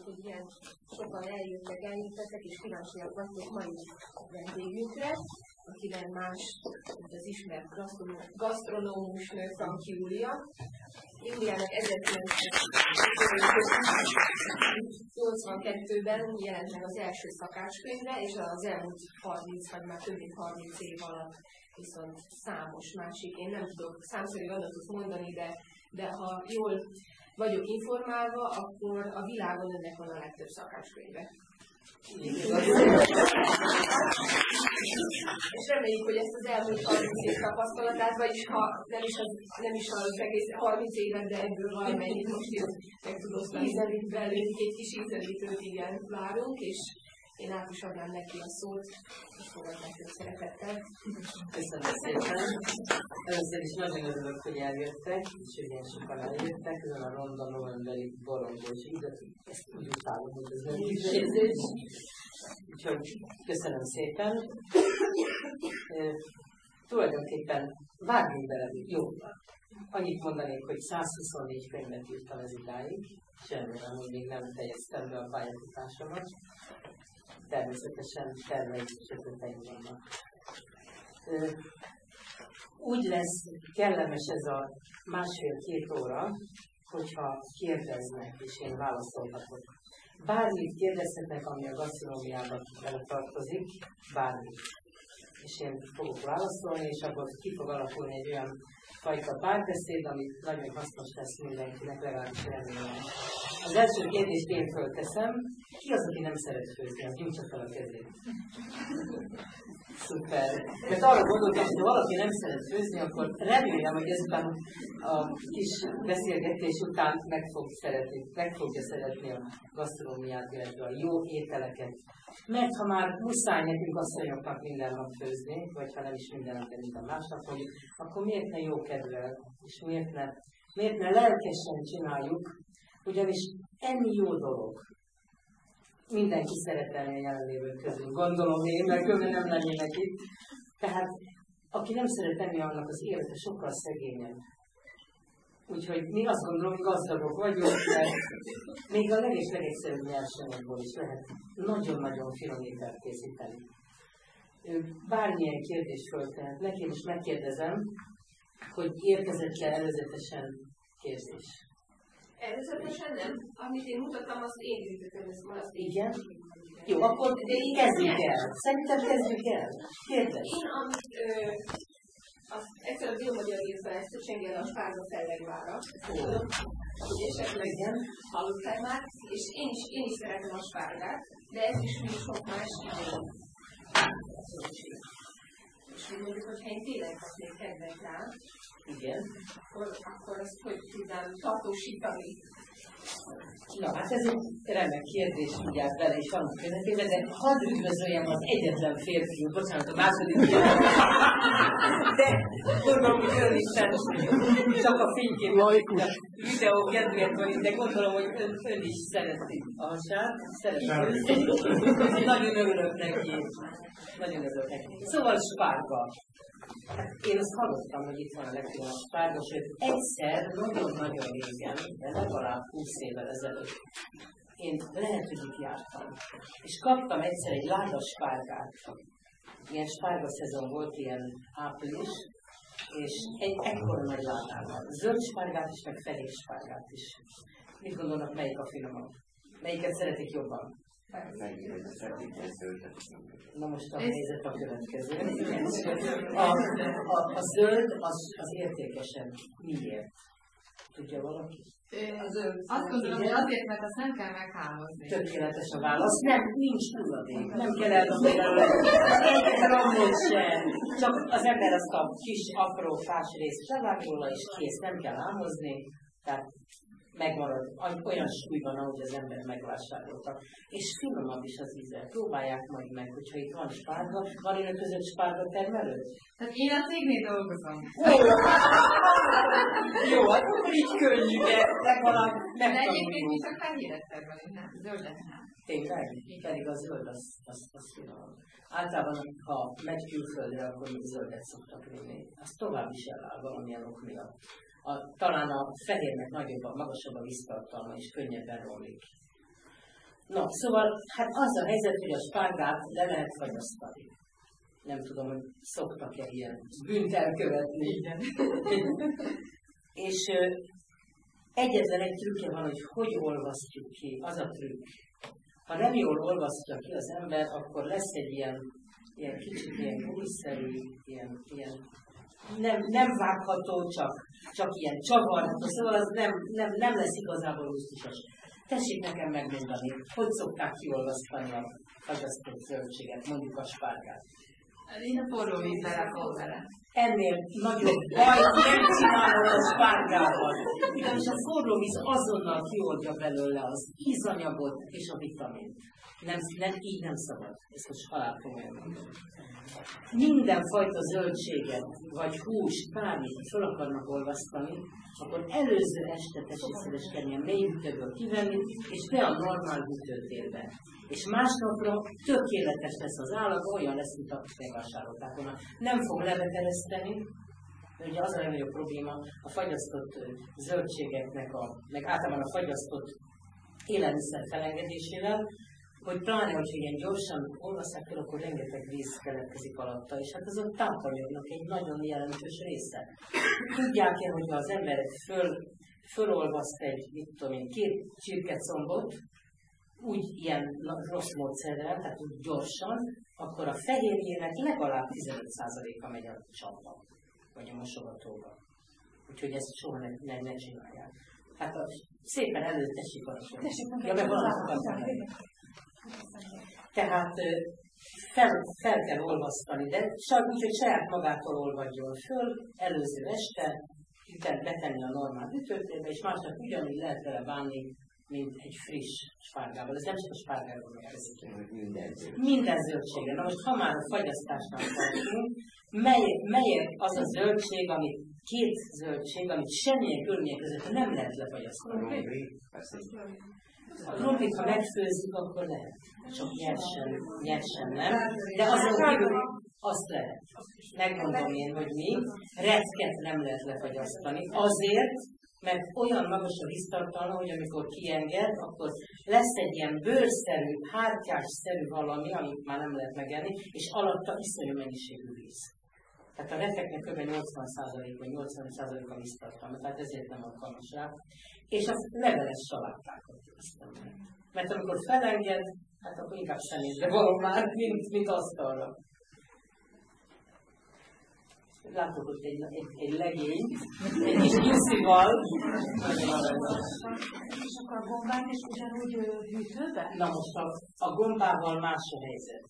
hogy ilyen sokan eljöttek, és kíváncsiak vagytok mai vendégünkre, akiben más, mint az ismert gasztronómus nő Franki Júlia. Júliának 1982-ben jelent meg az első szakácskönyve, és az elmúlt 30, vagy már több mint 30 év alatt viszont számos másik, én nem tudok számszerű adatot mondani, de ha jól vagyok informálva, akkor a világon önnek van a legtöbb szakácskönyve. És reméljük, hogy ezt az elmúlt 30 év tapasztalatát, vagyis ha nem is az egész 30 évet, de ebből valamennyit most is meg tud osztani velünk, egy kis ízelítőt igen várunk, és én át is adnám neki a szót, és fogadnám őt szeretettel. Köszönöm szépen. Először is nagyon örülök, hogy eljöttek, és hogy ilyen sokan eljöttek, ezen a ronda novemberi borongós időt. Ezt úgy utálom, hogy ez nem is érzés. Úgyhogy köszönöm szépen. Tulajdonképpen vágjunk bele, jó. Annyit mondanék, hogy 124 könyvet írtam ez idáig, és remélem, hogy még nem fejeztem be a pályafutásomat. Természetesen terveim és ötleteim vannak. Úgy lesz kellemes ez a másfél-két óra, hogyha kérdeznek, és én válaszolhatok. Bármit kérdezhetnek, ami a gasztronómiában beletartozik, bármit. És én fogok válaszolni, és akkor ki fog alakulni egy olyan fajta párbeszéd, ami nagyon hasznos lesz mindenkinek, legalábbis remélem. Az első kérdést én fölteszem, ki az, aki nem szeret főzni, az nyújtsa fel a kezét. Szuper. Mert arra gondoltam, hogy ha valaki nem szeret főzni, akkor remélem, hogy ezután a kis beszélgetés után meg fogja szeretni a gasztronómiát, illetve a jó ételeket. Mert ha már muszáj nekünk asszonyoknak minden nap főzni, vagy ha nem is minden nap, de minden másnap, akkor miért ne jó kedvel, és miért ne lelkesen csináljuk, ugyanis ennyi jó dolog. Mindenki szeretne a jelenlévők közül. Gondolom én, mert különben nem lennének itt. Tehát, aki nem szeret enni, annak az élete sokkal szegényebb. Úgyhogy mi azt gondolom, hogy gazdagok vagyunk, mert még a legegyszerűbb nyersanyagból is lehet nagyon-nagyon finom ételt készíteni. Bármilyen kérdést föltehetnek, én is megkérdezem, hogy érkezett-e előzetesen kérdés. Előzetesen nem. Amit én mutattam, azt én gyűjtöttem, azt igen? Jó, akkor kezdjük el. Szerintem kezdjük el. Kérdez. Én, amit egyszer a Dél-Magyar írta ezt, a Csengel a spárga fellegvára. Hogy esetleg hallottál már, és én is szeretem a spárgát, de ez is még sok más idején. És úgy mondjuk, hogyha én tényleg használni kedvek rá, igen. Akkor azt hogy tudnám tartósítani? Na, hát ez egy remek kérdés, mindjárt vele is vannak közepében, de hadd üdvözöljem az egyetlen férfiú, bocsánat, a második kérdés. De gondolom, hogy ön is csak a fénykép, a videó kedvéért van itt, de gondolom, hogy ön is szereti a hasát, szereti. Nagyon örülök neki. Nagyon örülök neki. Szóval spárga. Én azt hallottam, hogy itt van a legfinomabb spárga, sőt egyszer, nagyon-nagyon régen, de legalább 20 évvel ezelőtt, én lehet, hogy itt jártam. És kaptam egyszer egy láda spárgát. Ilyen spárga szezon volt, ilyen április, és egy ekkora nagy ládával. Zöld spárgát is, meg fehér spárgát is. Mit gondolnak, melyik a finomabb? Melyiket szeretik jobban? Na most a helyzet a következő. A zöld az értékesebb. Miért? Tudja valaki? Azt gondolom, hogy azért, mert azt nem kell meghámozni. Tökéletes a válasz. Nem, nincs hulladék. Nem kell eldobni belőle. Egy grammot sem. Csak az ember azt a kis, apró fás részt levág róla, és kész. Nem kell hámozni. Tehát megmarad olyan súlyban, ahogy az ember megvásárolta. És finomabb is az íze. Próbálják majd meg, hogyha itt van spárga. Van önök között spárga termelő? Tehát én a cégnél dolgozom. Jó, hát akkor így könnyű, de legalább de egyébként mi csak fehérettel vagyunk, nem? Zöldet nem. Tényleg? Pedig a zöld, az finomabb. Általában, ha megy külföldre, akkor zöldet szoktak vinni. Az tovább is eláll valamilyen ok miatt. Talán a fehérnek nagyobb, magasabb a víztartalma, és könnyebben romlik. Na, szóval, hát az a helyzet, hogy a spárgát le lehet fagyasztani. Nem tudom, hogy szoktak-e ilyen bűnt elkövetni. És egyetlen egy trükkje van, hogy olvasztjuk ki, az a trükk. Ha nem jól olvasztja ki az ember, akkor lesz egy ilyen kicsit ilyen gumiszerű, ilyen nem vágható, csak ilyen csavarható, szóval az nem lesz igazából gusztusos. Tessék nekem megmondani, hogy szokták kiolvasztani a fagyasztott zöldséget, mondjuk a spárgát. Én a forró vízzel rakom vele. Ennél nagyobb bajt nem csinálod a spárgával. Ugyanis a forró víz azonnal kioldja belőle az ízanyagot és a vitamint. Így nem szabad. Ezt most halálkomolyan mondom. Mindenfajta zöldséget, vagy húst, bármit fel akarnak olvasztani, akkor előző este tessék szíveskedni a mély hűtőből kivenni, és be a normál hűtőtérbe. És másnapra tökéletes lesz az állat, olyan lesz, mint a megvásároltákon. Nem fog leveteleszteni, ugye az a legnagyobb probléma a fagyasztott zöldségeknek, meg általában a fagyasztott élelmiszer felengedésével, hogy pláne, hogyha ilyen gyorsan olvasszák fel, akkor rengeteg víz keletkezik alatta, és hát ez a tápanyagnak egy nagyon jelentős része. Tudják-e, hogyha az ember fölolvaszt egy, mit tudom én, 2 csirkecombot, úgy ilyen rossz módszerrel, tehát úgy gyorsan, akkor a fehérjének legalább 15%-a megy a csapba, vagy a mosogatóba. Úgyhogy ezt soha ne csinálják. Hát szépen előttessék arra. Ja, meg valamit. Tehát fel kell olvasztani, de úgy, hogy saját magától olvadjon föl, előző este, betenni a normál hűtőtérbe, és másnap ugyanígy lehet vele bánni, mint egy friss spárgával. Ez nem csak a spárgáról érkezik. Minden zöldsége. Na most, ha már a fagyasztásnál tartunk, melyek az a zöldség, amit 2 zöldség, amit semmilyen körülmények között nem lehet lefagyasztani? A krumplit, ha megfőzik, akkor lehet. Csak nyersen nem. De azon kívül azt lehet. Megmondom én, hogy mi. Retket nem lehet lefagyasztani. Azért, mert olyan magas a víztartalma, hogy amikor kienged, akkor lesz egy ilyen bőrszerű, hártyás-szerű valami, amit már nem lehet megenni, és alatta iszonyú mennyiségű víz. Tehát a reteknek kb. 80% vagy 80% a víztartalma, tehát ezért nem alkalmas rá. És a leveles saláttákat használják. Mert amikor felenged, hát akkor inkább személyre való már, mint asztalra. Látok ott egy legényt, egy kis nyuszival. És akkor a gombát is ugyanúgy hűtőben? Na most a gombával más a helyzet.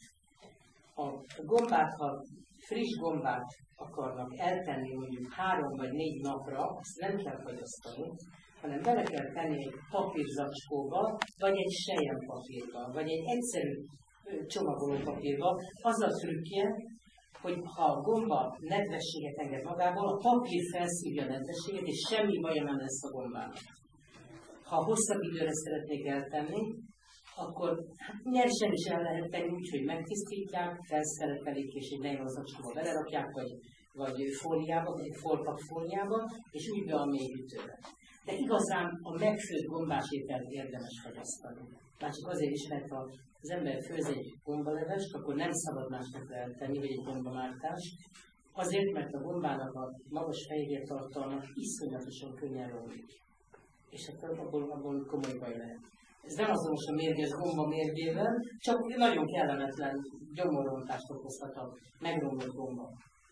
A gombát, ha friss gombát akarnak eltenni mondjuk 3 vagy 4 napra, azt nem kell fagyasztani, hanem bele kell tenni egy papírzacskóba, vagy egy selyempapírba, vagy egy egyszerű csomagolópapírba. Az a trükkje, hogy ha a gomba nedvességet enged magából, a papír felszívja a nedvességet, és semmi baja nem lesz a gombának. Ha hosszabb időre szeretnék eltenni, akkor nyersen is el lehet tenni úgy, hogy megtisztítják, felszerepelik, és egy nejlonzacskóba belerakják, vagy fóliába, vagy egy folpakfóliába, és úgy be a mély hűtőbe. De igazán a megfőtt gombás ételt érdemes fagyasztani. Már csak azért is, mert ha az ember főz egy gombalevest, akkor nem szabad másnak eltenni, vagy egy gombamártást. Azért, mert a gombának a magas fehérjétartalma iszonyatosan könnyen romlik. És akkor abból komoly baj lehet. Ez nem azonos a mérges gomba mérgével, csak nagyon kellemetlen gyomorrontást okozhat a megromlott gomba.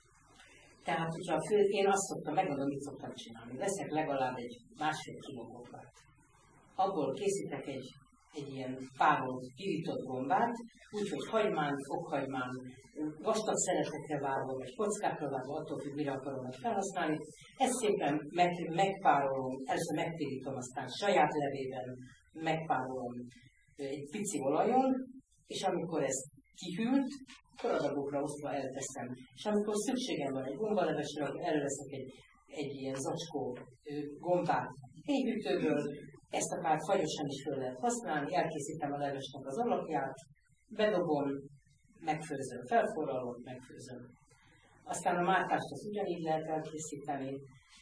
Tehát, hogyha én azt szoktam, megmondom, mit szoktam csinálni. Veszek legalább egy 1,5 kiló gombát. Abból készítek egy ilyen párolt, pirított gombát, úgyhogy hagymán, fokhagymán, vastag szeretekre vágva, vagy kockákra vágva, attól függ, mire akarom meg felhasználni. Ezt szépen megpárolom, először megpirítom, aztán saját levében megpárolom egy pici olajon, és amikor ez kihűlt, akkor adagokra osztva elteszem. És amikor szükségem van egy gombalevesre, akkor előveszek egy ilyen zacskó gombát héjhűtőből, ezt akár fagyosan is fel lehet használni, elkészítem a levesnek az alapját, bedobom, megfőzöm, felforralom, megfőzöm. Aztán a mártást az ugyanígy lehet elkészíteni.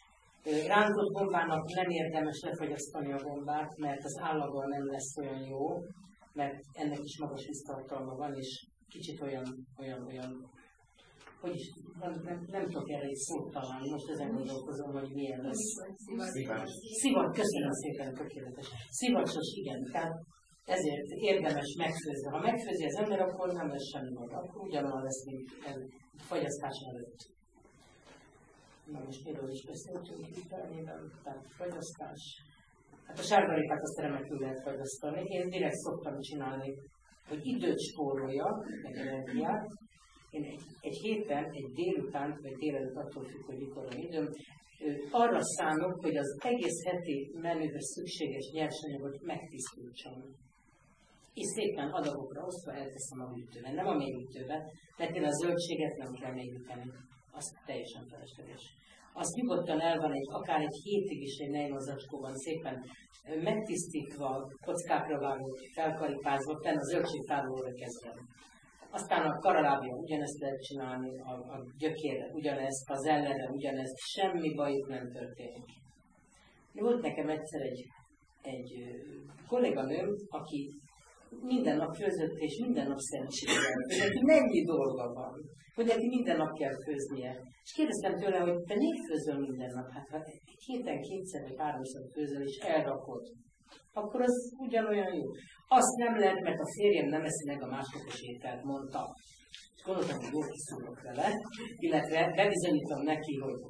Rántott gombának nem érdemes lefagyasztani a gombát, mert az állaga nem lesz olyan jó, mert ennek is magas víztartalma van, és kicsit olyan hogy is, nem tudok erre egy szót találni, most ezen gondolkozom, hogy milyen lesz. Szivacs, köszönöm szépen, tökéletes. Szivacsos, igen, tehát ezért érdemes megfőzni. Ha megfőzi az ember, akkor nem lesz semmi gond, akkor ugyanolyan lesz, mint fagyasztás előtt. Na most miről is beszéltünk itt elmében, tehát fagyasztás. Hát a sárgarépát azt remekül lehet fagyasztani. Én direkt szoktam csinálni, hogy időt spóroljak, meg energiát. Én egy héten, egy délután, vagy délelőtt attól függ, hogy mikor van időm, arra szánok, hogy az egész heti menühöz szükséges nyersanyagot megtisztítsam. És szépen adagokra osztva elteszem a hűtőbe. Nem a mélyhűtőbe, mert én a zöldséget nem kell mélyhűteni. Az teljesen felesleges. Az nyugodtan el van akár egy hétig is egy nejlonzacskóban szépen megtisztítva, kockákra vágott, felkaripázva, fenn a zöldségtárolóra kezdve. Aztán a karalábja ugyanezt lehet csinálni, a gyökérre ugyanezt, az ellenre ugyanezt, semmi bajuk nem történik. Volt nekem egyszer egy kolléganőm, aki minden nap főzött és minden nap szentséggel. Hogy neki mennyi dolga van, hogy neki minden nap kell főznie. És kérdeztem tőle, hogy te miért főzöl minden nap? Hát ha egy héten kétszer vagy háromszor főzöl és elrakod, akkor az ugyanolyan jó. Azt nem lehet, mert a férjem nem eszi meg a másnapos ételt, mondta. És gondoltam, hogy jól kiszúrok vele, illetve bebizonyítom neki, hogy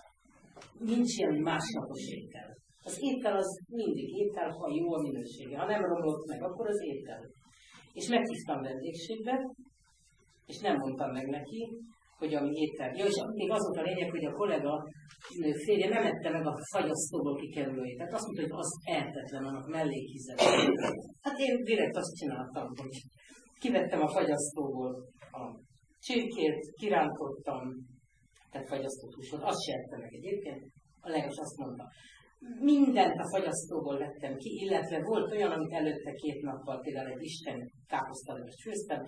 nincs ilyen másnapos étel. Az étel az mindig étel, ha jó a minősége. Ha nem romlott meg, akkor az étel. És meghívtam vendégségbe, és nem mondtam meg neki, hogy ami étel. Ja, és még az volt a lényeg, hogy a kollega férje nem ette meg a fagyasztóból kikerülő ételt. Azt mondta, hogy az eltetlen, annak mellékízet. Hát én direkt azt csináltam, hogy kivettem a fagyasztóból a csirkét, kirántottam, tehát fagyasztott húsot, azt se ette meg egyébként. A leges azt mondta. Mindent a fagyasztóból vettem ki, illetve volt olyan, amit előtte 2 nappal például egy isten káposztalevest főztem.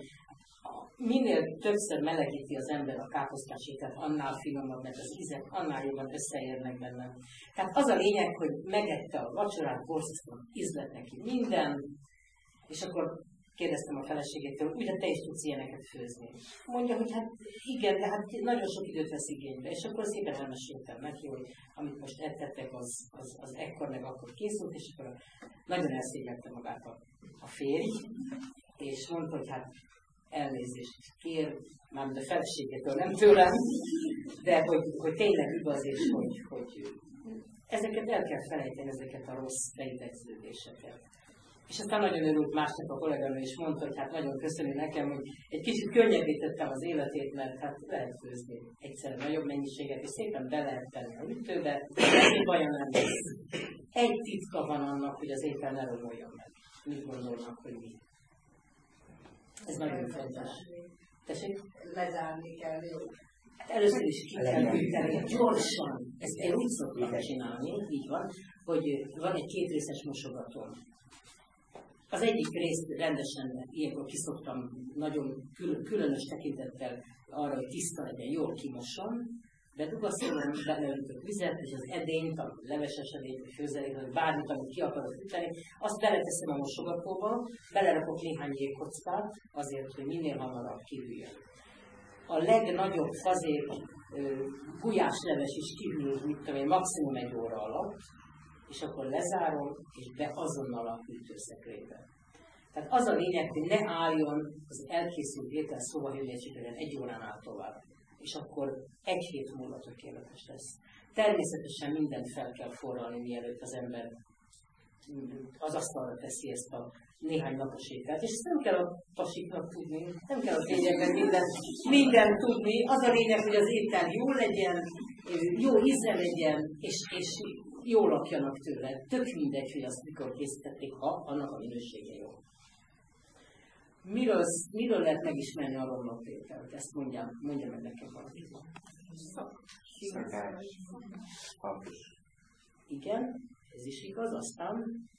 Minél többször melegíti az ember a káposztás ételt, annál finomabb, mert az ízek annál jobban összeérnek bennem. Tehát az a lényeg, hogy megette a vacsorát, borzasztóan ízlett neki minden, és akkor kérdeztem a feleségétől, hogy ugye te is tudsz ilyeneket főzni. Mondja, hogy hát igen, de hát nagyon sok időt vesz igénybe. És akkor szépen elmeséltem neki, hogy amit most ettettek, az ekkor meg akkor készült, és akkor nagyon elszégyelte magát a férj, és mondta, hogy hát elnézést kér, mármint a feleségétől, nem tőlem, de hogy tényleg igaz, és hogy ezeket el kell felejteni, ezeket a rossz beidegződéseket. És aztán nagyon örült másnap a kolléganő is mondta, hogy hát nagyon köszönöm nekem, hogy egy kicsit könnyebbé tettem az életét, mert hát lehet főzni egyszerűen nagyobb mennyiséget, és szépen be lehet tenni a hűtőbe, semmi baja nem lesz. Egy titka van annak, hogy az étel ne romoljon meg. Mit gondolnak, hogy mi? Ez nagyon fontos. Tessék? Lezárni kell, jó. Először is ki kell hűteni, gyorsan. Ezt én úgy szoktam csinálni, így van, hogy van egy 2 részes mosogatón. Az egyik részt rendesen ilyenkor kiszoktam nagyon különös tekintettel arra, hogy tiszta legyen, jól kimosom, bedugaszolom, beleöntök vizet, és az edényt, a leveses edényt, vagy főzelényt, vagy bármit, amit ki akarok üteni, azt beleteszem a mosogatóba, belerakok néhány jégkockát, azért, hogy minél hamarabb kihűljön. A legnagyobb fazék gulyásleves is kihűl, mit tudom én, maximum 1 óra alatt, és akkor lezárom, és be azonnal a hűtőszekrénybe. Tehát az a lényeg, hogy ne álljon az elkészült étel szobahőmérsékleten 1 óránál tovább. És akkor 1 hét múlva tökéletes lesz. Természetesen mindent fel kell forralni, mielőtt az ember az asztalra teszi ezt a néhány napos ételt. És ezt nem kell a pasiknak tudni, nem kell a fényeknek mindent tudni. Az a lényeg, hogy az étel jó legyen, jó íze legyen, és jól lakjanak tőle. Tök mindegy, hogy azt mikor készítették, ha annak a minősége jó. Miről lehet megismerni a romlott ételt? Ezt mondja meg nekem valaki. Szakás. Igen, ez is igaz, aztán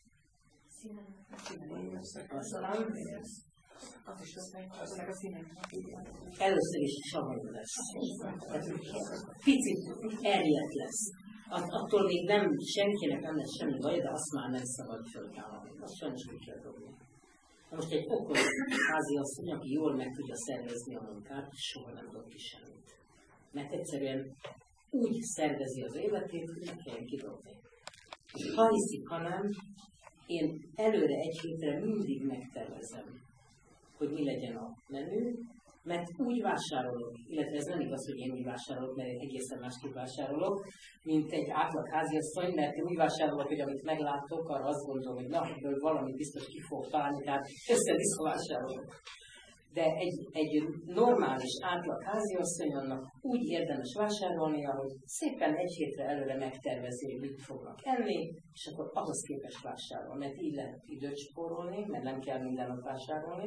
először is savanyú lesz. Picit erjedt lesz. Attól még senkinek nem lesz semmi baj, de azt már nem szabad föltállani. Azt sajnos ki kell dobni. Most egy okos háziasszony, aki jól meg tudja szervezni a munkát, soha nem dob ki semmit. Mert egyszerűen úgy szervezi az életét, hogy ne kelljen kidobni. Ha hiszik, ha nem, én előre egy hétre mindig megtervezem, hogy mi legyen a menü, mert úgy vásárolok, illetve ez nem igaz, hogy én úgy vásárolok, mert én egészen másképp vásárolok, mint egy átlag háziasszony, mert én úgy vásárolok, hogy amit meglátok, arra azt gondolom, hogy na, ebből valami biztos ki fog találni, tehát össze-vissza vásárolok. De egy normális átlag háziasszonynak úgy érdemes vásárolnia, hogy szépen egy hétre előre megtervezi, hogy mit fognak enni, és akkor ahhoz képest vásárol, mert így lehet időt spórolni, mert nem kell minden nap vásárolni.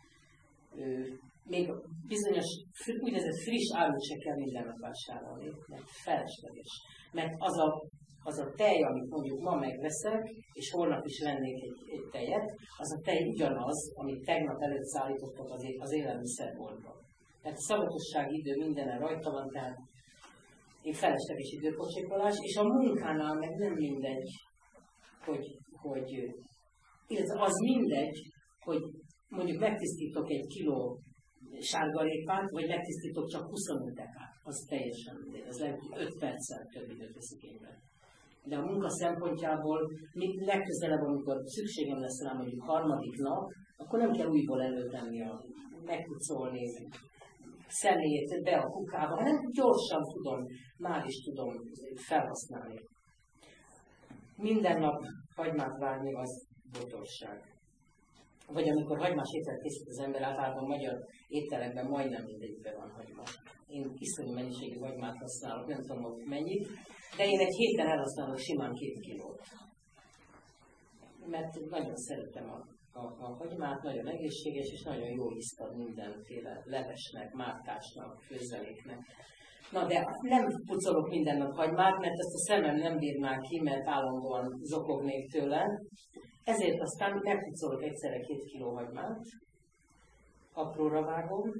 Még bizonyos úgynevezett friss árut se kell minden nap vásárolni, mert felesleges. Mert az a tej, amit mondjuk ma megveszek, és holnap is vennék egy tejet, az a tej ugyanaz, amit tegnap előtt szállítottak az élelmiszerboltba. Tehát a szavatossági idő mindenre rajta van, tehát én felesleges időpocsékolás, és a munkánál meg nem mindegy, illetve az mindegy, hogy mondjuk megtisztítok egy kiló sárgarépát, vagy megtisztítok csak 25 dekát. Az teljesen mindegy. Az 5 perccel több időt vesz igénybe. De a munka szempontjából legközelebb, amikor szükségem lesz rá mondjuk harmadik nap, akkor nem kell újból előtenni, megpucolni, személyét be a kukába, hanem gyorsan már is tudom felhasználni. Minden nap hagymát várni az botorság. Vagy amikor hagymás ételt készít az ember, általában magyar ételekben majdnem mindegyikben van hagyma. Én iszonyú mennyiségű hagymát használok, nem tudom, hogy mennyit, de én egy héten elhasználok simán 2 kilót. Mert nagyon szeretem a hagymát, nagyon egészséges és nagyon jó ízt ad mindenféle levesnek, mártásnak, főzeléknek. Na de nem pucolok minden nap hagymát, mert ezt a szemem nem bírná ki, mert állandóan zokognék tőle. Ezért aztán megpucolok egyszerre 2 kiló hagymát, apróra vágom,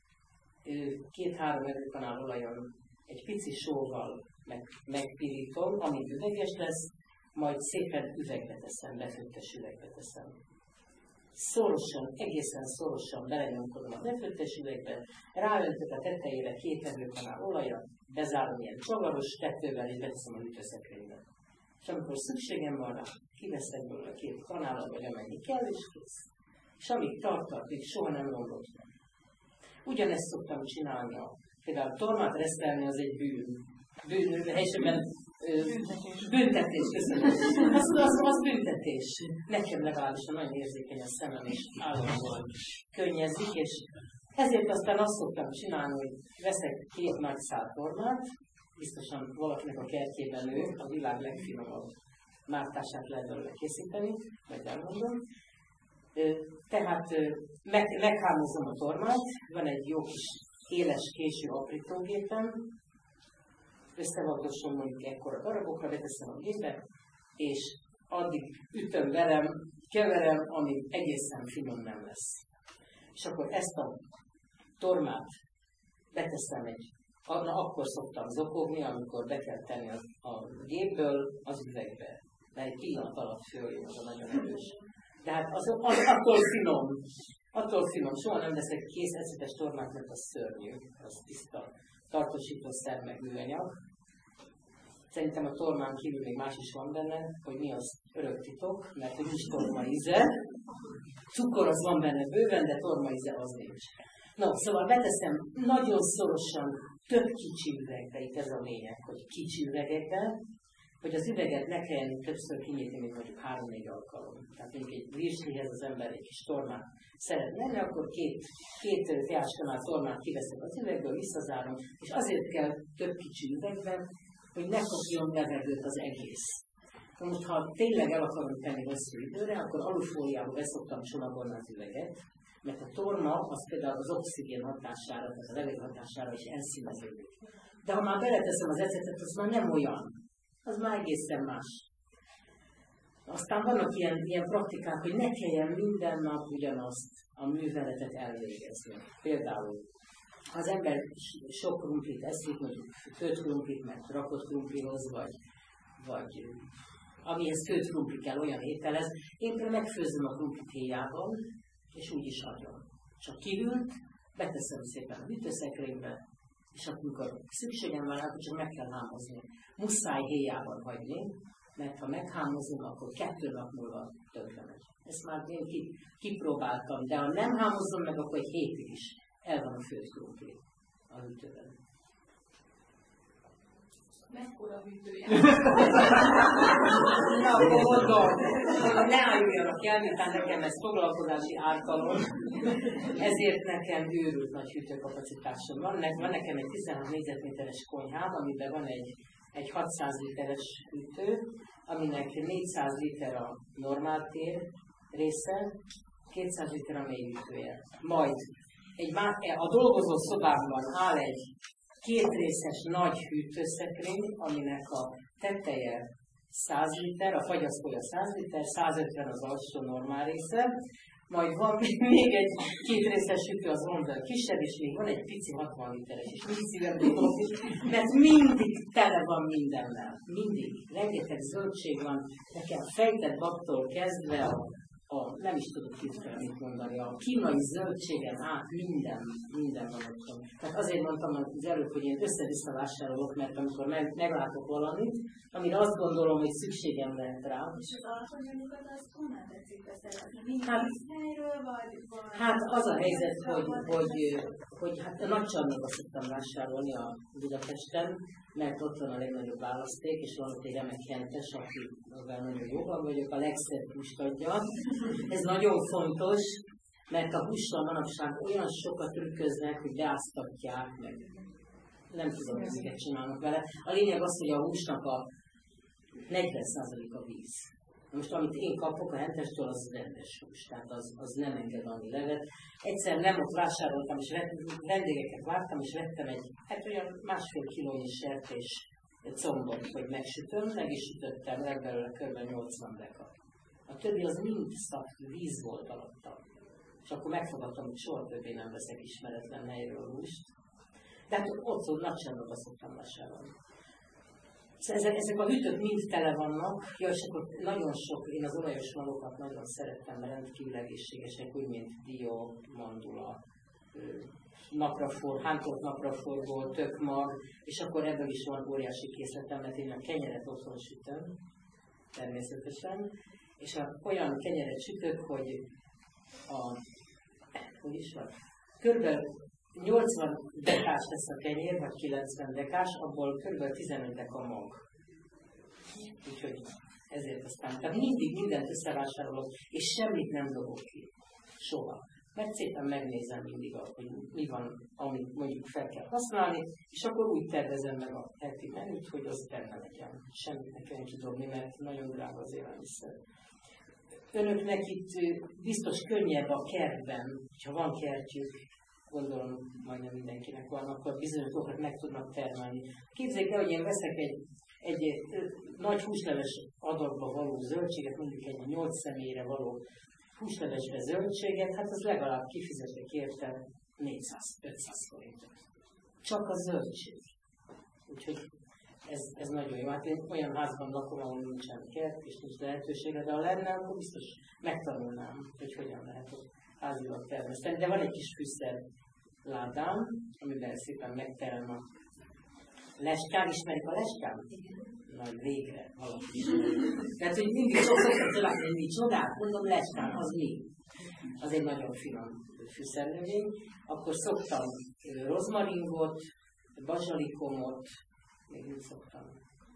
2-3 erőkanál olajon egy pici sóval megpirítom, amíg üveges lesz, majd szépen üvegbe teszem, befőttes üvegbe teszem. Szorosan, egészen szorosan belenyomkodom a befőttes üvegbe, ráöntök a tetejére 2 erőkanál olajat, bezárom ilyen csavaros tetővel, és beteszem a hűtőszekrénybe. És amikor szükségem van rá, kiveszek belőle 2 kanálat, vagy amennyi kell, és kész. És amíg tart, még soha nem romlott meg. Ugyanezt szoktam csinálni. Például tormát resztelni az egy helyesebben büntetés, köszönöm. Az büntetés. Nekem legalábbis nagyon érzékeny a szemem, és állandóan könnyezik, és ezért aztán azt szoktam csinálni, hogy veszek 2 nagy szál tormát, biztosan valakinek a kertjében nő, a világ legfinomabb mártását lehet belőle készíteni, vagy elmondom. Tehát meghámozom a tormát, van egy jó kis éles késő aprítógépem, összevagdosom mondjuk ekkora darabokra, beteszem a gépbe, és addig ütöm velem, keverem, amíg egészen finom nem lesz. És akkor ezt a tormát beteszem akkor szoktam zokogni, amikor be kell tenni a gépből az üvegbe. Mert egy pillanat alatt följön, az a nagyon erős. De hát attól finom. Soha nem veszek kész ecetes tormát, mert az szörnyű. Az tiszta tartósítószer meg műanyag. Szerintem a tormán kívül még más is van benne, hogy mi az örök titok, mert hogy nincs torma íze. Cukor az van benne bőven, de torma íze az nincs. No, szóval beteszem nagyon szorosan több kicsi üvegbe, itt ez a lényeg, hogy kicsi üvegekbe, hogy az üveget ne kelljen többször kinyitni, mint mondjuk 3-4 alkalom. Tehát mondjuk egy virslihez az ember egy kis tormát szeret menni, akkor két teáskanál tormát kiveszek az üvegből, visszazárom, és azért kell több kicsi üvegben, hogy ne kapjon levegőt az egész. Most, ha tényleg el akarom tenni hosszú időre, akkor alufóliába beszoktam csomagolni az üveget, mert a torma az például az oxigén hatására, tehát a levegő hatására is enszíneződik. De ha már beleteszem az ecetet, az már nem olyan. Az már egészen más. Aztán vannak ilyen praktikák, hogy ne kelljen minden nap ugyanazt a műveletet elvégezni. Például, ha az ember sok krumplit eszik, mondjuk főtt krumplit, meg rakott krumplihoz, vagy amihez főtt krumpli kell, olyan ételez, én például megfőzöm a krumplit héjában, és úgy is hagyom. Csak kihűlt, beteszem szépen a hűtőszekrénybe, és akkor, amikor szükségem van, akkor csak meg kell hámozni. Muszáj héjában hagyni, mert ha meghámozom, akkor 2 nap múlva tönkre megy. Ezt már én kipróbáltam, de ha nem hámozom meg, akkor egy hétig is el van a főtt krumpli a hűtőben. Mekkora hűtője? Na, akkor mondom, ne álljanak el, miután nekem ez foglalkozási ártalom, ezért nekem őrült nagy hűtőkapacitásom van. Van nekem egy 16 négyzetméteres konyhám, amiben van egy 600 literes hűtő, aminek 400 liter a normál tér része, 200 liter a mély hűtője. Majd a dolgozó szobámban áll egy 2 részes nagy hűtőszekrény, aminek a teteje 100 liter, a fagyasztója 100 liter, 150 az alsó normál része, majd van még egy 2 részes hűtő, az onnan kisebb, és még van egy pici 60 literes, és mindig szívemben is, mert mindig tele van mindennel. Mindig. Rengeteg zöldség van, nekem fejtett babtól kezdve nem is tudok mit mondani, a kínai zöldségen át minden van otthon. Tehát azért mondtam az előbb, hogy én össze-vissza vásárolok, mert amikor meglátok valamit, amire azt gondolom, hogy szükségem lehet rá. És az alapanyagokat azt honnan tetszik beszerezni? Minden helyről, vagy? Hát az a helyzet, hogy hát a Nagycsarnokba szoktam vásárolni a Budapesten, mert ott van a legnagyobb választék, és van ott egy remek hentes, akivel nagyon jóban vagyok, a legszebb húst adja. Ez nagyon fontos, mert a hússal manapság olyan sokat trükköznek, hogy beáztatják, meg nem tudom, hogy ezeket csinálnak vele. A lényeg az, hogy a húsnak a 40% a víz. Most amit én kapok a hentestől, az rendes hús, tehát az nem enged annyi levet. Egyszer nem ott vásároltam, és vendégeket vártam, és vettem olyan 1,5 kilónyi sertés combot, hogy megsütöm, meg is sütöttem, legbelőle kb. 80 deka. A többi az mind szapt, víz volt alatta. És akkor megfogadtam, hogy soha többé nem veszek ismeretlen helyről húst. De hát ott Nagycsarnokba szoktam vásárolni. Ezek a hűtők mind tele vannak, és akkor nagyon sok, én az olajos magokat nagyon szerettem, mert rendkívül egészségesek, úgy, mint dió, mandula, hántott napraforgó, tökmag, és akkor ebből is van óriási készletem, mert én a kenyeret otthon sütöm, természetesen, és olyan kenyeret sütök, hogy körülbelül 80 dekás lesz a kenyér, vagy 90 dekás, abból kb. 15 deka mag. Úgyhogy ezért aztán, tehát mindig mindent összevásárolok, és semmit nem dobok ki. Soha. Mert szépen megnézem mindig, hogy mi van, amit mondjuk fel kell használni, és akkor úgy tervezem meg a heti menüt, hogy az benne legyen. Semmit ne kell kidobni, mert nagyon drága az élelmiszer. Önöknek itt biztos könnyebb a kertben, ha van kertjük, gondolom majdnem mindenkinek van, akkor bizonyos dolgokat meg tudnak termelni. Képzeljék el, hogy én veszek egy nagy húsleves adagba való zöldséget, mondjuk egy 8 személyre való húslevesbe zöldséget, hát az legalább kifizetek érte 400-500 forintot. Csak a zöldség. Úgyhogy ez nagyon jó. Hát én olyan házban lakom, ahol nincsen kert és nincs lehetősége, de ha lenne, akkor biztos megtanulnám, hogy hogyan lehet házilag termeszteni. De van egy kis fűszer ládám, amiben szépen megterem a leskán. Ismerik a leskán? Nagy végre valaki. Tehát, hogy mindig sokszor látni, hogy mi csodát, mondom, leskán, az mi? Az egy nagyon finom fűszernövény. Akkor szoktam rozmaringot, bazsalikomot, még mit szoktam?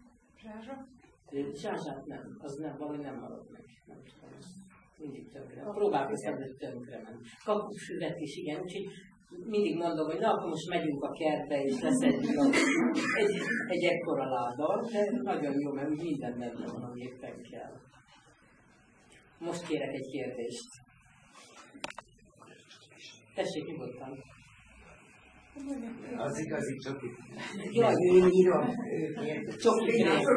Zsázsát nem, az nem, valahogy nem marad meg. Nem tudom, mindig tönkre. Próbálkoztam, hogy tönkre ment. Kapufüvet is, igen, úgyhogy mindig mondom, hogy na, akkor most megyünk a kertbe, és leszedjük egy ekkora láda, de nagyon jó, mert minden benne van, ami éppen kell. Most kérek egy kérdést. Tessék, nyugodtan. Az igazi csoki. Jaj, én írom. Csoki.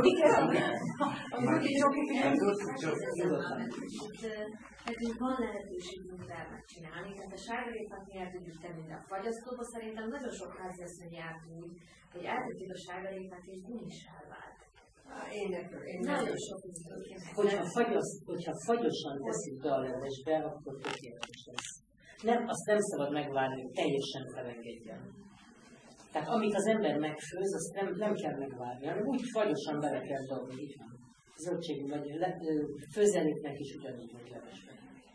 Nekünk van lehetőségünk termet csinálni, tehát a sárgarépát mi el tudjuk tenni, de a fagyasztóba szerintem nagyon sok háziasszony járt úgy, hogy eltettük a sárgarépát és gumisálvát. Én nagyon sok időként. Hogyha fagyosan teszünk be a levesbe, akkor tökéletes lesz. Azt nem szabad megvárni, hogy teljesen felengedjen. Tehát amit az ember megfőz, azt nem kell megvárni, hanem úgy fagyosan bele kell dobni, így van. Zöldségű vagy főzeléknek is ugyanúgy, hogy levesbe.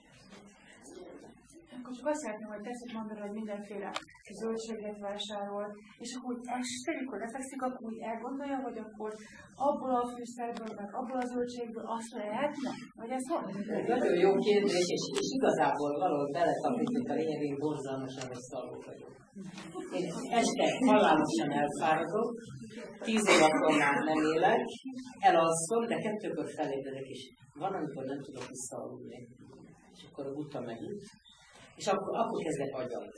Akkor csak azt szeretném, hogy tetszik mondani, hogy mindenféle zöldséget vásárol, és akkor úgy este, amikor lefekszik, akkor úgy elgondolja, hogy akkor abból a fűszerből, meg abból a zöldségből azt lehetne? Vagy ez hogy? Nagyon jó kérdés, és igazából valahol beletapított a lényeg, én borzalmasan rosszalvok vagyok. Én este halálosan elfáradok, 10 órakor már nem élek, elalszom, de 2-kor felébredek, és van, amikor nem tudok visszaaludni. És akkor a buta megüt. És akkor kezdek agyalni.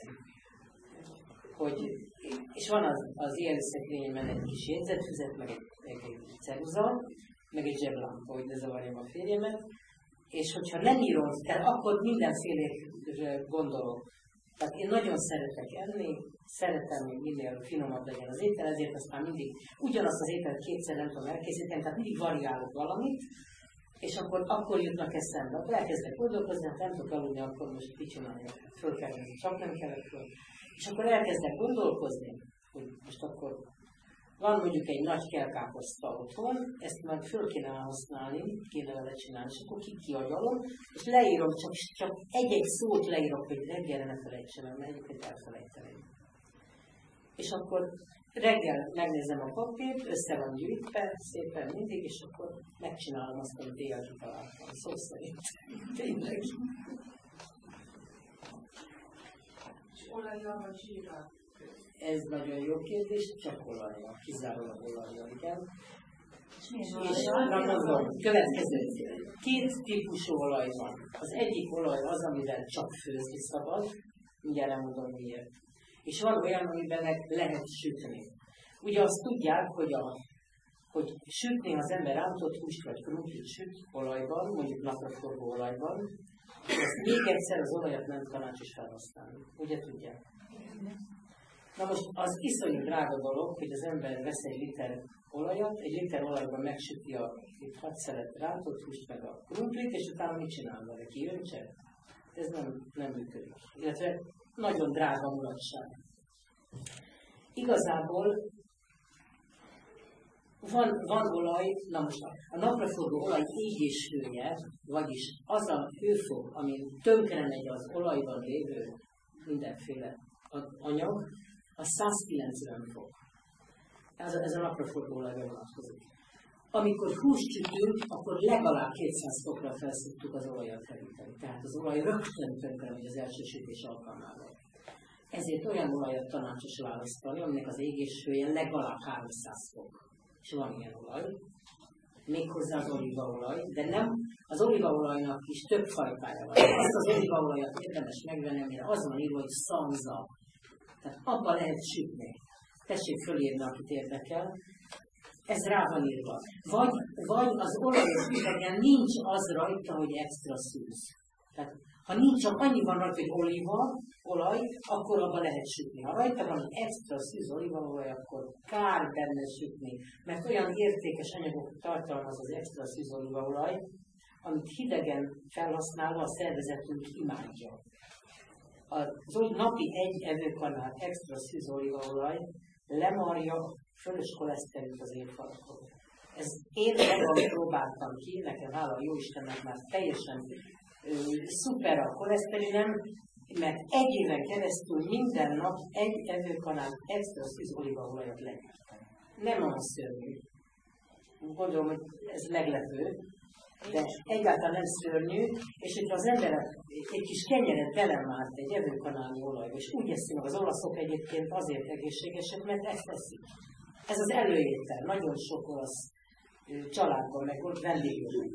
És van az élőszekrényemben egy kis jegyzetfüzet, meg egy ceruza, meg egy zseblámpa, hogy ne zavarjam a férjemet. És hogyha nem írom, tehát akkor mindenfélére gondolok. Tehát én nagyon szeretek enni, szeretem, hogy minél finomabb legyen az étel, ezért aztán mindig ugyanazt az ételt 2-szer nem tudom elkészíteni, tehát mindig variálok valamit, és akkor jutnak eszembe. Akkor elkezdek gondolkozni, hát nem tudok aludni, akkor most mit csináljak? Föl kell menni, csak nem kellett föl. És akkor elkezdek gondolkozni, hogy most akkor van mondjuk egy nagy kelkáposzta otthon, ezt már föl kéne használni, kéne vele csinálni, és akkor kiagyalom, és leírom, csak egy-egy szót leírok, hogy reggelre ne felejtsem el, mert egyébként elfelejteném. És akkor reggel megnézem a papírt, össze van gyűjtve, szépen mindig, és akkor megcsinálom azt, amit éjjel kitaláltam. Szó szerint. Tényleg. És olajjal vagy zsírral? Ez nagyon jó kérdés, csak olajjal, kizárólag olajjal, igen. És mondom, következő. 2 típusú olaj van. Az egyik olaj az, amivel csak főzni szabad, mindjárt elmondom miért. És van olyan, amiben lehet sütni. Ugye azt tudják, hogy sütni az ember ántott húst vagy krumplit süt olajban, mondjuk napraforgó olajban, azt még egyszer az olajat nem tanácsos felhasználni. Ugye tudják? Na most az iszonyú drága dolog, hogy az ember vesz egy liter olajat, egy liter olajban megsüti a 6 szelet rántott húst meg a krumplit, és utána mit csinál vele? Kijöntse? Ez nem működik. Illetve nagyon drága mulatság. Igazából van olaj, na most a napraforgó olaj égéshője, vagyis az a hőfok, ami tönkre megy az olajban lévő mindenféle anyag, a 190 fok. Ez a napraforgó olajra vonatkozik. Amikor húst sütünk, akkor legalább 200 fokra felszoktuk az olajat felíteni. Tehát az olaj rögtön tönkre megy az első sütés alkalmával. Ezért olyan olajat tanácsos választani, aminek az égéshője legalább 300 fok. És van ilyen olaj. Méghozzá az olívaolaj, de nem, az olívaolajnak is több fajtája van. Azt az olívaolajat érdemes megvenni, amire az van írva, hogy szanza. Tehát abban lehet sütni. Tessék fölírni, akit érdekel. Ez rá van írva. Vagy az olajos üvegen nincs az rajta, hogy extra szűz. Tehát ha nincs, csak annyi van rajta, hogy olaj, akkor abban lehet sütni. Ha rajta van extra szűz olívaolaj, akkor kár benne sütni. Mert olyan értékes anyagokat tartalmaz az extra szűz olívaolaj, amit hidegen felhasználva a szervezetünk imádja. Az napi 1 evőkanál extra szűz olívaolaj lemarja fölös koleszterint az érfalakon. Én magam próbáltam ki, nekem hála a Jóistennek már teljesen szuper a koleszterinem, mert 1 éven keresztül minden nap 1 evőkanál extra szűz olívaolajat lenyertem. Nem olyan szörnyű. Gondolom, hogy ez meglepő, de egyáltalán nem szörnyű, és hogyha az ember egy kis kenyeret belemárt egy evőkanálnyi olajba, és úgy eszi meg, az olaszok egyébként azért egészségesek, mert ezt eszik. Ez az előétel, nagyon sok olasz családban, meg ott vendégül.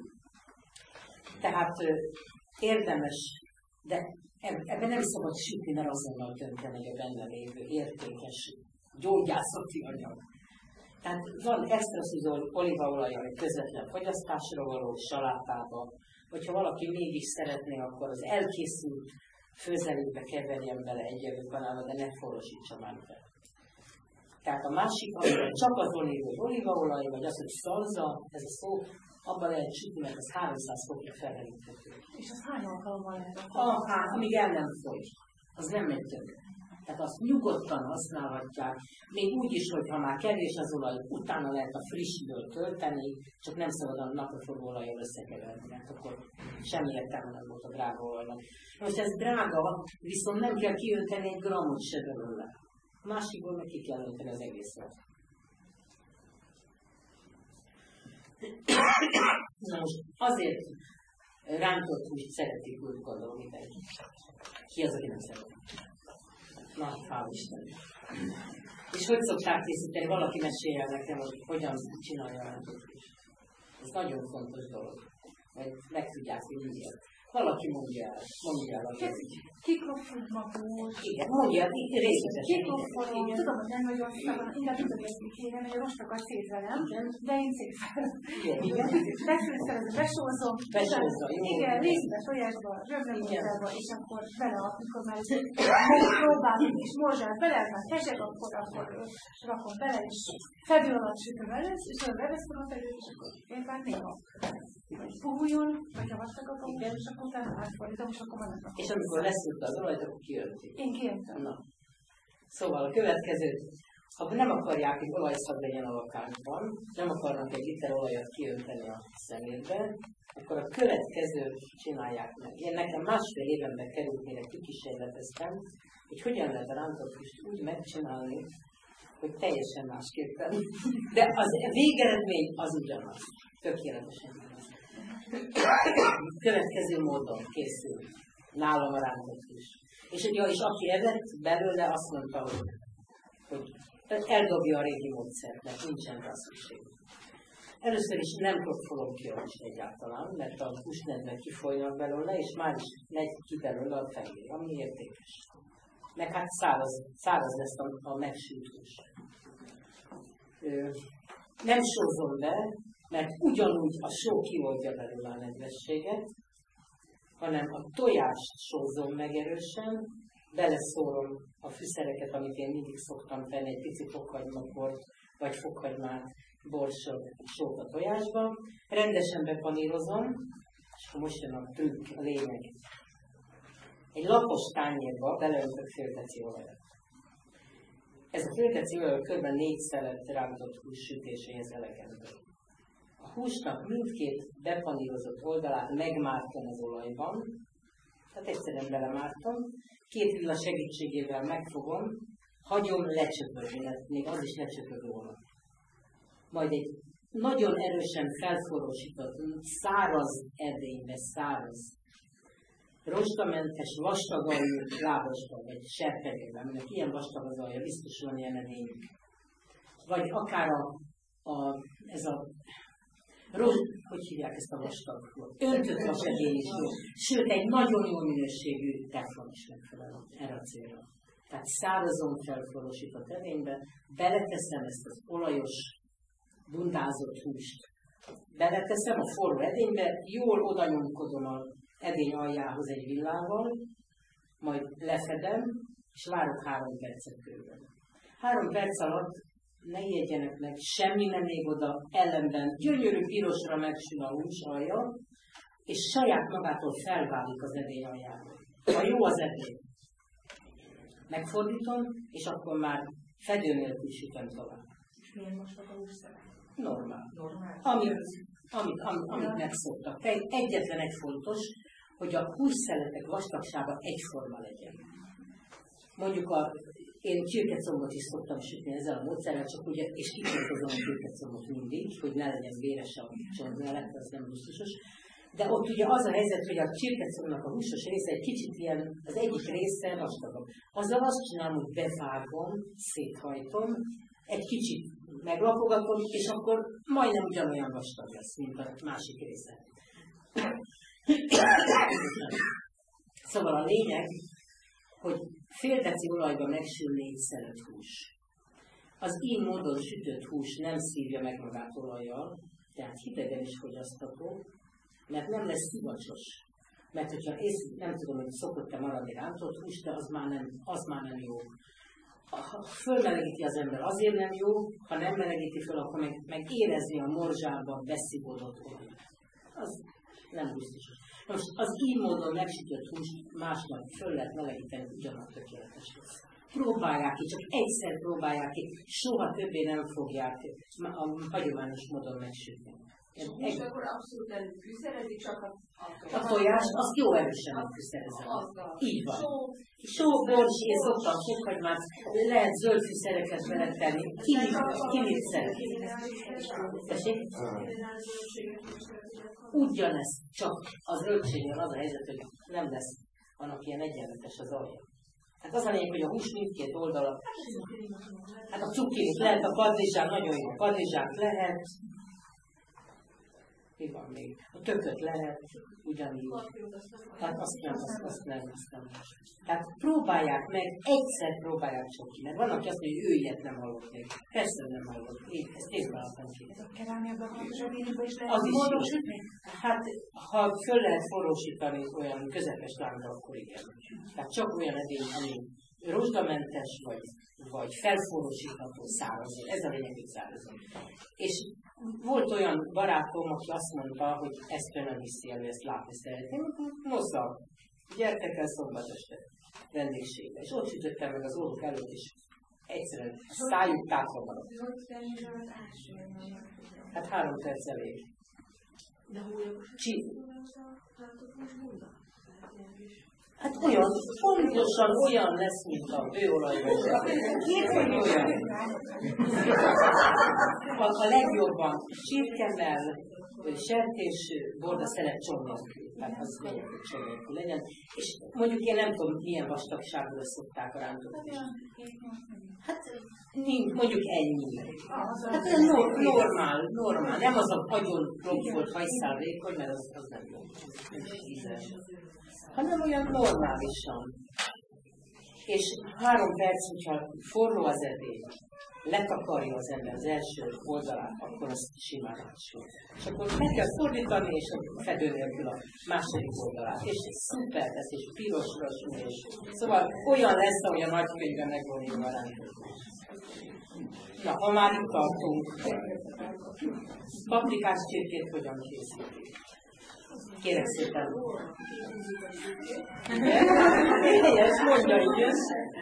Tehát érdemes, de ebben nem szabad sütni, mert azonnal tönkre megy a benne lévő értékes gyógyászati anyag. Tehát van extra szűz olívaolaj, ami közvetlen fogyasztásra való salátába, hogyha valaki mégis szeretné, akkor az elkészült főzelékbe keverjen bele 1 evőkanálba, de ne forrósítsa már be. Tehát a másik, amiben csak az olívaolaj, vagy az, hogy szalza, ez a szó, abban lehet sütni, mert az 300 fokra felhelyíthető. És az hány alkalommal lehet? Amíg el nem fogy. Az nem megy több. Tehát azt nyugodtan használhatják, még úgy is, hogy ha már kevés az olaj, utána lehet a frissből tölteni, csak nem szabad a napraforgó olajjal összekeverni, mert akkor semmi értelme nem volt a drága olajnak. Most ez drága, viszont nem kell kiönteni egy grammot se belőle. A másikból meg ki kell önteni az egészet. Na most azért rántott húst szeretik, úgy gondolom mindenki. Ki az, aki nem szereti? Na, hál' Isten. És hogy szokták készíteni? Valaki mesélje nekem, hogy hogyan csinálja a rántott húst. Ez nagyon fontos dolog. Majd meg tudják, hogy miért. Valaki mondja el a kezét. Kikropult magút. Igen, mondja, részletesen. Kikropolom. Tudom, hogy nem nagyon szabad, inkább tudom érzni kéne, mert rostokat szétvelem, de én szétvelem. Igen. Megfőszerezem, besózom. Besózom, jó. Igen, részbe, tojásba, rögveménybe, és akkor bele, amikor már próbálom, és morzsát bele, már hesek, akkor rakom bele, és fedő alatt sütöm előtt, és olyan beveszem a fedőt, és akkor én már néha. Vagy puhuljon, vagy ha vastag a puhuljon, és akkor utána átfordítom, és akkor vannak. És amikor leszűrte az olajt, akkor kiöntik. Én kijöntem. Na. Szóval a következő, ha nem akarják, hogy olajszag legyen a lakásban, nem akarnak egy liter olajat kiönteni a szemétbe, akkor a következőt csinálják meg. Én nekem másfél évenbe került, mire kikísérleteztem, hogy hogyan lehet a rántott húst úgy megcsinálni, hogy teljesen másképpen. De az végeredmény az ugyanaz. Tökéletesen. Következő módon készül nálam a rántott hús. És aki evett belőle, azt mondta, hogy eldobja a régi módszert, mert nincsen rá szükség. Először is nem kopfolom ki a húst egyáltalán, mert a húsnedvek kifolynak belőle, és már is megy ki belőle a fehér, ami értékes. Meg hát száraz lesz a megsült hús. Nem sózom be, mert ugyanúgy a só kioldja belőle a nedvességet, hanem a tojást sózom meg erősen, beleszólom a fűszereket, amit én mindig szoktam tenni, egy pici fokhagymabort, vagy fokhagymát, borsot, sót a tojásba, rendesen bepanírozom, és akkor most jön a trükk, a lényeg. Egy lapos tányérba beleöntök félteci olajat. Ez a félteci olaj kb. 4 szelet rántott hús sütéséhez elegendő. A húsnak mindkét bepanírozott oldalát megmártom az olajban, tehát egyszerűen belemártom, 2 villa segítségével megfogom, hagyom lecsöpögni, még az is lecsöpög volna. Majd egy nagyon erősen felforrósított, száraz edénybe, száraz, rostamentes, vastagajú lábasban, vagy serpegében, aminek ilyen vastag az alja, biztos van ilyen edényük. Vagy akár hogy hívják ezt a vastag? Öntött vasedény is jó. Sőt, egy nagyon jó minőségű teflon is megfelel erre a célra. Tehát szárazon felforrósított edénybe, beleteszem ezt az olajos, bundázott húst. Beleteszem a forró edénybe, jól odanyomkodom az edény aljához egy villával, majd lefedem, és várok 3 percet körülbelül. 3 perc alatt ne ijedjenek meg, semmi nem ég oda, ellenben gyönyörű pirosra megsül a hús alja, és saját magától felválik az edény aljáról. Ha jó az edény, megfordítom, és akkor már fedő nélkül sütöm tovább. És milyen vastag a hússzele? Normál. Amit megszoktak. Egyetlen egy fontos, hogy a hússzeletek vastagsága egyforma legyen. Mondjuk én csirkecombot is szoktam sütni ezzel a módszerrel, csak ugye, és kicsirkozom a csirkecombot mindig, hogy ne legyen véres a csont mellett, az nem biztosos. De ott ugye az a helyzet, hogy a csirkecombnak a húsos része egy kicsit ilyen, az egyik része vastagabb. Azzal azt csinálom, hogy bevágom, széthajtom, egy kicsit meglapogatom, és akkor majdnem ugyanolyan vastag lesz, mint a másik része. Szóval a lényeg, hogy félteci olajban megsül 4 szelet hús. Az így módon sütött hús nem szívja meg magát olajjal, tehát hidegen is fogyasztható, mert nem lesz szivacsos. Mert hogyha nem tudom, hogy szokott-e maradni rántott hús, de az már nem jó. Ha fölmelegíti az ember, azért nem jó, ha nem melegíti föl, akkor meg érezni a morzsában beszívódott olajat. Az nem biztos. Most az így módon megsütött húst másnap föl lehet melegíteni, ugyanaz tökéletes lesz. Próbálják ki, csak egyszer próbálják ki, soha többé nem fogják a hagyományos módon megsütni. És akkor abszolút fűszerezik, csak a tojás, azt jó erősen megfűszerezem. Így van. Só, bors, én szoktam fokhagymát, lehet zöld fűszereket beletenni. Ki mit szeret? Tessék? Ugyanez, csak az zöldségnél az a helyzet, hogy nem lesz annak ilyen egyenletes az alja. Hát az a lényeg, hogy a hús mindkét oldala, hát a cukkinit lehet, a padlizsák, nagyon jó, a padlizsák lehet, mi van még? A tököt lehet, ugyanígy. Hát azt nem. Tehát próbálják meg, egyszer próbálják csak ki, mert vannak azt, hogy ő ilyet nem hallott még. Persze nem hallott, ezt észre láttam ki. Az is jó. Hát, ha föl lehet forrósítani olyan közepes lángba, akkor igen. Tehát csak olyan edény, ami rozsdamentes, vagy felforrósítható száraz. Ez a lényeg, hogy száraz. És volt olyan barátom, aki azt mondta, hogy ezt ő nem hiszi elő, ezt látni szeretném. Nosza, gyertek el szombat este vendégségbe. És ott sütöttem meg az orruk előtt, és egyszerűen szájuk tátva maradt. Hát 3 perc elég. Hát olyan, pontosan olyan lesz, mint a bőolajban. Olyan. A legjobban csirkemmel, sertés, borda szeret csomnélkül. Tehát az lényeg, hogy csomnélkül legyen. És mondjuk én nem tudom, milyen vastagságról szokták a rántott is. Hát mondjuk ennyi. Hát normál. Nem az a nagyon romfolt hajszál vékony, mert az nem jó. Ízes. Hanem olyan normálisan. És 3 perc, hogyha forró az edény, letakarja az ember az első oldalát, akkor az simán átsúl. És akkor meg kell fordítani, és a fedő nélkül a második oldalát. És szuper lesz, és pirosra súl, és szóval olyan lesz, ahogy a nagykönyvben megvonulva rá. Na, ha már itt tartunk, paprikás csirkét hogyan készítik? Kérek szépen. Helyes, mondja, igen.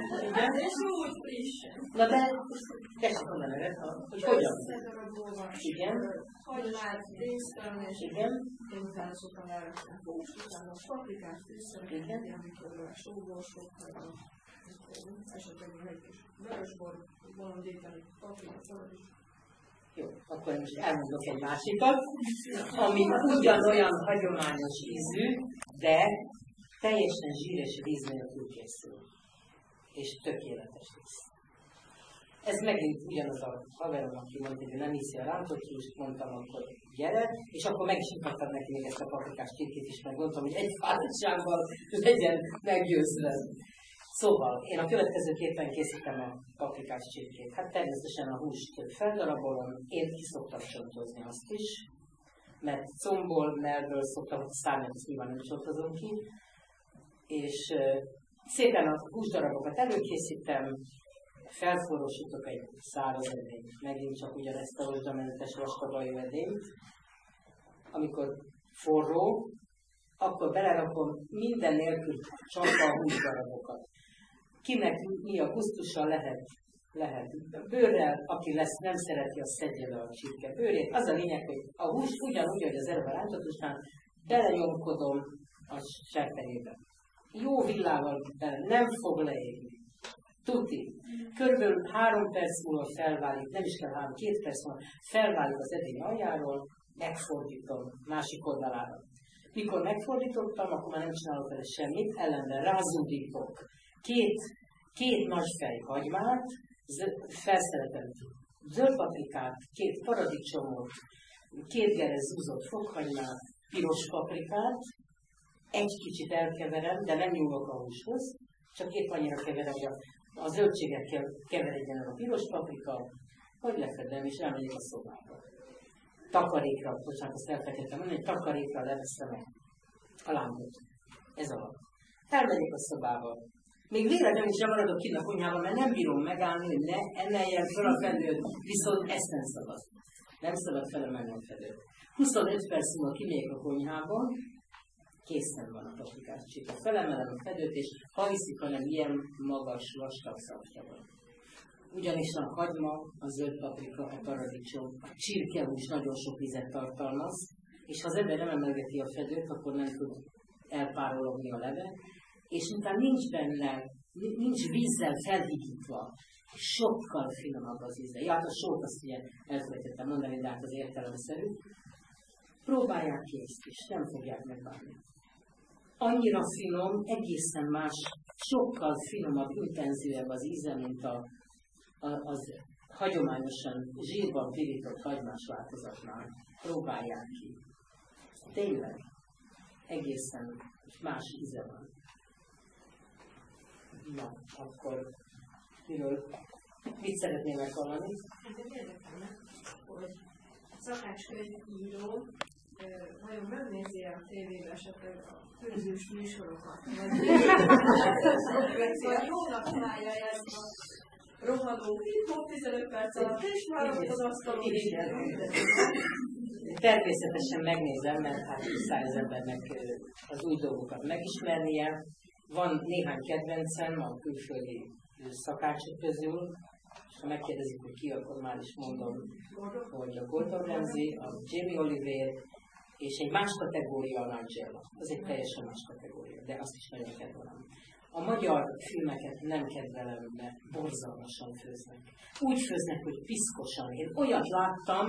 Na de, tessék onnan erre, hogy hogyan? Igen. Hagymát, részben, és igen. Én utána szoktam elvetni húst, utána paprikát, fűszereket, amikor sóborsokkal, esetleg egy kis vörösbor, bolondétani, paprika, paradicsom. Jó, akkor most elmondok egy másikat, ami ugyanolyan hagyományos ízű, de teljesen zsír és víz nélkül készül. És tökéletes lesz. Ez megint ugyanaz a haverom, aki mondta, hogy nem hiszi a rántott húst, mondtam akkor gyere, és akkor meg is mutattam neki még ezt a paprikás csirkét is, meg mondtam, hogy egy fáradtsággal legyen meggyőzve. Szóval, én a következőképpen készítem a paprikás csirkét. Hát természetesen a húst feldarabolom, én ki szoktam csontozni azt is, mert combból, mellből szoktam, szárnyat, azt nyilván nem csontozom ki, és szépen a húsdarabokat előkészítem, felforrósítok egy száraz edényt, megint csak ugyanezt a rozsdamentes vastagajú edényt, amikor forró, akkor belerakom minden nélkül csak a húsdarabokat. Kinek mi a gusztusa lehet bőrrel, aki nem szereti, azt szedje le a csirke bőrét. Az a lényeg, hogy a húst ugyanúgy, hogy az előbb a rántott húsnál, belenyomkodom a serpenyőbe. Jó villával bele, nem fog leégni. Tuti. Körülbelül 3 perc múlva felválik, nem is kell 3, 2 perc múlva felválik az edény aljáról, megfordítom másik oldalára. Mikor megfordítottam, akkor már nem csinálok vele semmit, ellenben rázúdítok két nagy fej hagymát, felszeretem zöld paprikát, 2 paradicsomot, 2 gerez zúzott fokhagymát, piros paprikát, egy kicsit elkeverem, de nem nyúlok a húshoz, csak épp annyira keverem, hogy a zöldségekkel keveredjen el a piros paprika, hogy lefedem és elmegyek a szobába. Takarékra, bocsánat, azt elfelejtettem mondani, hogy takarékra leveszem a lámpot. Ez alatt. Elmegyek a szobába, Még véletlenül is maradok kint a konyhában, mert nem bírom megállni, hogy ne emeljen fel a fedőt, viszont ezt nem szabad. Nem szabad felemelni a fedőt. 25 perc múlva kimegyek a konyhában, készen van a paprikás csirke. Felemelem a fedőt, és ha hiszik, hanem ilyen magas, vastag szapja van. Ugyanis a hagyma, a zöld paprika, a paradicsom, a csirkehús nagyon sok vizet tartalmaz, és ha az ember nem emelgeti a fedőt, akkor nem tud elpárologni a leve, és miután nincs vízzel felhigítva, sokkal finomabb az íze. Ja, hát a sót azt ugye elfelejtettem mondani, de hát az értelemszerű. Próbálják ki ezt is, nem fogják megbánni. Annyira finom, egészen más, sokkal finomabb, intenzívebb az íze, mint az hagyományosan zsírban pirított hagymás változatnál. Próbálják ki. Tényleg, egészen más íze van. Na, akkor mit szeretnének hallani? Érdekelne, hogy szakácskönyvíró vajon megnézi a tévében esetleg a főzős műsorokat, vagy jónak találja ezt a rohanó 15 perc alatt, és már az asztalon is. Természetesen megnézem, mert hát muszáj az embernek az új dolgokat megismernie. Van néhány kedvencem a külföldi szakácsok közül, és ha megkérdezik, hogy ki, akkor már is mondom, hogy a Gordon Ramsay, a Jamie Oliver, és egy más kategória a Nigella. Az egy teljesen más kategória, de azt is nagyon kedvelem. A magyar filmeket nem kedvelem, mert borzalmasan főznek. Úgy főznek, hogy piszkosan. Én olyat láttam,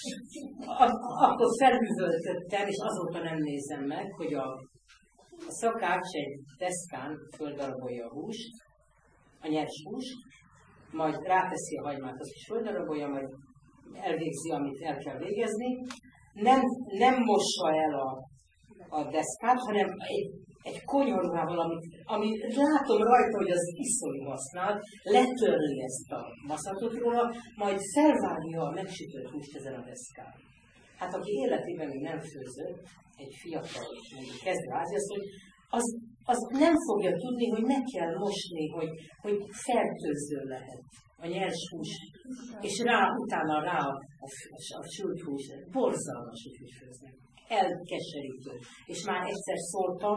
akkor felhűvöltöttem, és azóta nem nézem meg, hogy a szakács egy deszkán földarabolja a húst, a nyers húst, majd ráteszi a hagymát, azt is földarabolja, majd elvégzi, amit el kell végezni. Nem mossa el a deszkát, hanem egy konyharuhával, ami látom rajta, hogy az iszonyú használt, letörli ezt a maszatot róla, majd felvágja a megsütött húst ezen a deszkán. Hát aki életében még nem főzött, egy fiatal, mondjuk kezdőházi, az nem fogja tudni, hogy meg kell mosni, hogy fertőző lehet a nyers hús, és utána rá a sült hús. Borzalmas, hogy főznek. Elkeserítő. És már egyszer szóltam,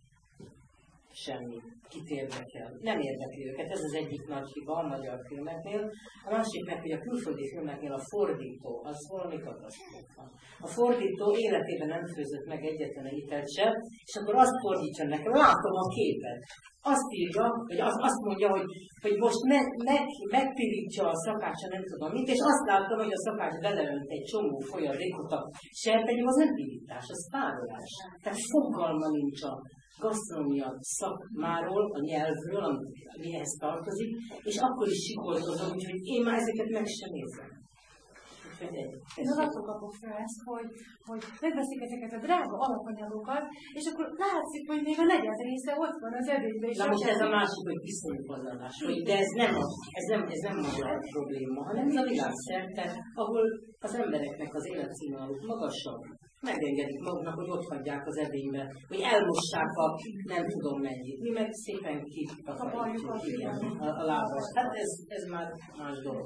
semmi, kit érdekel. Nem érdekli őket, ez az egyik nagy hiba a magyar filmeknél. A másik meg, hogy a külföldi filmeknél a fordító, az valami katasztrófa. A fordító életében nem főzött meg egyetlen ételt sem, és akkor azt fordítja nekem, látom a képet. Azt írja, vagy azt mondja, hogy most megpirítja a szakácsa, nem tudom mit, és azt láttam, hogy a szakács beleönt egy csomó folyadékot a serpenyőbe, az nem pirítás, az párolás. Tehát fogalma nincs a gasztronómia szakmáról, a nyelvről, mihez tartozik, és akkor is sikoltozom, úgyhogy én már ezeket meg sem nézem. Én attól kapok fel ezt, hogy megveszik ezeket a drága alapanyagokat, és akkor látszik, hogy még a negyed része ott van az ebédben is. Na most ez a másik, hogy viszonypazarlás, de ez nem magyar probléma, hanem ez a világszerte, ahol az embereknek az életszínvonaluk magasabb. Megengedik maguknak, hogy ott hagyják az edénybe, hogy elmossák a nem tudom mennyit. Mi meg szépen kitakarítjuk a lábast. Hát ez már más dolog.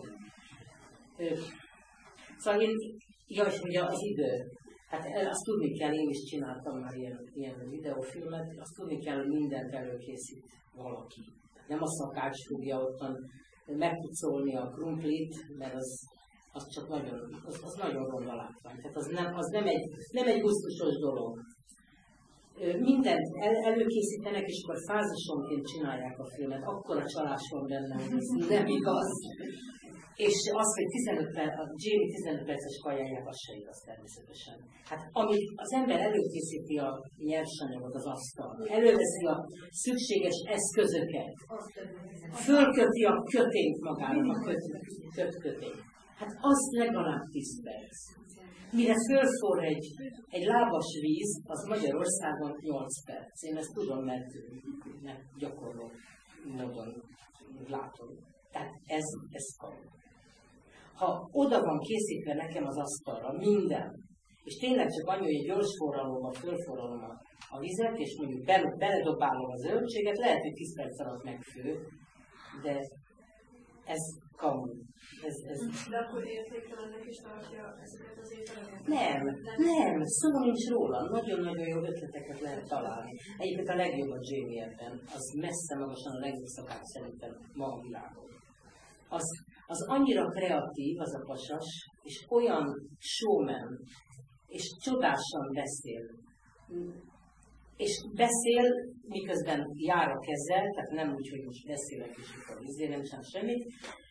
Szóval és ugye az idő. Hát azt tudni kell, én is csináltam már ilyen videófilmet, azt tudni kell, hogy mindent előkészít valaki. Nem a szakács fogja ottan megpucolni a krumplit, mert az csak nagyon ronda látvány. Tehát az nem egy gusztusos dolog. Mindent előkészítenek, és akkor fázisonként csinálják a filmet. Akkora csalás van benne, hogy ez nem igaz. És az, hogy a Jamie 15 perces kajáját, az se igaz természetesen. Hát amíg az ember előkészíti a nyersanyagot az asztalra, előveszi a szükséges eszközöket, fölköti a kötényt magára, a kötényt. Hát az legalább 10 perc. Mire fölforr egy lábas víz, az Magyarországon 8 perc. Én ezt tudom, mert gyakorló módon látom. Tehát ez kamu. Ha oda van készítve nekem az asztalra minden, és tényleg csak annyi, hogy egy gyors forralomban fölforralom a vizet, és mondjuk beledobálom a zöldséget, lehet, hogy 10 perc alatt megfő, de ez kamu. De akkor értéktelennek is tartja ezeket az ételeket? Nem, szó nincs róla. Nagyon-nagyon jó ötleteket lehet találni. Egyébként a legjobb a JVM-ben, az messze magasan a legjobb szakát szerintem ma a világon. Az annyira kreatív az a pasas, és olyan showman, és csodásan beszél. És beszél, miközben jár a kezel, tehát nem úgy, hogy most beszélek, és akkor nem csinál semmit,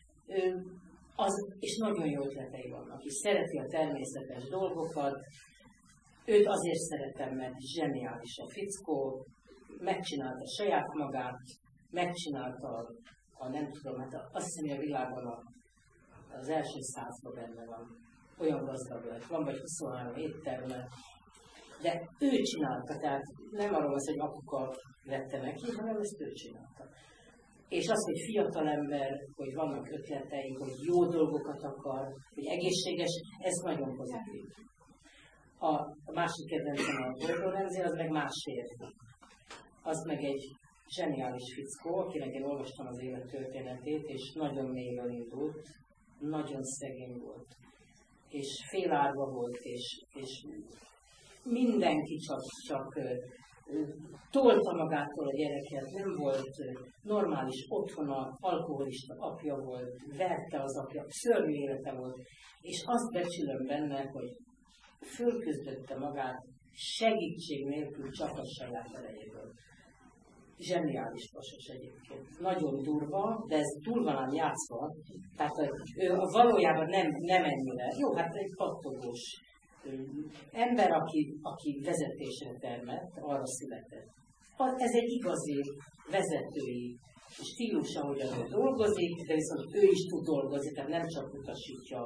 és nagyon jó ötletei vannak, és szereti a természetes dolgokat. Őt azért szeretem, mert zseniális a fickó, megcsinálta saját magát, megcsinálta nem tudom, hát azt hiszem, hogy a világon az első 100-ban benne van. Olyan gazdag lett, van vagy 23 étterme, de ő csinálta, tehát nem arról az, hogy apuka vette neki, hanem ezt ő csinálta. És az, hogy fiatalember, hogy vannak ötletei, hogy jó dolgokat akar, hogy egészséges, ez nagyon pozitív. A másik kedvencem a Gordon Ramsay, az meg másért. Az meg egy zseniális fickó, akinek én olvastam az élet történetét, és nagyon mélyen indult, nagyon szegény volt. És félárva volt, és mindenki csak tolta magától a gyereket, nem volt normális otthona, alkoholista apja volt, verte az apja, szörnyű élete volt, és azt becsülöm benne, hogy fölküzdötte magát segítség nélkül csak a saját erejéből. Zseniális pasas egyébként. Nagyon durva, de ez túl van ám játszva, tehát ő valójában nem ennyire. Jó, hát egy pattogós ember, aki vezetésre termett, arra született. Ez egy igazi vezetői stílus, ahogyan ő dolgozik, de viszont ő is tud dolgozni, tehát nem csak utasítja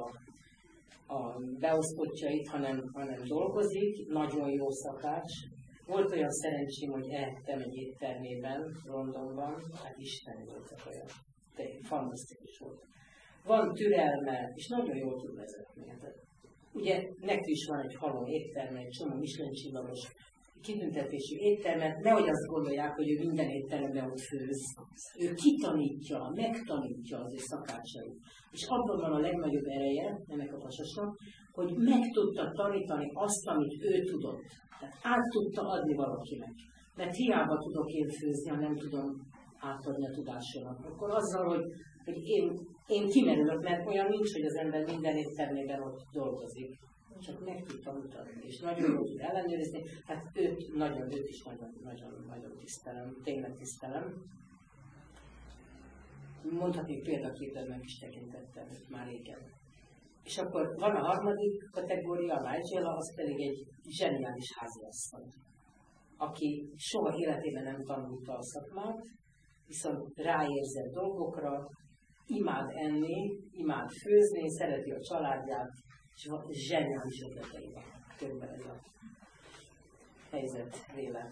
a beosztottjait, hanem dolgozik, nagyon jó szakács. Volt olyan szerencsém, hogy ehettem egy éttermében, Londonban, hát Isten voltak olyan, fantasztikus volt. Van türelme, és nagyon jól tud vezetni. Ugye neki is van egy halom étterme, egy csomó Michelin csillagos kitüntetésű éttermet, nehogy azt gondolják, hogy ő minden étteremben ott főz. Ő kitanítja, megtanítja az ő szakácsait. És abban van a legnagyobb ereje ennek a pasasnak, hogy meg tudta tanítani azt, amit ő tudott. Tehát át tudta adni valakinek. Mert hiába tudok én főzni, ha nem tudom átadni a tudásomat. Akkor azzal, hogy én kimerülök, mert olyan nincs, hogy az ember minden éttermében ott dolgozik. Csak meg tudtam mutatni, és nagyon jól tud ellenőrizni, hát őt is nagyon tisztelem, tényleg tisztelem. Mondhatnék példaképben is tekintettem már régen. És akkor van a harmadik kategória, a Nigella, az pedig egy zseniális háziasszony, aki soha életében nem tanulta a szakmát, viszont ráérzett dolgokra, imád enni, imád főzni, szereti a családját, és van zseniális ötletei van. Körülbelül ez a helyzet véle.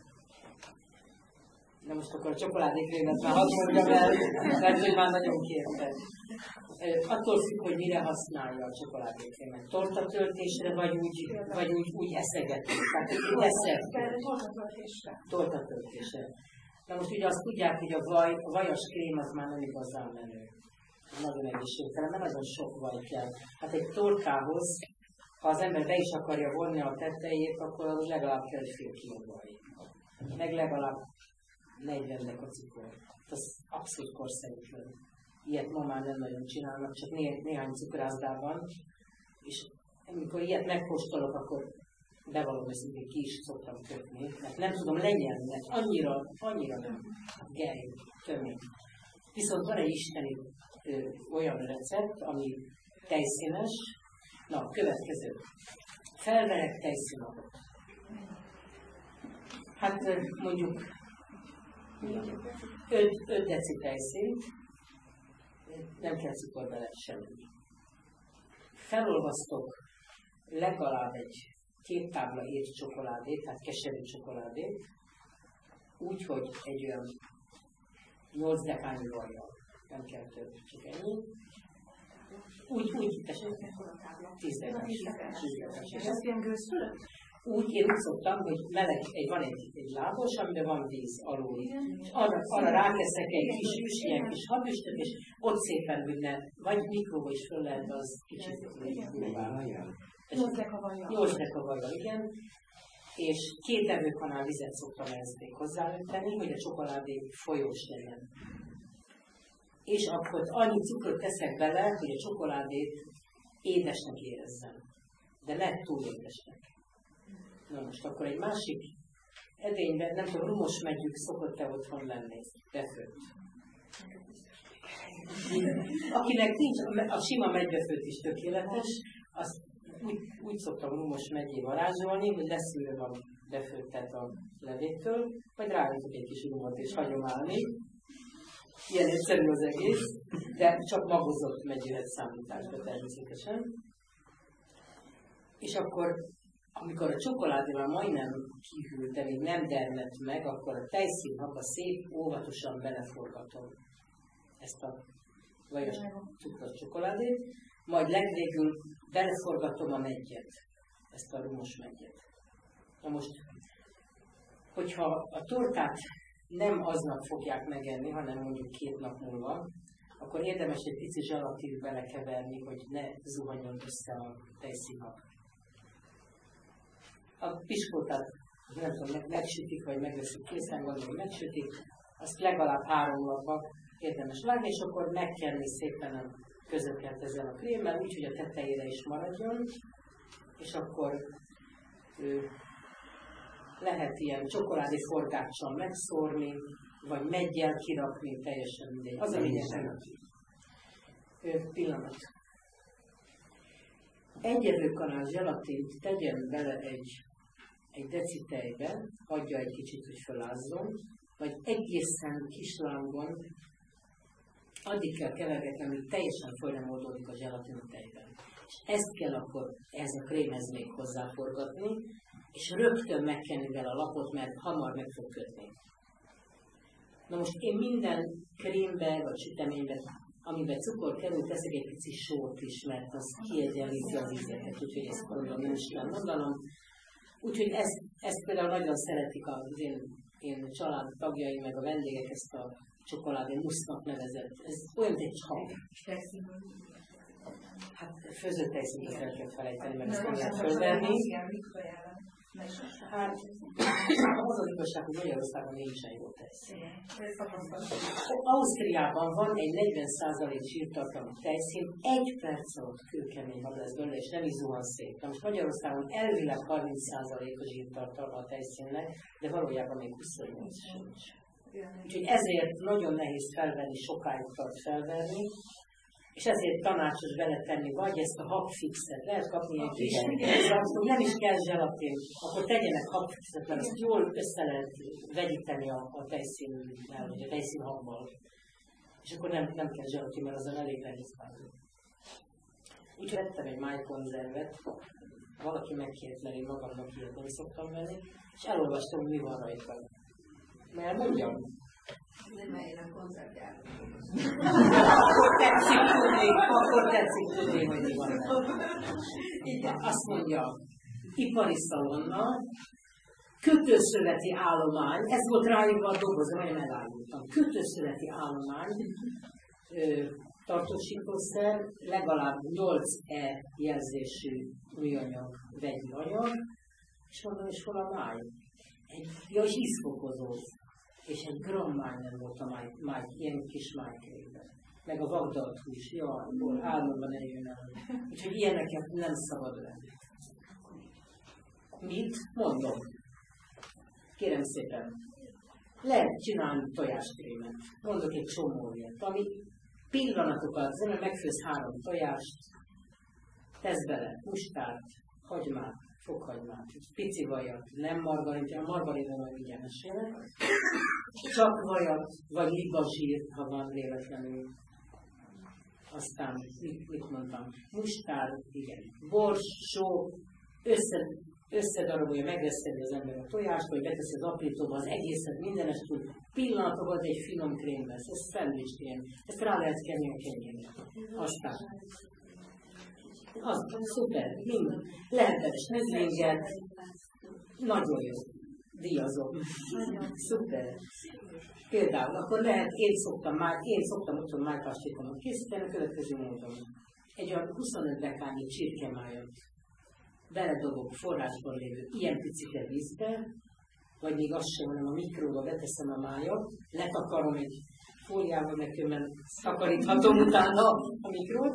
Na most akkor a csokoládékrémet már hadd mondjam el, mert hogy már nagyon kérted. Attól függ, hogy mire használja a csokoládékrémet. Tortatöltésre, vagy úgy eszegetni. Tehát eszek. Tortatöltésre. Na most ugye azt tudják, hogy a vajas krém az már nem igazán menő. Nagyon egészségtelen, mert nagyon sok vaj kell. Hát egy tortához, ha az ember be is akarja vonni a tetejét, akkor az legalább kell fél kiló vaj. Meg legalább 40 dekacukor. Ez abszolút korszerűtlen. Ilyet ma már nem nagyon csinálnak, csak néhány cukrászdában. És amikor ilyet megkóstolok, akkor bevallom őszintén, ki is szoktam kötni, mert nem tudom lenyelni, mert annyira nem geri, tömény. Viszont van egy isteni olyan recept, ami tejszínes. Na, következő. Felverek tejszínapot. Hát mondjuk 5 deci tejszínt, nem kell cukor bele semmi. Felolvasztok legalább egy 2 tábla ért csokoládét, tehát keserű csokoládét, úgy, hogy egy olyan 8 dekányi vajjal, nem kell több, csak ennyi. Úgy tessék. 10 dekás. És ezt ilyen gőz fölött? Én úgy szoktam, hogy van egy lábos, amiben van víz alul. És arra rákeszek egy kis ilyen kis habüstöt, és ott szépen minden, vagy mikróba is föl lehet, az kicsit durván. 8 dekavajjal, igen. És 2 evőkanál vizet szoktam ehhez még hozzáönteni, hogy a csokoládé folyós legyen. És akkor annyi cukrot teszek bele, hogy a csokoládét édesnek érezzem. De ne túl édesnek. Na most akkor egy másik edényben, nem tudom, rumos megyük szokott-e otthon lenni, befőtt. Akinek nincs, a sima megybefőtt is tökéletes, azt úgy szoktam rumos megyé varázsolni, hogy leszűröm a befőttet a levétől, vagy rájöttök egy kis rumot és hagyom állni. Ilyen egyszerű az egész, de csak magozott megyélet számításba természetesen. És akkor, amikor a csokoládé már majdnem kihűlt, de még nem dermedt meg, akkor a tejszínhabba szép, óvatosan beleforgatom ezt a vajos cukros csokoládét, majd legvégül beleforgatom a meggyet, ezt a rumos meggyet. Na most, hogyha a tortát nem aznap fogják megenni, hanem mondjuk 2 nap múlva, akkor érdemes egy pici zsalatint belekeverni, hogy ne zuhanjon össze a tejszínhab. A piskótát, nem tudom, megsütik, vagy megveszik készen, gondolom megsütik, azt legalább 3 napba érdemes vágni, és akkor megkenni szépen a közöket ezzel a krémmel, úgyhogy a tetejére is maradjon, és akkor lehet ilyen csokoládé forgáccsal megszórni, vagy meggyel kirakni, teljesen mindegy. Az a lényeg. Pillanat. 1 evőkanál zselatint tegyen bele egy deci tejbe, hagyja egy kicsit, hogy felázzon, vagy egészen kis lámgon addig kell kevergetni, amíg teljesen föl nem oldódik a zselatin a tejben. És ezt kell akkor ehhez a krémhez még hozzáforgatni, és rögtön megkenni vele a lapot, mert hamar meg fog kötni. Na most én minden krémbe vagy süteménybe, amiben cukor kerül, teszek egy pici sót is, mert az kiegyenlíti az ízeket, úgyhogy ezt mondom, nem is kell mondanom. Úgyhogy ezt például nagyon szeretik az én család tagjai, meg a vendégek ezt a csokoládé musznak nevezett. Ez olyan, mint egy csap. Hát főzött tejszíntet el kell felejteni, mert ezt nem lehet fölvenni. Hát az az igazság, hogy Magyarországon nincsen jó tejszín. Ausztriában van egy 40% zsírtartalmú tejszín, 1 perc alatt kőkemény hab lesz belőle, és nem is zuhan szét. Na most Magyarországon elvileg 30% a zsírtartalma a tejszínnek, de valójában még 28 sincs. Úgyhogy ezért nagyon nehéz felvenni, sokáig tart felvenni, és ezért tanácsos beletenni vagy ezt a habfixet, lehet kapni egy kis, nem is kell zselatin, akkor tegyenek habfixet, mert azt jól össze lehet vegyíteni a tejszínnel, vagy a tejszínhabban. És akkor nem kell zselatin, mert azon elég nehéz válni. Úgyhogy vettem egy májkonzervet, valaki megkért, mert én magamnak ilyet nem szoktam venni, és elolvastam, hogy mi van rajta. Mert mondjam. Nem eljön a konzervgyárba. Akkor tetszik tudni, hogy mi van. Azt mondja, ipari szalonna, kötőszöveti állomány, ez volt ráírva a dobozra, nagyon elállultam. Kötőszöveti állomány, tartósítószer, legalább 8E jelzésű műanyag, vegyi anyag, és mondom, és hol a máj? És ízfokozó. És egy gram máj nem volt a máj, ilyen kis májkrémben. Meg a vagdalt hús, jaj, álmomban ne jön el. Úgyhogy ilyeneket nem szabad venni. Mit? Mondom. Kérem szépen. Lehet csinálni tojáskrémet. Mondok egy csomó ilyet, ami pillanatokat, az ember megfőz 3 tojást, tesz bele mustárt, hagymát, fokhagymát, pici vajat, nem margarin, a margarinra majd mindjárt mesélek, csak vajat, vagy libazsírt, ha van véletlenül. Aztán, mit mondtam? Mustár, igen. Bors, só, összedarabolja, megreszteli az ember a tojást, vagy beteszi az aprítóba, az egészet mindenest tud. Pillanatokat egy finom krém lesz, ez szendvicskrém. Ezt rá lehet kenni a kenyérre. Aztán. Az szuper, minden. Lehetes növényget. Nagyon jó. Díjazom. Szuper. Például, akkor lehet, én szoktam otthon májpástékomot készíteni, a következő módon. Egy olyan 25 dekányi csirkemájat beledobok forrásban lévő ilyen picike vízbe, vagy még azt sem, hanem a mikróba beteszem a májat, letakarom egy fóliával, meg különben takaríthatom utána a mikrót.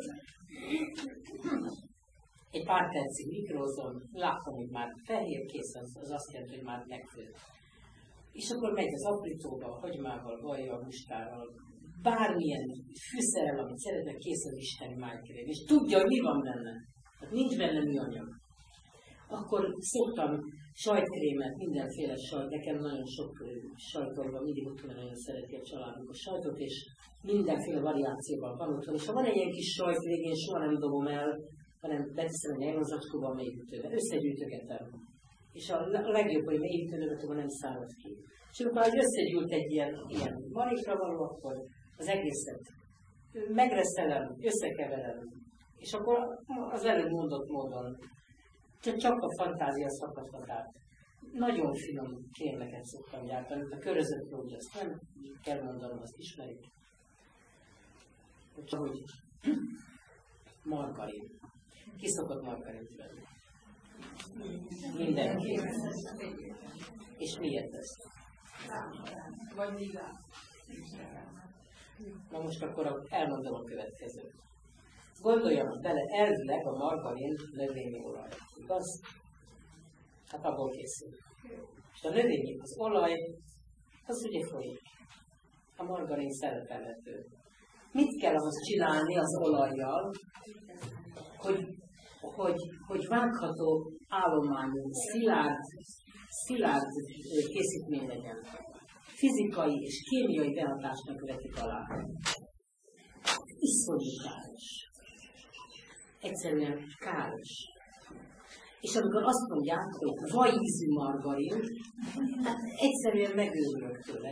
Egy pár percig mikrózom, látom, hogy már fehér kész, az azt jelenti, hogy már megfőtt. És akkor megy az aprítóba, hagymával, vajjal, mustárral, bármilyen fűszerrel, amit szeretnek, kész az isteni májkrém. És tudja, hogy mi van benne. Hát nincs benne műanyag. Akkor szoktam sajtkrémet, mindenféle sajt, nekem nagyon sok sajtolva, mindig otthon nagyon szereti a családunk a sajtot, és mindenféle variációban van otthon. És ha van egy ilyen kis sajt végén, soha nem dobom el, hanem beteszem egy nejlonzacskóba a mélyhűtőbe. Összegyűjtögetem. És a legjobb, hogy mélyhűtőbe nem szárad ki. És amikor összegyűlt egy ilyen marikra való, akkor az egészet megreszelem, összekeverem. És akkor az előbb mondott módon csak a fantázia szakadhat át. Nagyon finom krémeket szoktam gyártani, a körözött rógy, azt nem kell mondanom, azt ismerik. Csak hogy margarin. Ki szokott margarint venni? Mindenki. És miért ez? Vagy migál. Na most akkor elmondom a következőt. Gondoljanak bele, elvileg a margarin növényi olaj. Igaz? Hát abból készül. És a növényi, az olaj, az ugye folyik. A margarin szeretelhető. Mit kell ahhoz csinálni az olajjal, hogy vágható állományú, szilárd készítmény legyen? Fizikai és kémiai behatásnak vetik alá. Iszonyú káros. Egyszerűen káros. És amikor azt mondják, hogy vajízű margarin, hát egyszerűen megőrülök tőle.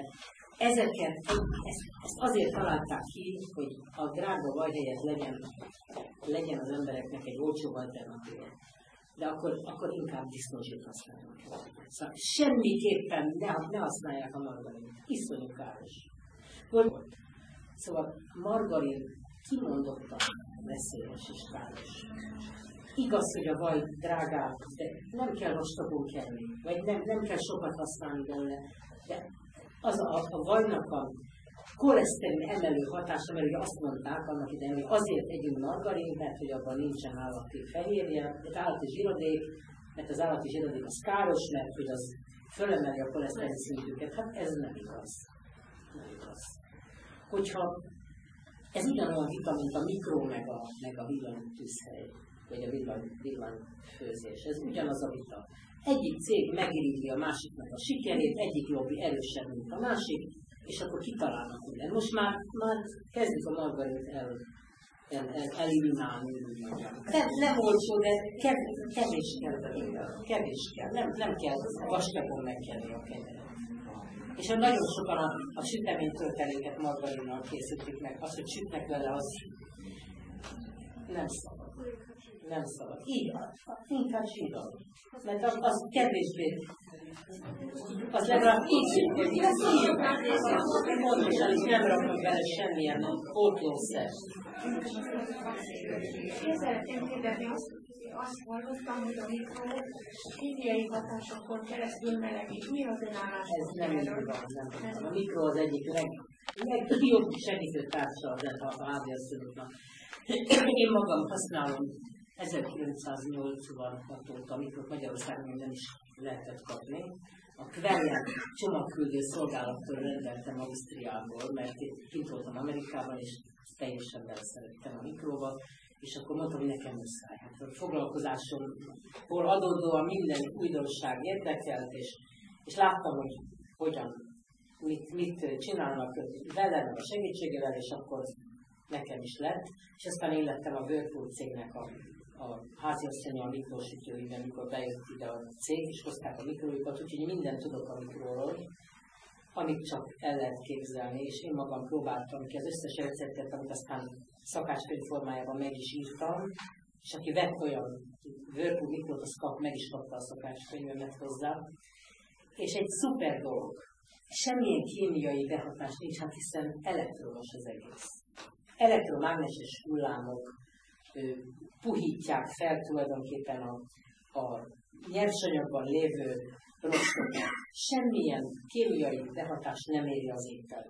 Ezt azért találták ki, hogy a drága vaj helyett legyen az embereknek egy olcsó alternatíva. De akkor inkább disznózsírt használnak. Szóval semmiképpen ne használják a margarin. Iszonyú káros. Szóval margarin kimondottan veszélyes és káros. Igaz, hogy a vaj drágább, de nem kell vastagon kenni, vagy nem kell sokat használni belőle, de az a vajnak a koleszterin emelő hatása, mert ugye azt mondták annak idején, hogy azért együnk margarint, mert hogy abban nincsen állati fehérje, állati zsírodék, mert az állati zsírodék az káros, mert hogy az fölemeli a koleszterin szintüket. Hát ez nem igaz. Nem igaz. Hogyha ez ugyanolyan vita, mint a mikró meg a villanytűzhely, vagy a villanyfőzés. Ez ugyanaz a vita. Egyik cég megirigyli a másiknak a sikerét, egyik lobby erősebb, mint a másik, és akkor kitalálnak minden. Most már kezdjük a margarint eliminálni. Nem olcsó, de kevés kell belőle. Kevés kell. Nem kell vastagon megkenni a kenyeret. És nagyon sokan a süteménytölteléket margarinnal készítik meg. Az, hogy sütnek vele, az nem szabad. Nem szabad. Így van. Inkább zsírral. Mert az kevésbé. Az legalább így pontosan, és nem raknak bele semmilyen pótlószert. Én szeretném kérdezni azt hallottam, hogy a mikró kémiai hatásokon keresztül melegít. Mi az önállás? Ez nem így van, nem. A mikró az egyik legjobb segítő társa a háziasszonyoknak. Én magam használom 1980 óta a mikrot Magyarországon minden is lehetett kapni. A Querien csomagküldő szolgálattól rendeltem Ausztriából, mert itt kint voltam Amerikában, és teljesen beleszerettem a mikróba, és akkor mondtam, hogy nekem muszáj. Hát a foglalkozásomból adódóan minden újdonság érdekelt, és láttam, hogy hogyan, mit csinálnak vele, a segítségével, és akkor nekem is lett, és aztán én lettem a Whirlpool cégnek a a háziasszony a mikrosütőiben, mikor bejött ide a cég, és hozták a mikrójukat, úgyhogy mindent tudok a mikróról, amit csak el lehet képzelni, és én magam próbáltam ki az összes receptet, amit aztán szakácskönyv formájában meg is írtam, és aki vett olyan Whirlpool mikrót, az meg is kapta a szakácskönyvemet hozzá. És egy szuper dolog. Semmilyen kémiai behatás nincs, hát hiszen elektromos az egész. Elektromágneses hullámok puhítják fel tulajdonképpen a nyersanyagban lévő rostokat. Semmilyen kémiai behatás nem éri az ételt.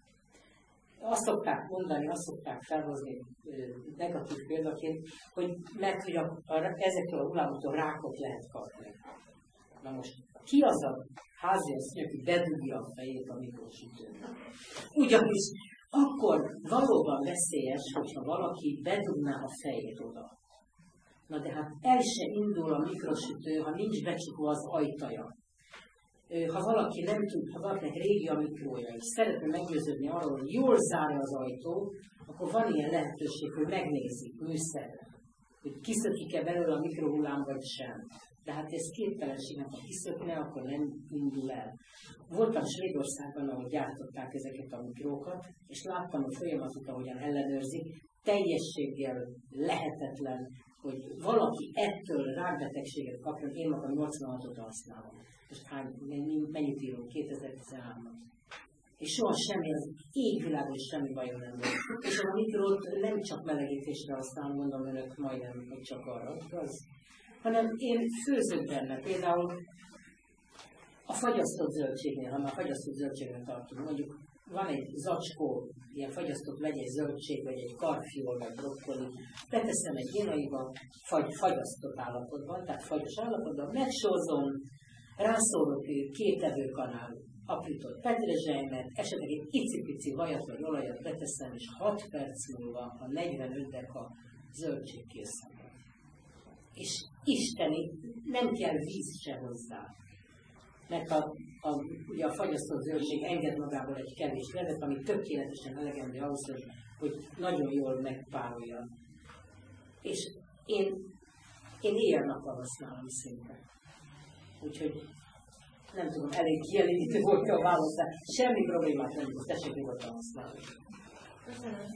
Azt szokták mondani, azt szokták felhozni negatív példaként, hogy mert hogy ezektől a hullámoktól rákot lehet kapni. Na most, ki az a háziasszony, aki bedugja a fejét a mikrosütőbe? Ugyanis akkor valóban veszélyes, hogyha valaki bedugná a fejét oda. Na de hát el se indul a mikrosütő, ha nincs becsukva az ajtaja. Ha valaki nem tud, ha valakinek régi a mikrója, és szeretne meggyőződni arról, hogy jól zárja az ajtó, akkor van ilyen lehetőség, hogy megnézik műszerre, hogy kiszökik-e belőle a mikrohullám vagy sem. De hát ez képtelenségnek, ha kiszökne, akkor nem indul el. Voltam Svédországban, ahol gyártották ezeket a mikrókat, és láttam a folyamatot, ahogyan ellenőrzik, teljességgel lehetetlen, hogy valaki ettől rákbetegséget kapjon. Én magam 86-ot használom. Most mennyit írunk? 2013-ban. És soha semmi, az égvilágon semmi bajom nem volt. És a mikrót nem csak melegítésre használom, mondom önök majdnem, hogy csak arra, hanem én főzök benne. Például a fagyasztott zöldségnél, ha már fagyasztott zöldségnél tartunk, mondjuk van egy zacskó, ilyen fagyasztott vegyes zöldség, vagy egy karfiol, vagy brokkoli, beteszem egy génaiba, fagyasztott állapotban, tehát fagyos állapotban, megsorzom, rászórok 2 evőkanál aprított petrezselymet, esetleg egy icipici vajat vagy olajat beteszem, és 6 perc múlva a 45-ek a zöldség készül. És isteni, nem kell víz se hozzá. Mert ugye a fagyasztott zöldség enged magából egy kevés levet, ami tökéletesen elegendő ahhoz, hogy nagyon jól megpárolja. És én éjjel-nappal használom szinte. Úgyhogy nem tudom, elég kielégítő volt a választás. Semmi problémát nem volt, tessék nyugodtan használni. Köszönöm.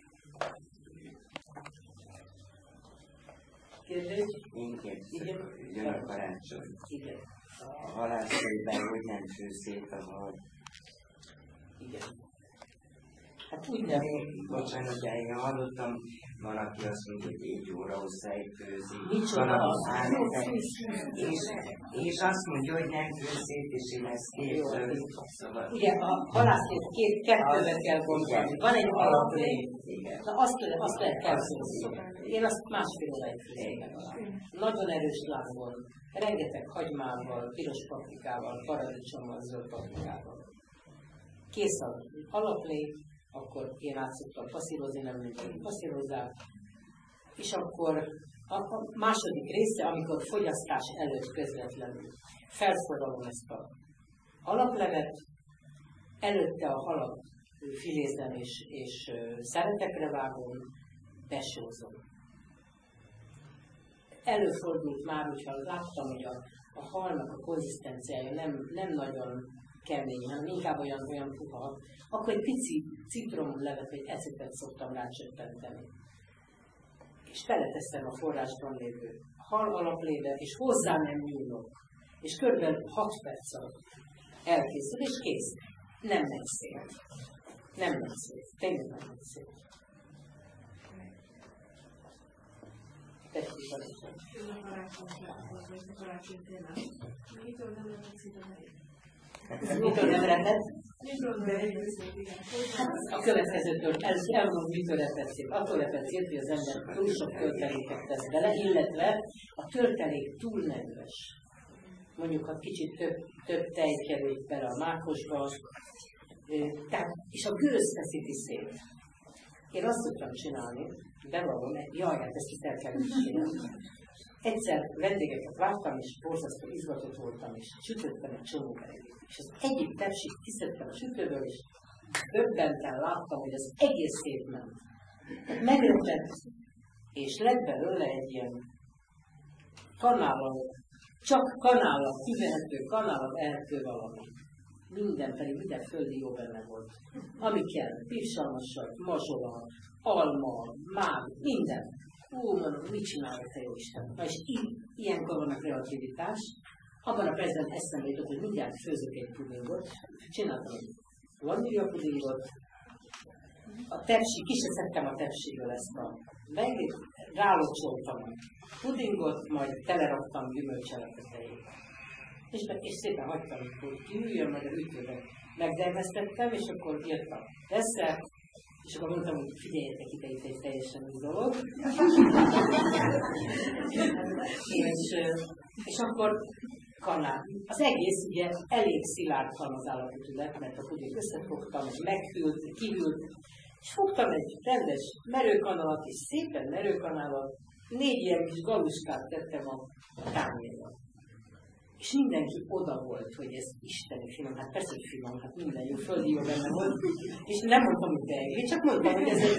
Kérdés? Én kérdezem, jön a karácsony. Igen. A halászaiban hogy nem főszét a hal? Igen. Hát úgy nem. Bocsánat, de én hallottam, van, aki azt mondja, hogy 4 óra hosszáig főzik. Micsoda az? És azt mondja, hogy nem főszét, és én ezt képzelem. Szóval... Ugye a halászét kettővel kell bontani. Van egy alaplé. Na azt lehet felszólni. Én azt másfél óráig főzem. Nagyon erős lángban. Rengeteg hagymával, piros paprikával, paradicsommal, zöld paprikával. Kész az alaplé, akkor én át szoktam passzírozni, nem mindenki passzírozzák. És akkor a második része, amikor fogyasztás előtt közvetlenül felforralom ezt a alaplevet, előtte a halat filézem és szeretekre vágom, besózom. Előfordult már, hogyha láttam, hogy a halnak a konzisztenciája nem nagyon kemény, hanem inkább olyan puha, akkor egy pici citromlevet vagy ecetet szoktam rácsöppenteni. És beleteszem a forrásban lévő hal alaplébe, és hozzá nem nyúlok. És kb. 6 perc alatt elkészül, és kész. Nem megy szét. Nem megy szét. Tényleg nem megy szét. Tetszik a mitől nem retett? A következőtől elmondom, mitől retett szét. Attól retett szét, hogy az ember túl sok tölteléket tesz bele, illetve a töltelék túl nedves. Mondjuk, ha kicsit több tej kerül bele a mákosba, és a gőz feszíti szét. Én azt szoktam csinálni, bevallom, hát ezt itt el kell csinálni. Egyszer vendégeket vártam, és borzasztó izgatott voltam, és sütöttem egy csomó kerekét. És az egyik tepsit kiszedtem a sütőből, és döbbenten láttam, hogy az egész szép ment. Meglepett, és lett belőle egy ilyen kanállal, csak kanállal, kivehető, kanállal ehető valami. Minden pedig minden földi jó benne volt. Ami kell, pipsalmasság, mazsola, alma, mág, minden. Mondom, mit csinálok, te jó Isten? Na és ilyenkor van a kreativitás. Abban a percben eszembe jutott, hogy mindjárt főzök egy pudingot. Csináltam egy vanília pudingot. A tepsi, ki se szedtem a tepsiből ezt a megét, rálocsoltam a pudingot, majd teleraktam gyümölcsel a tetejét. És szépen hagytam, hogy kiüljön, majd a hűtőben megdermesztettem, és akkor jött a desszert, és akkor mondtam, hogy figyeljetek ide, itt egy teljesen új dolog. és akkor kanál. Az egész ugye elég szilárd halmazállapotú lett, mert a puding összefogtam, meghűlt, kihűlt, és fogtam egy rendes merőkanalat, és szépen merőkanalat, 4 ilyen kis galuskát tettem a tányérba. És mindenki oda volt, hogy ez isteni finom, hát persze, hogy finom, hát minden jó, földi jó benne volt. És nem mondtam, hogy beegé, csak mondtam, hogy ez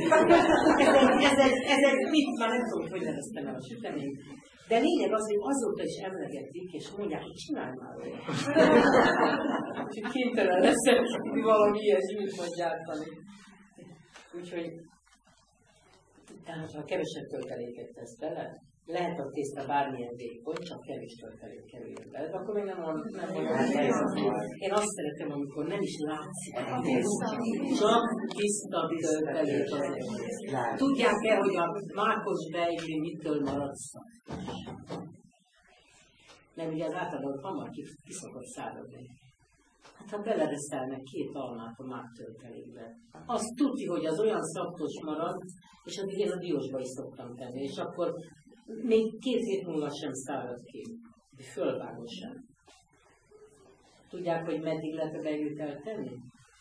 egy mit, már nem tudom, hogy neveztem el a süteményt. De lényeg az, hogy azóta is emlegetik, és mondják, hogy csinálj már olyan. Úgyhogy kénytelen leszek valami ilyesmit majd gyártani. Úgyhogy, tehát ha kevesebb tölteléket tesz bele, lehet a tészta bármilyen vékony, csak kevés töltelék kerüljön bele, de akkor még nem olyan helyzet. Én azt szeretem, amikor nem is látszik a tészta, csak tiszta töltelék azért. Tudják-e, hogy a mákos beigli mitől maradsz? Mert ugye az általában hamar ki szokott száradni. Hát ha belereszelnek 2 almát a mák töltelékbe, azt tudja, hogy az olyan szaptos marad, és addig én a diósba is szoktam tenni, és akkor még 2 hét múlva sem szárad ki, de fölvágó sem. Tudják, hogy meddig lehet a beiglit eltenni?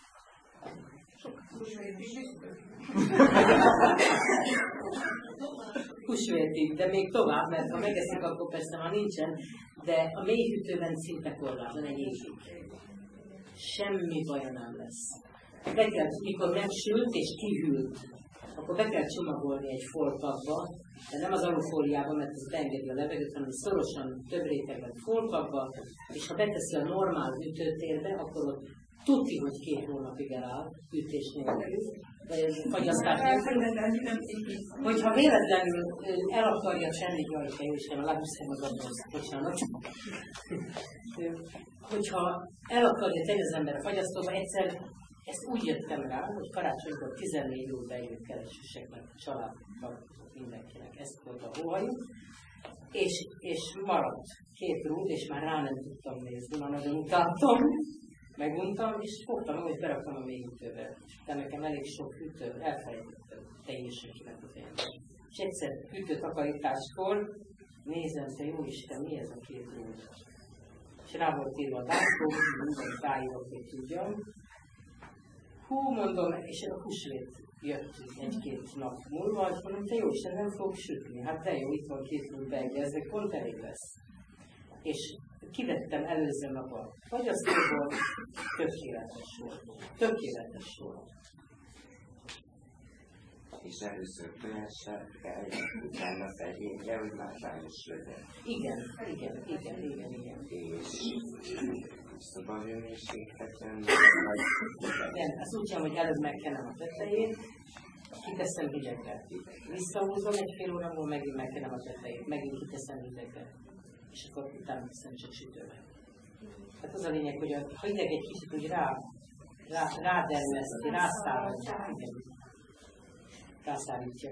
Húsvétig, de még tovább, mert ha megeszik, akkor persze már nincsen, de a mélyhűtőben szinte korlátlan egy évig. Semmi baja nem lesz. Be kell, mikor megsült és kihűlt, akkor be kell csomagolni egy foltpakba, de nem az alufóliában, mert ez beengedi a levegőt, hanem szorosan több rétegben foltpakba, és ha beteszi a normál hűtőtérbe, akkor ott tudti, hogy 2 hónapig eláll hűtés nélkül, vagy aztán hogyha véletlenül el akarja tenni, jaj, jó Isten, a lábüszem az adóz, bocsánat. Hogyha el akarja tenni az ember a fagyasztóba, egyszer ezt úgy jöttem rá, hogy karácsonykor 14 óra beiglit keresések meg a családnak, mindenkinek. Ezt volt a hóhajuk. És maradt 2 rúd, és már rá nem tudtam nézni, már nagyon utáltam. Meguntam, és fogtam, hogy beraktam a mélyhűtőbe. De nekem elég sok hűtő, elfelejtettem teljesen kivetően. És egyszer hűtőtakarításkor nézem, te jó Isten, mi ez a 2 rúd? És rá volt írva a dászló, minden tájírok, hogy tudjam. Hú, mondom, és a húsvét jött 1-2 nap múlva, és mondom, te jó Isten, nem fog sütni. Hát de jó, itt van 2 rúd beigli, ezek pont elég lesz. És kivettem előző nap a fagyasztóból, tökéletes volt. Tökéletes volt. És először tojással kell, utána fegyéke, hogy már tájos legyen. Igen. És szobahőmérsékleten, vagy... Igen, azt úgy sem, hogy előbb megkenem a tetejét, kiteszem hidegre. Visszahúzom 1,5 óra múlva, megint megkenem a tetejét, megint kiteszem hidegre. És akkor utána teszem csak sütőbe. Hát az a lényeg, hogy ha hideg egy kicsit, hogy rádermeszti, rászárítja.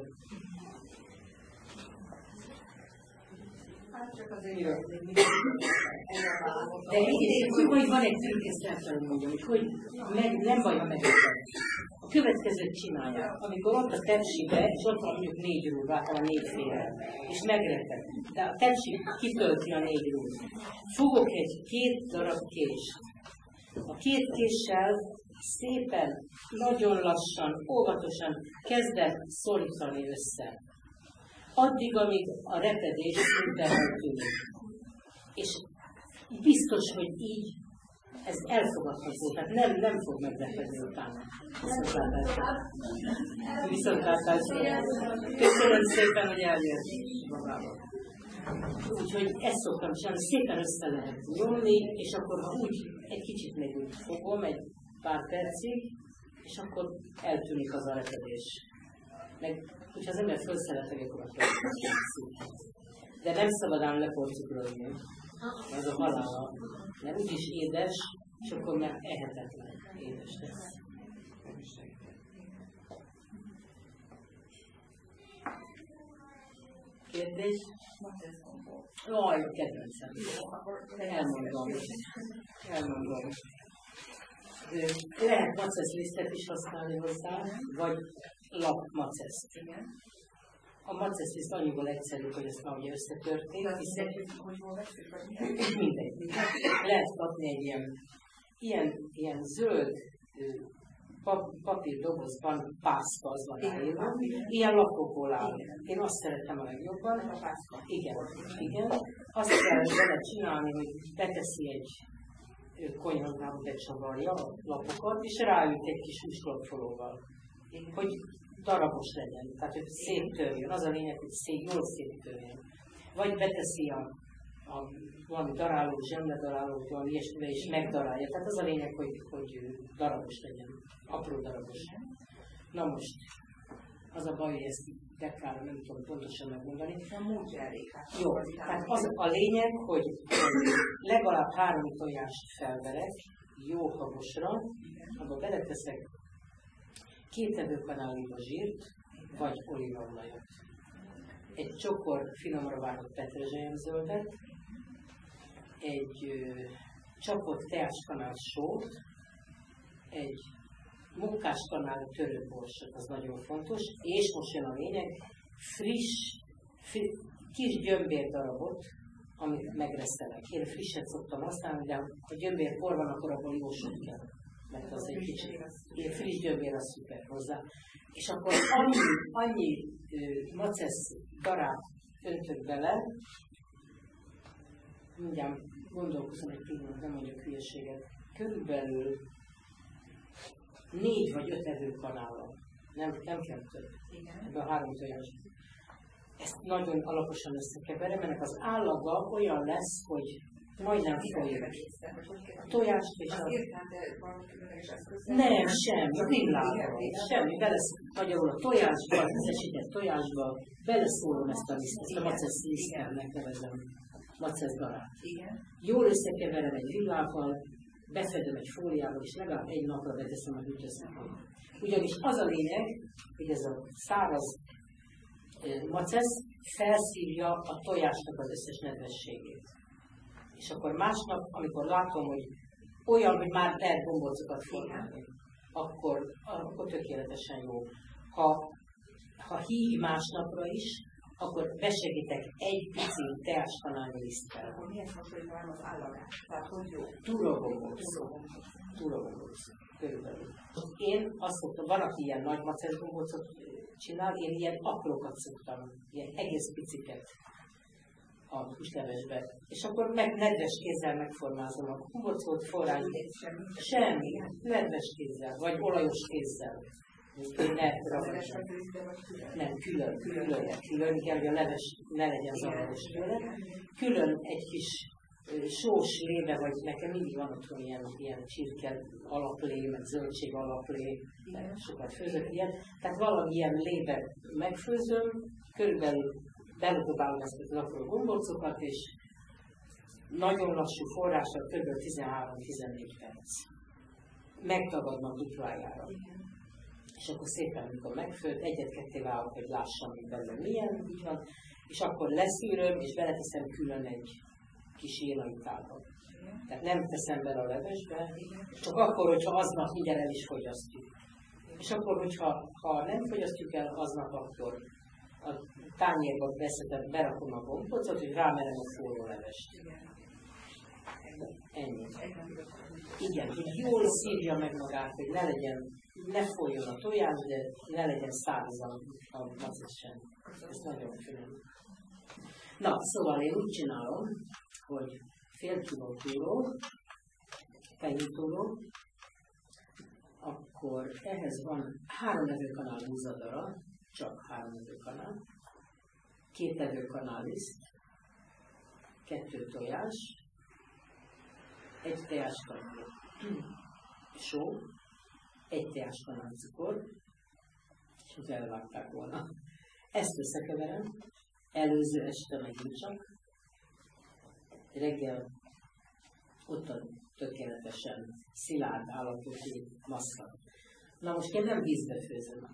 De hogy van egy trükk, ezt el kell mondjam, hogy nem baj, ha megeszed. A következőt csinálják, amikor ott a tepsibe, és ott van mondjuk 4 rúd, általában 4 féle, és megreted. De a tepsi kitölti a 4 rúd. Fogok egy 2 darab kést. A 2 késsel szépen, nagyon lassan, óvatosan kezdek szorítani össze. Addig, amíg a repedés szinte eltűnik. És biztos, hogy így ez elfogadható, tehát nem fog meglepődni utána. Viszontlátásra. Köszönöm szépen, hogy eljött magával. Úgyhogy ezt szoktam csinálni, szépen össze lehet nyomni, és akkor ha úgy egy kicsit még úgy fogom, egy pár percig, és akkor eltűnik az a repedés. Meg, hogyha az ember felszeretegi, akkor a de nem szabad ám leporcukrozni. Ez a halála. Mert úgyis édes, és akkor már ehetetlen édes lesz. Kérdés? Jaj, a kedvencem. Elmondom. Lehet maceszlisztet is használni hozzá, vagy lapmaceszt. A maceszliszt annyiból egyszerű, hogy ezt már ugye összetörték, hiszen mindegy. Lehet kapni egy ilyen zöld papírdobozban pászka, az van ráírva. Ilyen lapokból áll. Én azt szeretem a legjobban. Igen. Azt kell vele csinálni, hogy beteszi egy konyhaznába becsavarja a lapokat, és ráüt egy kis húslapfolóval, hogy darabos legyen, tehát hogy széttörjön. Az a lényeg, hogy jól széttörjön. Vagy beteszi valami daráló, zsemledaráló, valami ilyesmivel is megdarálja. Tehát az a lényeg, hogy darabos legyen, apró darabos. Na most, az a baj, hogy ezt dekálra nem tudom pontosan megmondani. Jó, tehát az a lényeg, hogy legalább 3 tojást felverek, jó habosra, abba beleteszek 2 evőkanál olívazsírt, vagy olívaolajat. Egy csokor finomra vágott petrezselyemzöldet, egy csapott teáskanál sót, egy munkáskanál törőborsot, az nagyon fontos, és most jön a lényeg, friss kis gyömbérdarabot, amit megreszelek. Én frisset szoktam használni, de ha gyömbérpor van, akkor abból jó sok kell. Mert az egy kicsit, ilyen friss gyömbér az szuper hozzá. És akkor annyi macesz darát öntök bele, mindjárt gondolkozom egy pillanat, nem mondjuk hülyeséget, körülbelül 4 vagy 5 evőkanállal. Nem kell több. Ebből a 3 tojás. Ezt nagyon alaposan összekeverem, ennek az állaga olyan lesz, hogy majdnem folyik. A tojást és a... Nem, semmi, a villával. Semmi, magyarul a tojásba, az esített tojásba, beleszólom ezt a liszt, ezt a macesz lisztelnek nevezem, macesz darát. Jól összekeverem egy villával, befedem egy fóliával, és legalább 1 napra beteszem a hűtőszekrélybe. Ugyanis az a lényeg, hogy ez a száraz macesz felszívja a tojásnak az összes nedvességét. És akkor másnap, amikor látom, hogy olyan, hogy már lehet gombócokat formálni, akkor tökéletesen jó. Ha híg másnapra is, akkor besegítek egy pici teáskanálnyi liszttel. Akkor miért hasonlítom az állagát? Tehát hogy jó? Túragombóc. Körülbelül. Én azt szoktam, van, aki ilyen nagy maceszgombócot csinál, én ilyen aprókat szoktam, ilyen egész piciket a húslevesbe. És akkor nedves kézzel megformázom a gombócot, forrán. Semmi, nedves kézzel, vagy olajos kézzel. Nem, külön kell, hogy a leves ne legyen zavaros tőle. Külön egy kis sós lébe, vagy nekem mindig van otthon ilyen csirke alaplé, meg zöldség alaplé, sokat főzök ilyen. Tehát valamilyen lébe megfőzöm, körülbelül belodobálom ezt az apró gombócokat, és nagyon lassú forrással kb. 13-14 perc. Megtagadnak duplájára. És akkor szépen, amikor megfőtt, 1-2 válok, hogy lássam, hogy belőle milyen, így van, és akkor leszűröm, és beleteszem külön egy kis élelitálba. Tehát nem teszem bele a levesbe, csak akkor, hogyha aznap mindjárt el is fogyasztjuk. És akkor, hogyha nem fogyasztjuk el aznap, akkor a tányérba berakom a gombócot, és rámerem a forró levest. Ennyi. Igen, hogy jól szívja meg magát, hogy ne folyjon a tojás, de ne legyen szárazan a macesz sem. Ez nagyon finom. Na, szóval én úgy csinálom, hogy fél kiló túró, fejútóló, akkor ehhez van 3 evőkanál húzadara, csak 3 evőkanál, 2 evőkanál liszt, 2 tojás, 1 teáskanál só, 1 teáskanál cukor, és úgy elvágták volna. Ezt összekeverem, előző este megint csak, reggel ott a tökéletesen szilárd állapotú massza. Na most én nem vízbe főzöm,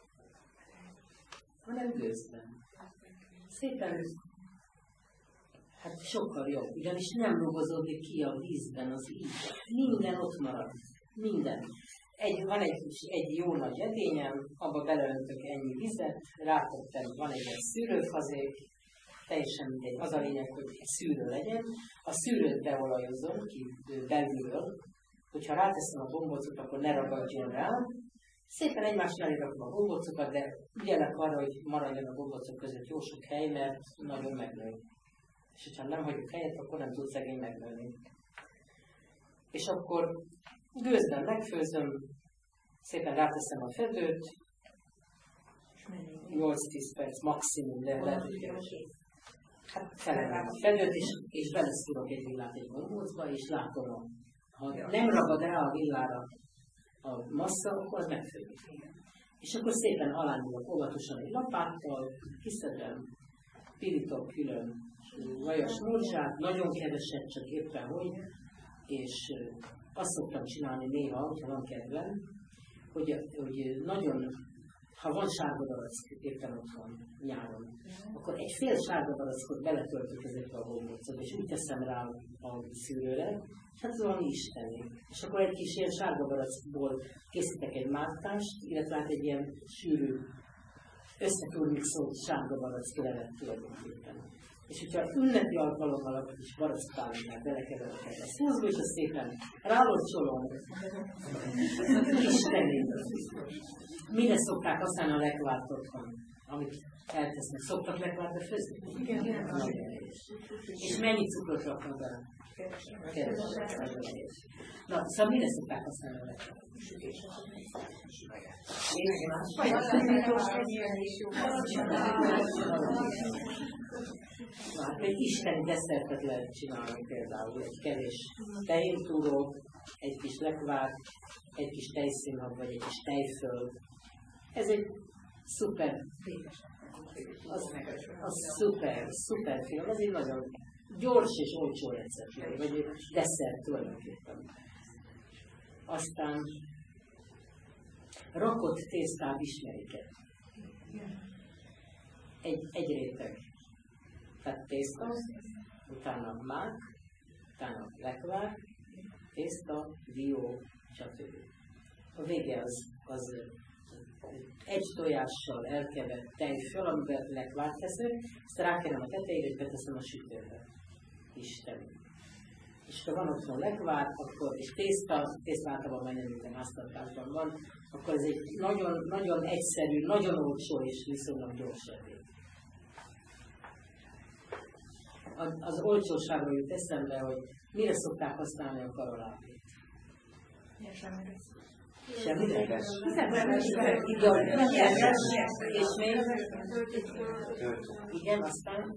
hanem gőzben. Szépen, hát sokkal jobb, ugyanis nem rugozódik ki a vízben az íz. Minden ott marad, minden. Van egy jó nagy edényem, abba beleöntök ennyi vizet, rátettem, van egy szűrőfazék, teljesen mindegy, az a lényeg, hogy egy szűrő legyen. A szűrőt beolajozom ki belülről, hogyha ráteszem a gombócot, akkor ne ragadjon rá. Szépen egymás mellé rakom a gombócokat, de ügyelek arra, hogy maradjon a gombócok között jó sok hely, mert nagyon megnő. És ha nem hagyjuk helyet, akkor nem tud szegény megnőni. És akkor gőzben megfőzöm, szépen ráteszem a fedőt, 8-10 perc maximum, de lehet, hogy hát felelem a fedőt, és beleszúrok egy villát egy gombócba, és látom, ha nem ragad rá a villára a massza, akkor az megfődik. És akkor szépen alányulok óvatosan egy lapáttal, kiszedem, pirítok külön vajas morzsát, nagyon keveset, csak éppen hogy, és azt szoktam csinálni néha, hogyha van kedvem, hogy nagyon, ha van sárga barack éppen otthon nyáron, akkor egy fél sárga barackot beletöltök ezekbe a gombócokba, és úgy teszem rá a szűrőre, hát ez valami isteni. És akkor egy kis ilyen sárga barackból készítek egy mártást, illetve hát egy ilyen sűrű, összeturmixolt sárga barack levet tulajdonképpen. És hogyha ünnepi alkalommal a kis barackpálinkát belekeverek ebbe a szózba, és azt szépen rálocsolom, isteni. Mire szokták aztán a lekvárt otthon, amit eltesznek? Szoktak lekvárba főzni? Igen. És mennyi cukrot raknak bele? Keveset. Na, szóval mire szokták használni a lekvárt? Hát egy isteni desszertet lehet csinálni például, egy kevés tehéntúró, egy kis lekvár, egy kis tejszínhab, vagy egy kis tejföl. Ez egy szuper, az szuper film, ez egy nagyon gyors és olcsó recept, vagy desszert tulajdonképpen. Aztán rakott tésztát ismeriket. Egy réteg. Tehát tészta, utána mák, utána lekvár, tészta, dió, stb. A vége az egy tojással elkevert tejföl, amiben lekvárt teszek, ezt rákenem a tetejére, és beteszem a sütőbe. Isten. És ha van otthon lekvár, akkor, és tészta általában majdnem minden háztartásban van, akkor ez egy nagyon, nagyon egyszerű, nagyon olcsó és viszonylag gyors edény. Az olcsóságról jut eszembe, hogy mire szokták használni a karolátét? Semmire? És még? Igen, aztán?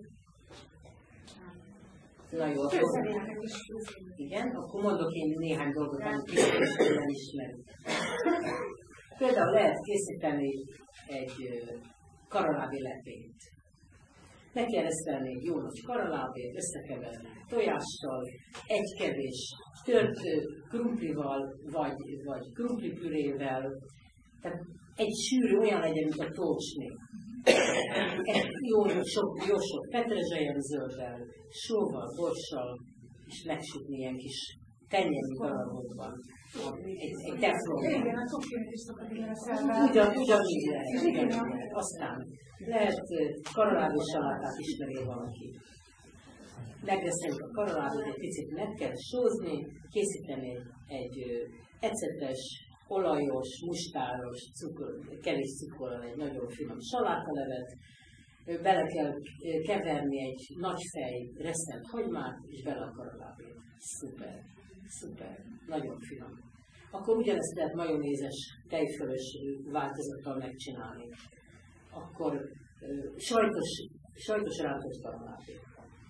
Na jó, igen, akkor mondok én néhány dolgot, amit nem ismerünk. Például lehet készíteni egy karalábi lepét. Le kell reszelni egy jó nagy karalábét, összekeverni tojással, egy kevés tört krumplival, vagy krumplipürével. Tehát egy sűrű olyan legyen, mint a tócsné. Jó sok petrezselyem zölddel, sóval, borssal, és megsütni ilyen kis tenyérű darabokban. Egy teflon. Igen, a cukirat is szokott ilyen Ugyanígy lehet. Aztán lehet karalábi salátát ismerje valaki. Megreszeljük a karalábit, egy picit meg kell sózni, készíteni egy ecetes, olajos, mustáros, kevés cukorral egy nagyon finom salátalevet, bele kell keverni egy nagy fej reszelt hagymát, és bele a karalábét. Szuper. Szuper, nagyon finom. Akkor ugyanezt lehet majonézes, tejfölös változattal megcsinálni. Akkor sajtos rántott karalábét.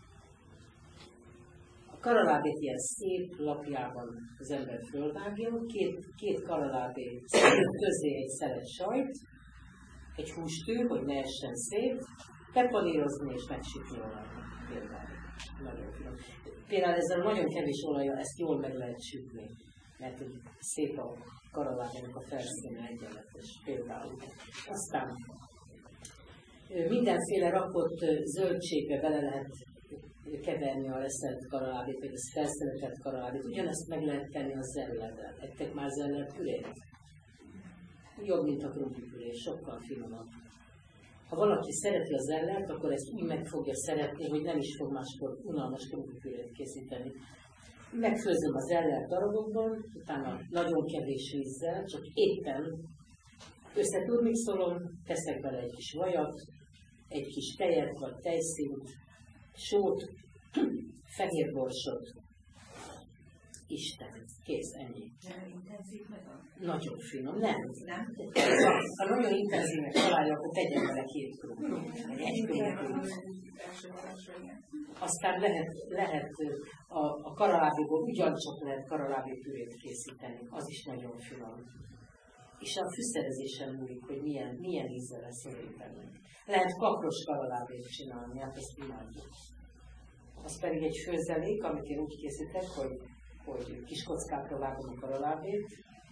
A karalábét ilyen szép lapjában az ember fölvágja, két karalábé közé egy szelet sajt, egy hústű, hogy ne essen szét, bepanírozni és megsütni olajra. Nagyon finom. Például ezzel nagyon kevés olajjal ezt jól meg lehet sütni, mert szép a karalábének a felszíne egyenletes például. Aztán mindenféle rakott zöldségbe bele lehet keverni a leszelt karalábét, vagy a felszeletett karalábét. Ugyanezt meg lehet tenni a zelleddel. Ettek már zellel pürét? Jobb, mint a krumplipüré, sokkal finomabb. Ha valaki szereti a zellert, akkor ezt úgy meg fogja szeretni, hogy nem is fog máskor unalmas krumplipürét készíteni. Megfőzöm az zellert darabokban, utána nagyon kevés vízzel, csak éppen összeturmixolom, teszek bele egy kis vajat, egy kis tejet vagy tejszínt, sót, fehérborsot. Isten, kész, ennyi. Nem intenzív meg a... Nagyon finom, nem? Nem? Ha nagyon intenzívnek találja, akkor tegyen bele 2 krumplit. Egy krumplit. Aztán lehet a karalábéból ugyancsak lehet karalábé pürét készíteni, az is nagyon finom. És a fűszerezésen múlik, hogy milyen ízzel lesz öríteni. Lehet kakros karalábét csinálni, hát ezt imádjuk. Az pedig egy főzelék, amit én úgy készítek, hogy kis kockákra vágom a karalábét.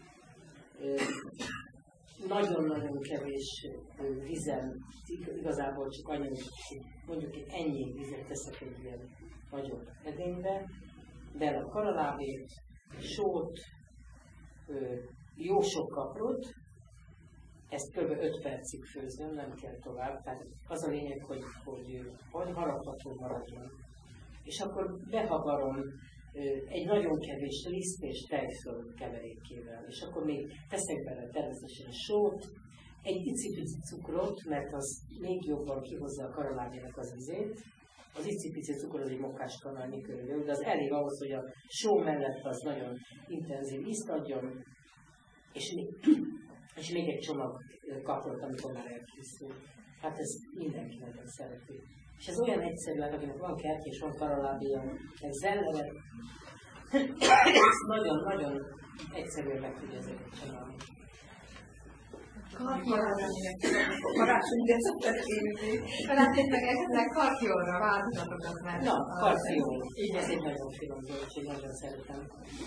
Nagyon-nagyon kevés vízen, igazából csak annyi, mondjuk ennyi vizet teszek egy ilyen nagyobb edénybe, bele a karalábét, sót, jó sok kaprot, ezt kb. 5 percig főzöm, nem kell tovább. Tehát az a lényeg, hogy harapható maradjon. És akkor behavarom egy nagyon kevés liszt és tejföl keverékével. És akkor még teszek bele természetesen sót, egy icipici cukrot, mert az még jobban kihozza a karalábének az ízét. Az icipici cukor az egy mokáskanálnyi körülbelül, de az elég ahhoz, hogy a só mellett az nagyon intenzív ízt adjon, és még egy csomag kaprot, amikor már elkészül. Hát ez mindenki nagyon szereti. És ez olyan egyszerű, akinek van kert és van karalábia, meg zelleret, nagyon-nagyon egyszerűen meg tudja ezeket csinálni. Karácsonyra szoktak kérni. Karácsonyra esetleg karfiolra változatokat már. Na, karfiol. Így ez egy nagyon finom zöldség, nagyon szeretem.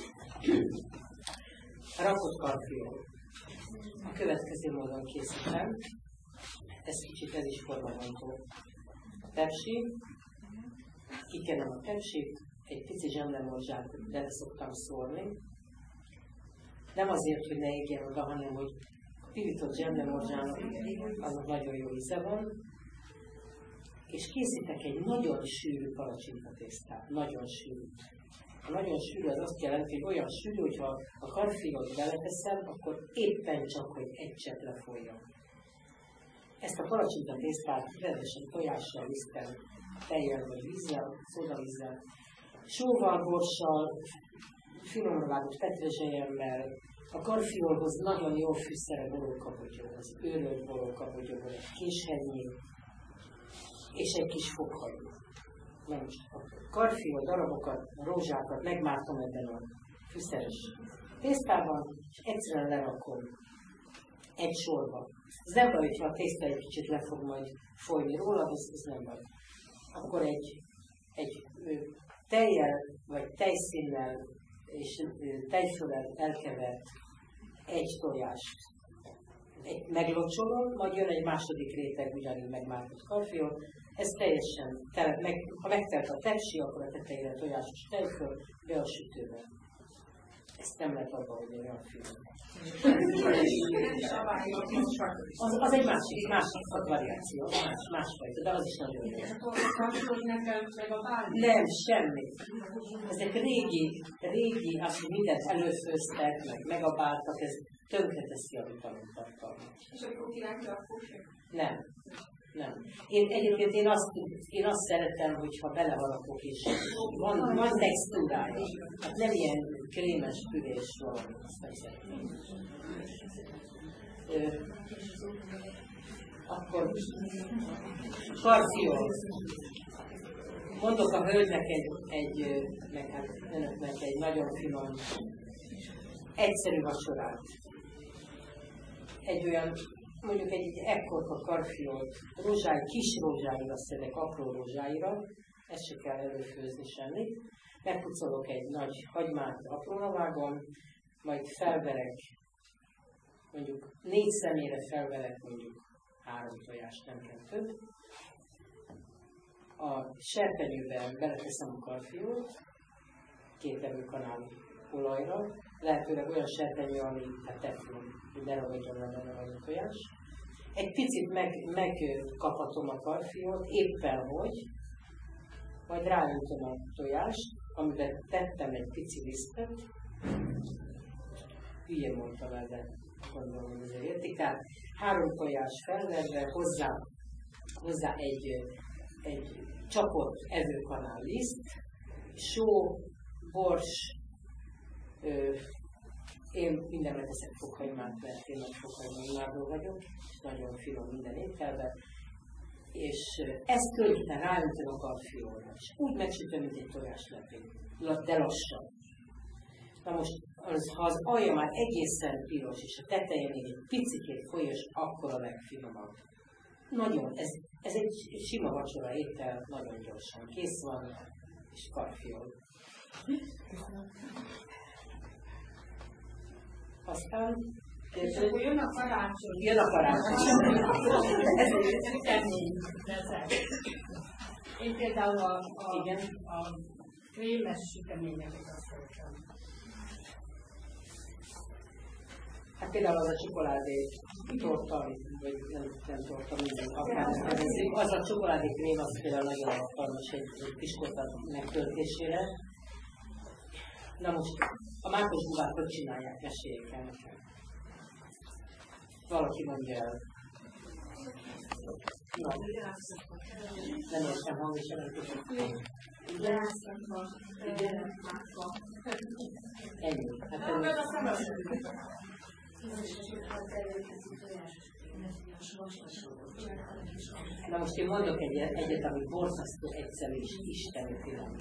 Rakott karfiol. A következő módon készítem. Ez kicsit ez is formabontó. A tepsi, kikenem a tepsit, egy pici zsemlemorzsát bele szoktam szórni. Nem azért, hogy ne égjen oda, hanem hogy a pirított zsemlemorzsának azok nagyon jó íze van. És készítek egy nagyon sűrű palacsintatésztát, nagyon sűrű. A nagyon sűrű az azt jelenti, hogy olyan sűrű, hogyha a karfiót beleteszem, akkor éppen csak, hogy egy csepp lefolyjon. Ezt a palacsintatésztát rendesen tojással, liszttel, tejjel vagy vízzel, szódavízzel, sóval, borssal, finomra vágott petrezselyemmel, a karfiolhoz nagyon jó fűszere borókabogyó, az őrölt borókabogyó, egy kishegyi, és egy kis fokhajó. Na most a karfiol darabokat, a rózsákat megmártom ebben a fűszeres tésztában, és egyszerűen lerakom egy sorba. Ez nem baj, hogyha a tészta egy kicsit le fog majd folyni róla, ez nem baj. Akkor egy tejjel, vagy tejszínnel és tejfölel elkevert egy tojást meglocsolom, majd jön egy második réteg ugyanúgy megmártott karfiol. Ez teljesen, ha megtelt a tepsi, akkor a tetejére tojásos tejföl, be a sütőbe. Ezt nem lehet abba, hogy olyan finom. Az egy másik variáció, másfajta, de az is nagyon jó. Nem, semmi. Ezek régi, azt, hogy mindent előfőztek, megabáltak, ez tönkreteszi a vitamintartalmat. És akkor kirántja a kósek? Nem. Nem. Én azt szeretem, hogyha belehalapok, és van textúrája. Hát nem ilyen krémes pürés valami, azt nem szeretem. Akkor karfiol. Mondok a hölgynek meg hát önöknek egy nagyon finom, egyszerű vacsorát. Egy olyan, mondjuk egy ekkorka karfiolt, kis rózsáira szedek, apró rózsáira, ezt se kell előfőzni semmit. Megpucolok egy nagy hagymát, apróra vágom, majd felverek, mondjuk 4 személyre felverek mondjuk 3 tojást, nem kell több. A serpenyőben beleteszem a karfiót, 2 evőkanál olajra, lehetőleg olyan serpenyő, ami a teflon, hogy ne ragadjon benne a tojás. Egy picit megkaphatom a karfiót, éppen hogy, majd ráöntöm a tojást, amiben tettem egy pici lisztet. Hülyén mondtam el, de gondolom, hogy azért értik. Tehát 3 tojás felverve, hozzá egy csapott evőkanál liszt, só, bors, én mindenre teszek fokhagymát, mert én nagy fokhagymányimádó vagyok, nagyon finom minden ételben, és ezt tulajdonképpen ráöntöm a karfiolra, és úgy megsütöm, mint egy tojáslepény, de lassan. Na most, ha az alja már egészen piros, és a tetején még egy picikét folyos, akkor a legfinomabb. Nagyon, ez egy sima vacsora étel, nagyon gyorsan kész van, és karfiol. Aztán jön a karácsony. Jön a karácsony. Én például a krémes süteményeket azt szeretem. Hát például az a csokoládé torta, vagy nem torta, minden akár nevezik. Az a csokoládé krém, az például nagyon alkalmas egy piskóta megtöltésére. Na most, a mákos bubát hogy csinálják? Meséljék el nekem. Valaki mondja el. Na. Nem értem hangosan, nem tudom. Igen. Ennyi. Hát ennyi. Na most én mondok egyet, ami borzasztó egyszerű és isteni finom.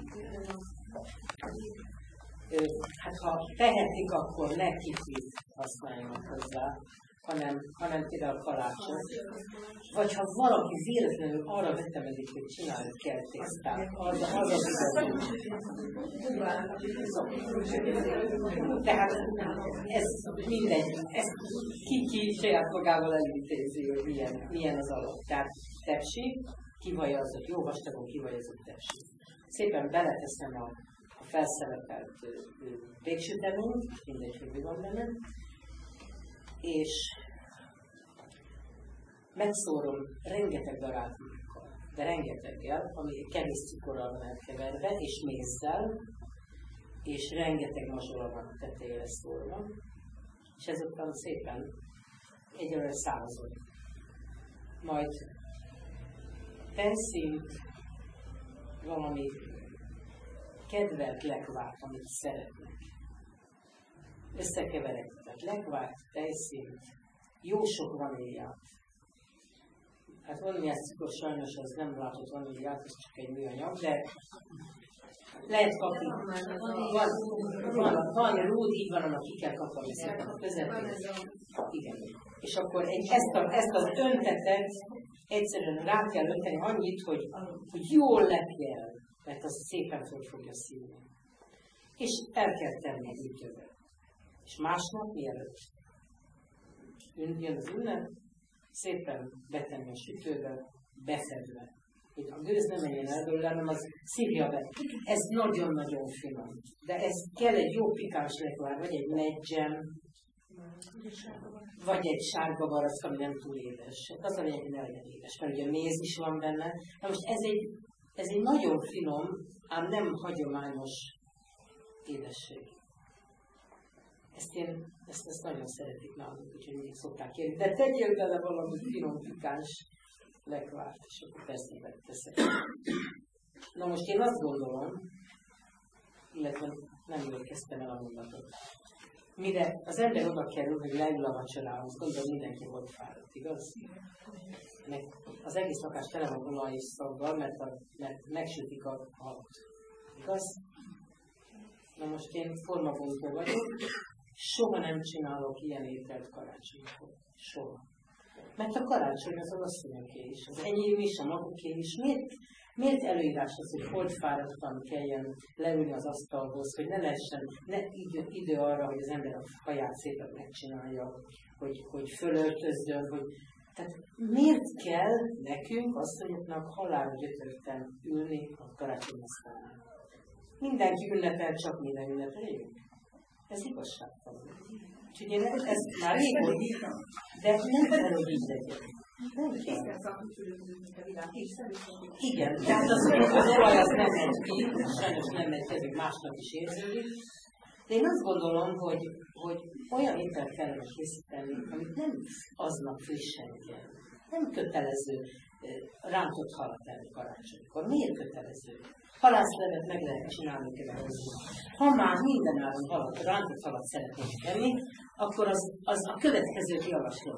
Hát ha tehetik, akkor ne kiflit használjanak hozzá, hanem például kalácsot. Vagy ha valaki véletlenül arra vetemedik, hogy csinálni kell tésztát, az tehát ez mindegy, ezt ki saját magával elintézi, hogy milyen az alap. Tehát tepsi, kivajazott, jó vastagon kivajazott tepsi. Szépen beleteszem a felszerepelt végsüteményt, mindegy, hogy mi van benne, és megszórom rengeteg daráltúkkal, de rengeteggel, ami kevés cukorral van elkeverve, és mézzel, és rengeteg mazsola van a tetejére szórva, és ezután szépen egyelőre százol. Majd tejszínt, valami kedvelt lekvárt, amit szeretnek. Összekeverek, tehát lekvárt, tejszínt, jó sok vaníliát. Hát vaníliás cukor sajnos az nem látott vaníliát, ez csak egy műanyag, de lehet kapni. Van rúd, így van, annak ki kell kapni szépen a közepén. Igen. És akkor ezt az öntetet egyszerűen rá kell önteni annyit, hogy jól lepje el, mert az szépen föl fogja szívni. És el kell tenni egy ütőbe. És másnap, mielőtt jön az ünnep, szépen betenni a sütőbe, befedve. Hogy a gőz nem menjen el belőle, hanem az szívja be. Ez nagyon-nagyon finom. De ez kell egy jó pikáns lekvár, vagy egy medgyem, vagy egy sárga barack, ami nem túl édes. Az a lényeg, hogy ne legyen édes, mert ugye méz is van benne. Na most ez egy nagyon finom, ám nem hagyományos édesség. Ezt nagyon szeretik nálunk, úgyhogy mindig szokták kérni. De tegyél bele valami finom, pikáns lekvárt, és akkor persze megteszek. Na most én azt gondolom, illetve nem jól kezdtem el a mondatot. Mire az ember oda kerül, hogy leül a vacsorához, gondolom mindenki volt fáradt, igaz? Meg az egész lakás tele van olaj és szaggal, mert megsütik a halat. Igaz? Na most én formabontó vagyok, soha nem csinálok ilyen ételt karácsonykor. Soha. Mert a karácsony az asszonyoké is, az enyém is, a maguké is. Miért előírás az, hogy holdfáradtan kelljen leülni az asztalhoz, hogy ne lehessen idő arra, hogy az ember a haját szépen megcsinálja, hogy fölöltözzön, hogy... Tehát miért kell nekünk, asszonyoknak halálra gyötörten ülni a karácsonyasztalnál? Mindenki ünnepel, csak minden ünnepeljünk. Ez igazságtalan. Úgyhogy én ezt már régóta, de nem kell, hogy így legyen. Nem kell. Igen, tehát az olaj az nem megy ki, sajnos nem megy ki, ezek másnak is érződik. De én azt gondolom, hogy olyan ételt kellene készíteni, amit nem aznap frissen kell. Nem kötelező rántott halat enni karácsonykor. Miért kötelező? Halászlevet meg lehet csinálni következő. Ha már mindenáron rántott halat szeretnénk enni, akkor az a következőt javaslom.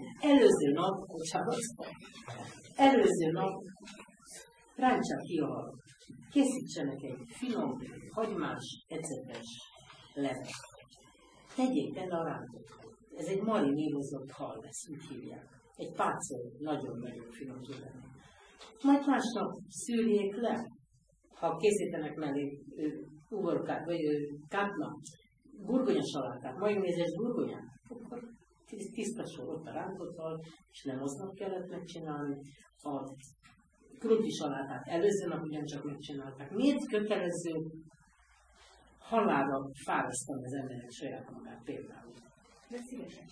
Előző nap rántsák ki a halat. Készítsenek egy finom, hagymás, ecetes levet. Tegyék bele a rántott halat. Ez egy marinírozott hal lesz, úgy hívják. Egy pácol, nagyon-nagyon finom tud lenni. Majd másnap szűrjék le. Ha készítenek mellé ugorkát, vagy burgonyasalátát, majonézes burgonyát, akkor tiszta sor ott a rántott hal, és nem aznap kellett megcsinálni. A krumplisalátát előző nap ugyancsak megcsinálták. Miért kötelező halálra fárasztani az emberek saját magát például? De szívesen.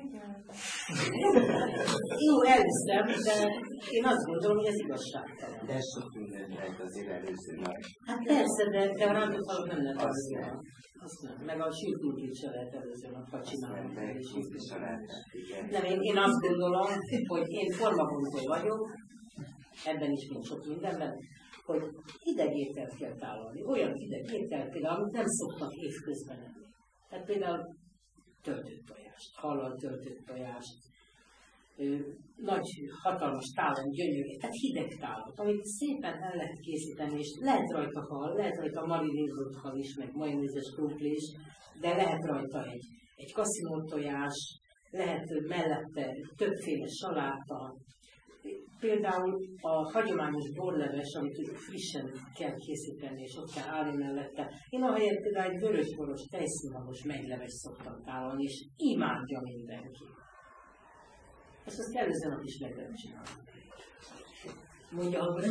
Jó, elhiszem, de én azt gondolom, hogy ez igazságtalan. De sok minden lehet azért előző nap. Hát persze, de a rántott halat nem lehet előző nap. Azt nem. Meg a sült krumplit se lehet előző nap, ha csinálni. Nem, én azt gondolom, hogy én formabontó vagyok, ebben is mint sok mindenben, hogy hideg ételt kell tálalni. Olyan hideg ételt például, amit nem szoktak évközben enni. Tehát például töltött tojást, hallal töltött tojást, nagy, hatalmas tálon gyönyörű, tehát hideg tálon, amit szépen el lehet készíteni, és lehet rajta hal, lehet rajta marinézott hal is, meg majonézes krumpli is, de lehet rajta egy kaszinó tojás, lehet mellette többféle saláta. Például a hagyományos borleves, amit frissen kell készíteni, és ott kell állni mellette. Én ahelyett például egy vörösboros, tejszínhavos megleves szoktam tálalni, és imádja mindenki. Ezt azt előző nap is meg lehet csinálni. Mondja, hogy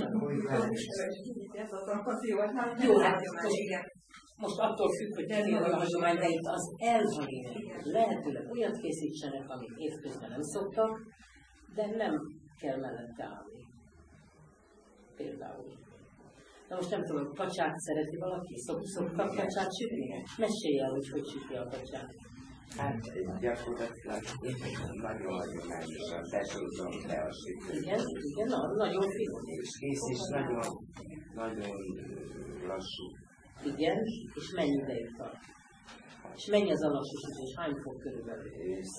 jó, hát most attól függ, hogy nem jön a hagyomány, de itt az elvanyének. Lehetőleg olyat készítsenek, amit évközben nem szoktak, de nem kell mellette állni. Például. Na most nem tudom, kacsát szereti valaki? Szoktak kacsát sütni? Mesélj el, hogy süti a kacsát. Hát gyakorlatilag nagyon hagyományosan besúzom le a sütőt. Igen, nagyon finom. És kész is nagyon lassú. Igen, és mennyi ideig tart? És mennyi az a lassú sütés? Hány fok körülbelül?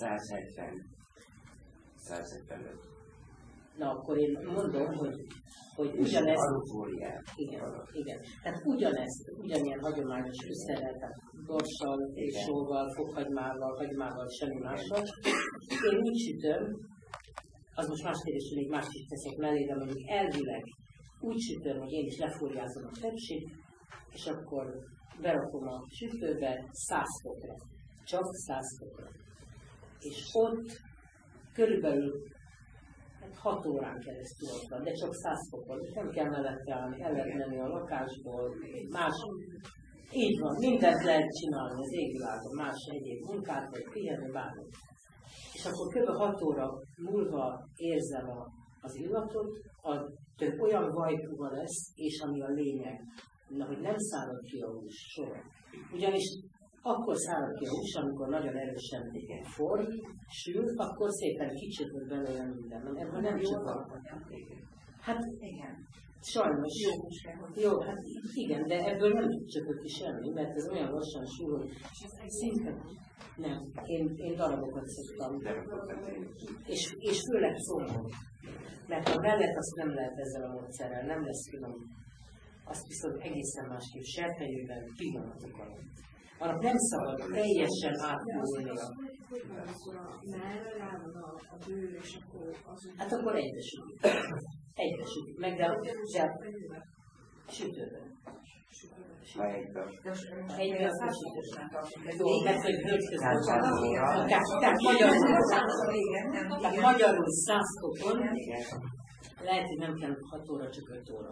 175. Na, akkor én mondom, hogy ugyanezt... Igen. Tehát ugyanilyen hagyományos fűszerrel, tehát borssal, sóval, fokhagymával, hagymával, semmi mással. Én úgy sütöm, az most más kérdés, hogy még más is teszek mellé, de mondjuk elvileg úgy sütöm, hogy én is lefúrjázom a tepsit, és akkor berakom a sütőbe 100 fokra. Csak 100 fokra. És ott körülbelül 6 órán keresztül ott van, de csak 100 fokon. Nem kell mellette állni, el lehet menni a lakásból, más. Így van, mindent lehet csinálni az égvilágon, más egyéb munkát, vagy pihenni, bármi. És akkor kb. 6 óra múlva érzem az illatot, olyan vajpuga lesz, és ami a lényeg, hogy nem szárad ki a hús soha. Ugyanis Akkor szárad ki a hús, amikor nagyon erősen forr, sül, akkor szépen kicsöpöd belőle minden. Ebből nem csöpöd. Hát igen. Sajnos. Jó, hát igen, de ebből nem csöpöd ki semmi, mert ez olyan lassan sül, hogy szinte nem. Én darabokat szoktam. És főleg szomorú. Mert a mellet azt nem lehet ezzel a módszerrel, nem lesz finom. Azt viszont egészen másképp serpenyőben pillanatok alatt. Annak nem szabad teljesen átfúrnia. Hát akkor egyesüljük. Egyesüljük. Meg de sütőben. Egyben az a sütőben. Jó, mert hogy hölgyközel. Tehát magyarul 100 fokon lehet, hogy nem kell 6 óra, csak 5 óra.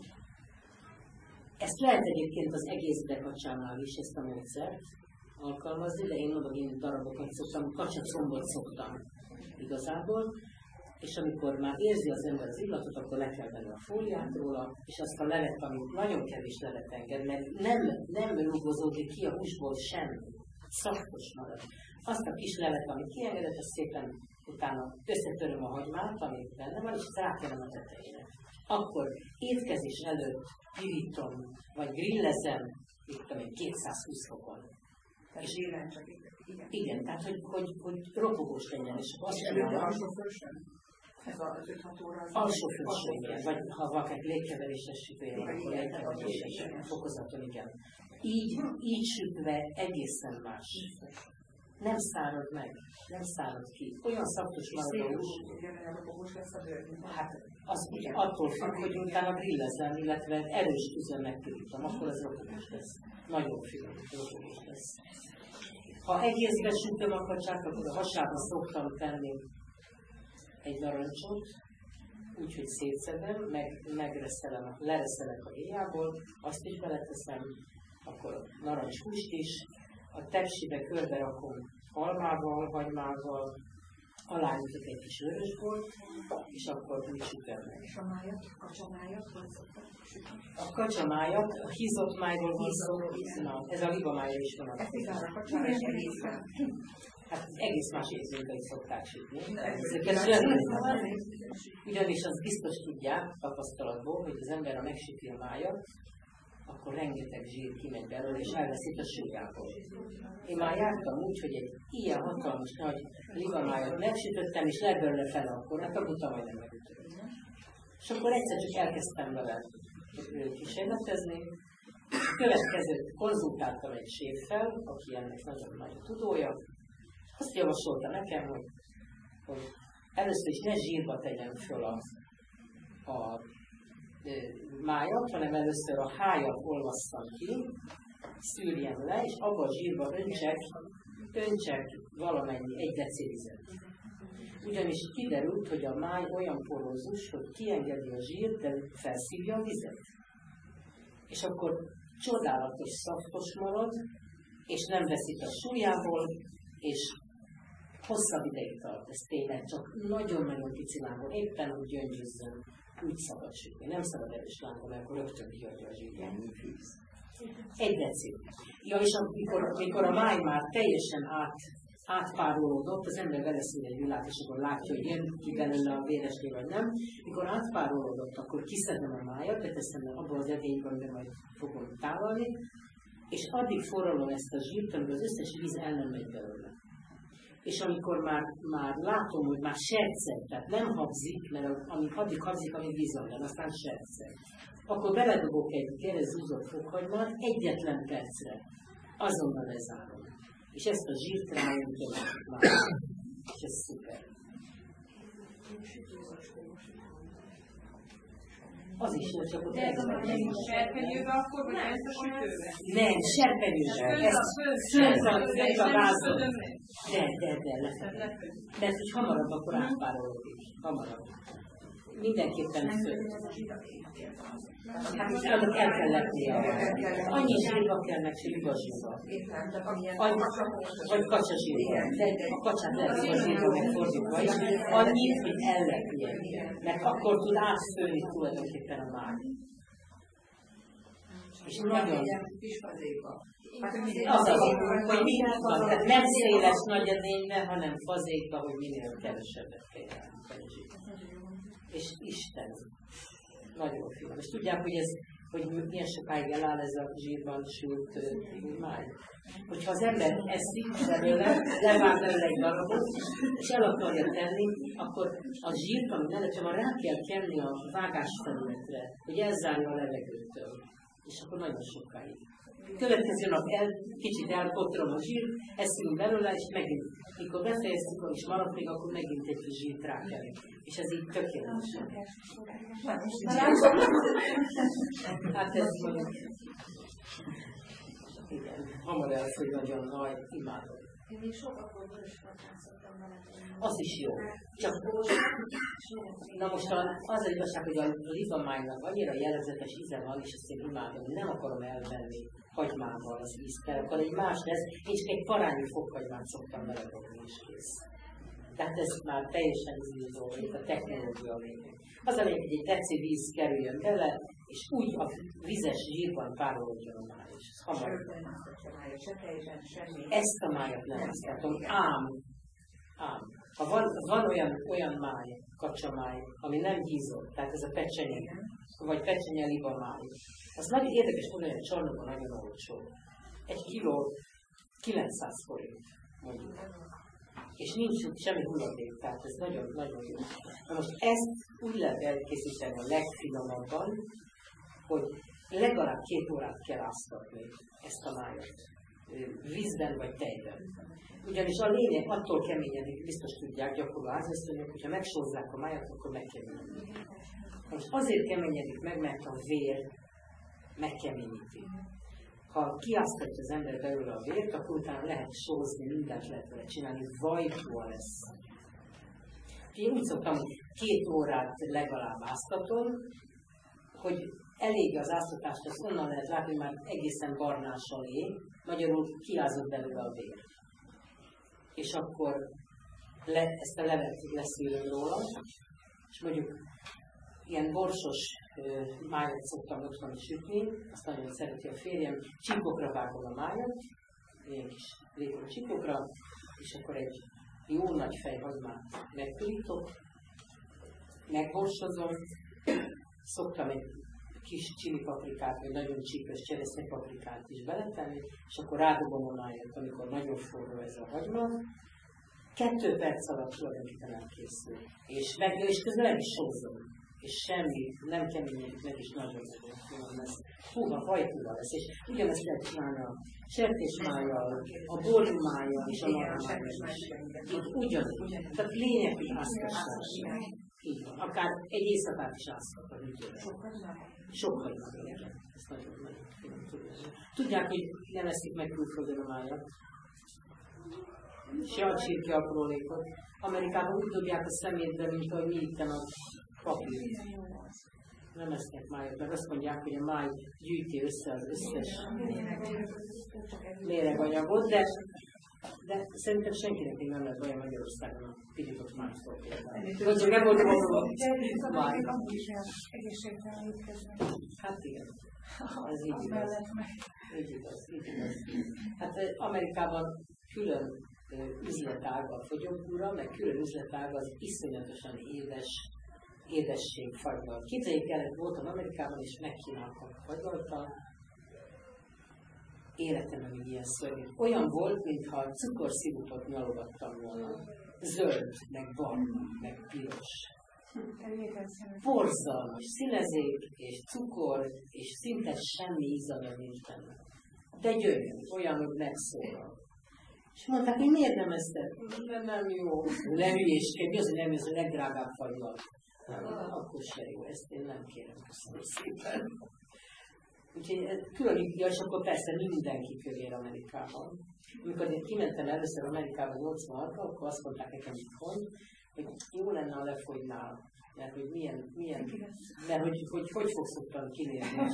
Ezt lehet egyébként az egész bekacsánál is, ezt a módszert alkalmazni, de én mondom, én darabokat szoktam, kacsacombot szoktam igazából, és amikor már érzi az ember az illatot, akkor le kell venni a fóliát róla, és azt a levet, amit nagyon kevés levet enged, mert nem rugozódik ki a húsból semmi, szaftos marad. Azt a kis levet, amit kiengedett, azt szépen utána összetöröm a hagymát, amit benne van, és rákenem a tetejére. Akkor étkezés előtt pirítom, vagy grillezem, itt 220 fokon. És igen, tehát hogy ropogós legyen, és azt csinálom. Ez az 5-6 óra az alsó felsőben, vagy ha vakett légkeveréses sütője van, akkor légkeveréses fokozaton, igen. Így sütve egészen más. Nem szárad meg, nem szárad ki. Olyan szaktos marad a hús. Hát az attól függ, hogy utána grillezem, illetve erős tűzön megpirítom, akkor az ropogós lesz. Nagyon finom ropogós lesz. Ha egészben sütöm a kacsát, akkor a hasába szoktam tenni egy narancsot, úgyhogy szétszedem, lereszelek a héjából, azt is beleteszem, akkor a narancshúst is, a tepsibe körbe rakom almával, hagymával, aláütök egy kis vörösbort, és akkor úgy sütöm meg. És a májat, kacsamájat, hogy szoktak sütni? A kacsamájat, a hízott májról ez a libamája is van. Ez igaz, a kacsára is egészen. Hát egész más érzékeit szokták sütni. Ugyanis az biztos tudják tapasztalatból, hogy az ember, ha megsüti a májat, akkor rengeteg zsír kimegy belőle, és elveszít a súlyából. Én már jártam úgy, hogy egy ilyen hatalmas nagy libamájat megsütöttem, és lett belőle fel akkor, hát a buta majdnem megütött. És akkor egyszer csak elkezdtem vele kísérletezni. Következőt konzultáltam egy séffel, aki ennek nagyon nagy tudója. Azt javasolta nekem, hogy először is ne zsírba tegyem föl a májat, hanem először a hájat olvasszam ki, szűrjem le, és abba a zsírba öntsek valamennyi 1 decilizet. Ugyanis kiderült, hogy a máj olyan porózus, hogy kiengedi a zsírt, de felszívja a vizet. És akkor csodálatos szaftos marad, és nem veszít a súlyából, és hosszabb ideig tart. Ez tényleg csak nagyon-nagyon pici lángol, éppen úgy gyöngyözzön, úgy szabad sütni. Nem szabad erős lángol, mert akkor rögtön kiadja a zsírját. 1 deci. Ja, és amikor a máj már teljesen átpárolódott, az ember beleszív egy villát, és akkor látja, hogy jön ki belőle a véresné, vagy nem. Mikor átpárolódott, akkor kiszedem a májat, beteszem abba az edénybe, amiben majd fogom tálalni, és addig forralom ezt a zsírt, amíg az összes víz el nem megy belőle. És amikor már látom, hogy már serceg, tehát nem habzik, mert addig habzik, amíg víz van, aztán serceg. Akkor beledobok egy gerezúzott fokhagymát egyetlen percre. Azonnal lezárom. És ezt a zsírt rájöntöm már. És ez szuper. Az is jó, csak ott ez a serpenyőbe akkor, vagy ez a sütőbe? Nem, serpenyőbe. Ez fönt a gázon. De, lefele. Mert hogy hamarabb akkor átpárolódik. Hamarabb. Mindenképpen fönt. Hát annak el kell letnie. Annyi zsírba kell meg, hogy libazsírba. Vagy kacsazsírba. De a kacsát lehet libazsírba megfordítva is. Annyi, hogy elletnie. Mert akkor tud átszőni tulajdonképpen a máj. És nagyon... Kis fazéka. Hogy minél van, tehát nem széles nagy a lénye, hanem fazéka, hogy minél kevesebbet kell jelenteni. És Isten nagyon finom. És tudják, hogy milyen sokáig eláll ez a zsírban sült máj. Hogyha az ember eszik belőle, levág belőle egy darabot, és el akarja tenni, akkor a zsírt, ami mellett rá kell kenni a vágásfelületre, hogy elzárja a levegőtől. És akkor nagyon sokáig. Következő nap kicsit elkotrom a zsír, eszünk belőle, és megint, mikor befejeztük, és maradt még, akkor megint egy kis zsírt rákelünk. És ez így tökéletesen. Hát ez mondjuk... Igen, hamar elfogy nagyon nagy, imádom. Én még sokakkor vörösmarhát szoktam beletenni. Az is jó. Csak na most az egy igazság, hogy a libamájnak annyira jellegzetes íze van, és ezt én imádom, nem akarom elvenni hagymával az ízt, akkor egy más lesz, én csak egy parányi fokhagymát szoktam beledobni, és kész. Tehát ez már teljesen ízló, itt a technológia lényeg. Az a lényeg, hogy egy deci víz kerüljön bele, és úgy a vizes zsírban párolódjon a máj, és ez hamar. Ezt a májat nem használom, ám. Ha van olyan máj, kacsamáj, ami nem hízott, tehát ez a pecsenye, vagy pecsenye liba máj, az nagyon érdekes módon, hogy a csarnokban nagyon olcsó. 1 kiló 900 forint, mondjuk. És nincs semmi hulladék, tehát ez nagyon-nagyon jó. Na most ezt úgy lehet elkészíteni a legfinomabban, hogy legalább 2 órát kell áztatni ezt a májat. Vízben vagy tejben. Ugyanis a lényeg attól keményedik, biztos tudják gyakorló házasszonyok, hogyha megsózzák a májat, akkor megkeményedik. Most azért keményedik meg, mert a vér megkeményíti. Ha kiáztatja az ember belőle a vért, akkor utána lehet sózni, mindent lehet vele csinálni, vajtól lesz. Én úgy szoktam, hogy 2 órát legalább áztatom, hogy elég az áztatást, azt onnan lehet látni, hogy már egészen barnás a lé, magyarul kiázott belőle a vér. És akkor ezt a levet leszűröm róla, és mondjuk ilyen borsos májat szoktam otthon sütni, azt nagyon szereti a férjem, csíkokra vágom a májat, ilyen kis vékony csíkokra, és akkor egy jó nagy fejhagymát megpirítok, megborsozom, szoktam egy kis csili paprikát, vagy nagyon csíkos cseresznyepaprikát is beletenni, és akkor rádobom a májat, amikor nagyon forró ez a hagyma. 2 perc alatt tulajdonképpen elkészül. És közben nem is sózom. És semmi, nem keményedik meg, és nagyon finom lesz. Húha, vajtúra lesz, és ugyanezt lehet csinálni a sertésmájjal, a borjumájjal és a marhamájjal is. Ugyanúgy. Tehát lényeg, hogy áztassás. Így van. Akár egy éjszakát is áztat a hűtőre. Sokkal nagyon. Ez nagyon finom tud lenni. Tudják, hogy nem eszik meg külföldön a májat. Se a csirke aprólékot. Amerikában úgy dobják a szemétbe, mint ahogy mi itten a papírt. Nem esznek májat, mert azt mondják, hogy a máj gyűjti össze az összes méreganyagot, de szerintem senkinek még nem lehet olyan Magyarországon a pirított májtól például. Hogy nem voltam a máj. Hát igen. Ez így igaz. Így igaz. Hát Amerikában külön üzletág a fogyókúra, meg külön üzletág az iszonyatosan édesség fagygal. Képzeljék el, voltam Amerikában, és megkínáltak fagygaltal. Életemben még ilyen szörnyű. Olyan volt, mintha cukorszirupot nyalogattam volna. Zöld, meg barna, meg piros. Borzalmas, színezék, és cukor, és szinte semmi ízanyag nincs benne. De gyönyörű, olyan, hogy megszólal. És mondták, hogy miért nem eszed? Nem jó. Nem hülyéskedj, mi az, hogy nem ez a legdrágább fagygal? Akkor se jó, ezt én nem kérem, köszönöm szépen. Úgyhogy külön, és akkor persze mindenki kövér Amerikában. Amikor én kimentem először Amerikában 86-ban, akkor azt mondták nekem itthon, hogy jó lenne, ha lefogynál. Mert hogy milyen, mert hogy fogsz ottan kilépni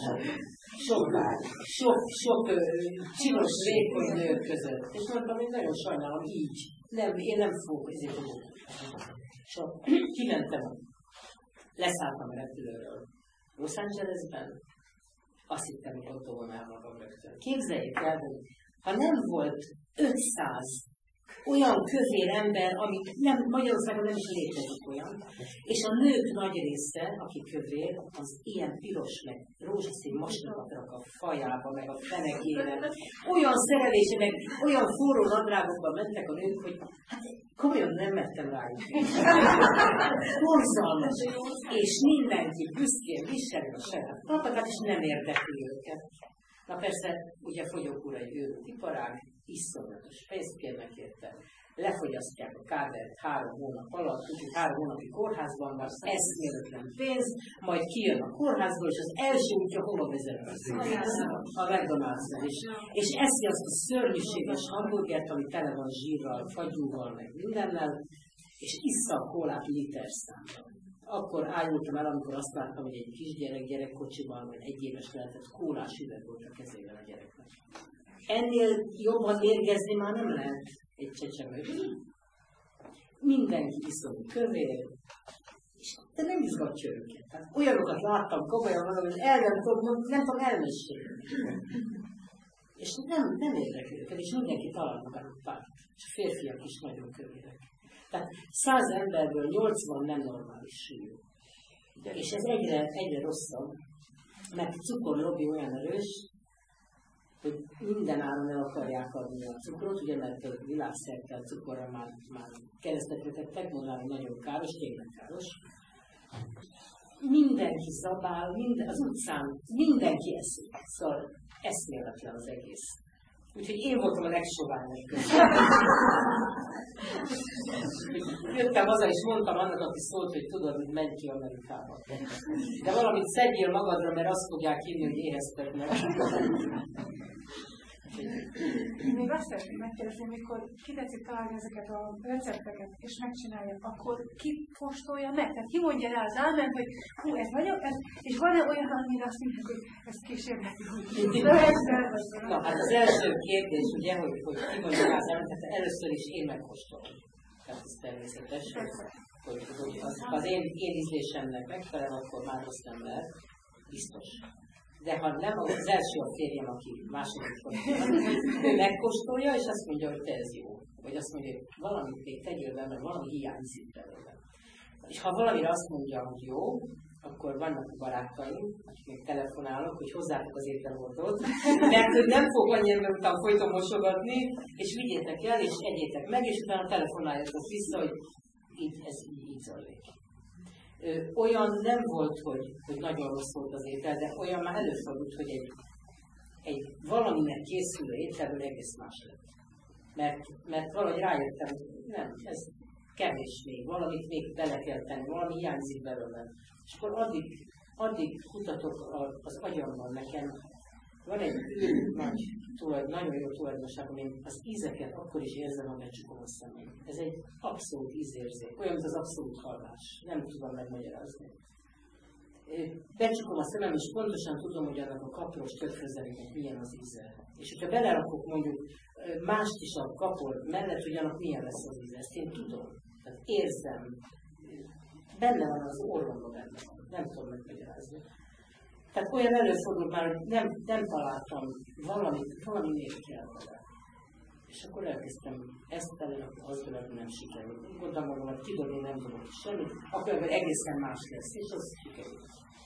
sok csinos, vékony nő között. És mondtam, hogy nagyon sajnálom, így. Én nem fogok ezért tudni. És kimentem, leszálltam a repülőről Los Angelesben, Azt hittem, hogy ott dobom el magam rögtön. Képzeljék el, hogy ha nem volt 500 olyan kövér ember, amik nem, Magyarországon nem is létezik olyan, és a nők nagy része, aki kövér, az ilyen piros, meg rózsaszín masnokat rak a fajába, meg a fenekére, olyan szerelése, meg olyan forró nadrágokban mentek a nők, hogy hát komolyan nem mertem rájuk. Borzalmas. És mindenki büszkén viseli a saját papakat, és nem érdekli őket. Na persze, ugye fogyókúra egy őrült iparág, iszonyatos pénzt kérnek érte, lefogyasztják a kádert 3 hónap alatt, úgyhogy 3 hónapi kórházban van, eszméletlen pénz, majd kijön a kórházból, és az első útja hova vezet? A McDonald's-nál is. És eszi azt a szörnyűséges hamburgert, ami tele van zsírral, fagyúval, meg mindennel, és issza a kólát literszámban. Akkor ájultam el, amikor azt láttam, hogy egy kisgyerek gyerekkocsiban, vagy 1 éves lehetett, kólás üveg volt a kezében a gyereknek. Ennél jobban mérgezni már nem lehet egy csecsemő. Mindenki iszonyú kövér, de nem izgatja őket. Tehát olyanokat láttam komolyan magam, hogy nem tudom elmesélni. És nem érdekli őket, és mindenki talál magának párt. És a férfiak is nagyon kövérek. Tehát 100 emberből 80 nem normális súlyú. És ez egyre rosszabb, mert a cukorlobby olyan erős, hogy minden áron el akarják adni a cukrot, ugye mert a világszerte a cukorra már keresztet vetettek, mondanám, hogy nagyon káros, tényleg káros. Mindenki zabál, az utcán mindenki eszik, szóval eszméletlen az egész. Úgyhogy én voltam a legsoványabb közben. Jöttem haza és mondtam annak, aki szólt, hogy tudod, hogy menj ki Amerikába. De valamit szedjél magadra, mert azt fogják hinni, hogy éheztek meg. Még azt szeretném megkérdezni, amikor kitetszik találni ezeket a recepteket, és megcsinálja, akkor ki kóstolja meg? Tehát ki mondja rá az álmen, hogy hú, ez vagyok, és van-e olyan, amire azt mondjuk, hogy ez kísérleti, hogy Na, hát az első kérdés, ugye, hogy ki mondja rá az álmen, tehát először is én megkóstolom. Tehát ez természetes, hogy az én ízlésemnek megfelel, akkor már azt nem lehet, biztos. De ha nem, az első a férjem, aki második ő megkóstolja, és azt mondja, hogy te ez jó. Vagy azt mondja, hogy valamit még tegyél be, mert valami hiányzik belőle. És ha valamire azt mondja, hogy jó, akkor vannak a barátaim, akik még telefonálok, hogy hozzátok az ételhordót, mert nem fog annyira, mert utána folyton mosogatni, és vigyétek el, és egyétek meg, és utána telefonáljatok vissza, hogy ez így zajlik. Olyan nem volt, hogy nagyon rossz volt az étel, de olyan már előfordult, hogy egy valaminek készülő ételből egész más lett. Mert valahogy rájöttem, nem, ez kevés még, valamit még bele kell tenni, valami hiányzik belőle. És akkor addig kutatok az agyamban nekem. Van egy nagyon jó tulajdonságom, én az ízeket akkor is érzem, ha becsukom a szemem. Ez egy abszolút ízérzék, olyan, mint az abszolút hallás. Nem tudom megmagyarázni. Becsukom a szemem, és pontosan tudom, hogy annak a kapros többfőzeléknek milyen az íze. És hogyha belerakok mondjuk mást is a kapor mellett, hogy annak milyen lesz az íze, ezt én tudom. Tehát érzem. Benne van az orromban benne van. Nem tudom megmagyarázni. Tehát olyan előfordul már, hogy nem találtam valami még kell vele. És akkor elkezdtem ezt tenni, akkor azt gondolom, hogy nem sikerült. Gondoltam magam, hogy kidobni nem tudok semmit, akkor egészen más lesz, és az sikerült.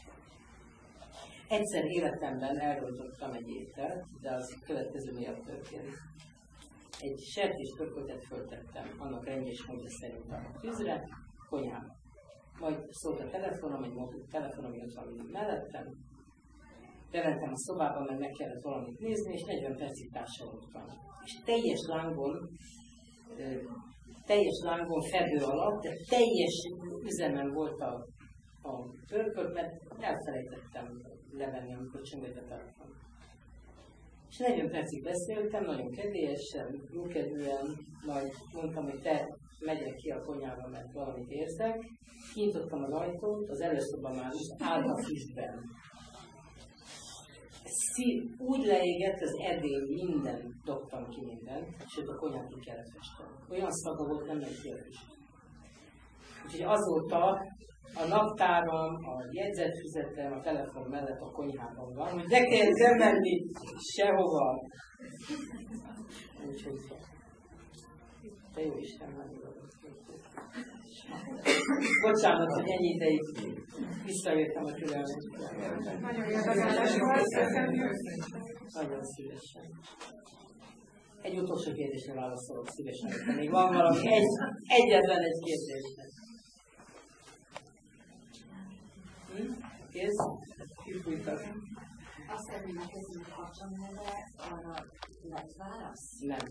Egyszer életemben elrontottam egy ételt, de az következő miatt történt. Egy sertéspörkötet föltettem, annak rendjes módja szerint a tűzre, konyhába. Majd szólt a telefonom, egy mobil telefonom, ami ott van mindig mellettem. Bementem a szobába, mert meg kellett valamit nézni, és 40 percig társadalottam. És teljes lángon fedő alatt, de teljes üzemen volt a pörköt, mert elfelejtettem levenni, amikor csöngött a telefon. És 40 percig beszéltem, nagyon kedélyesen, jókedvűen, majd mondtam, hogy te megyek ki a konyhába, mert valamit érzek. Kinyitottam az ajtót, az előszobban már állt a füstben. Úgy leégett az edény, mindent dobtam ki mindent, sőt a konyhát ki kellett festeni. Olyan szaga volt, nem megy ki a füst. Úgyhogy azóta A naptáram, a jegyzetfüzetem, a telefon mellett a konyhában van, hogy ne kelljen menni sehova. Úgyhogy te jó Isten, nem jó. Bocsánat, hogy ennyi ideig visszajöttem a türelmet. Nagyon érdekes volt. Nagyon szívesen. Egy utolsó kérdésre válaszolok szívesen. Még van valami, egyetlen egy kérdésre. Kész? Kifújtak. Azt szeretnének kezdeni a kapcsolatneve, arra lett válasz? Nem.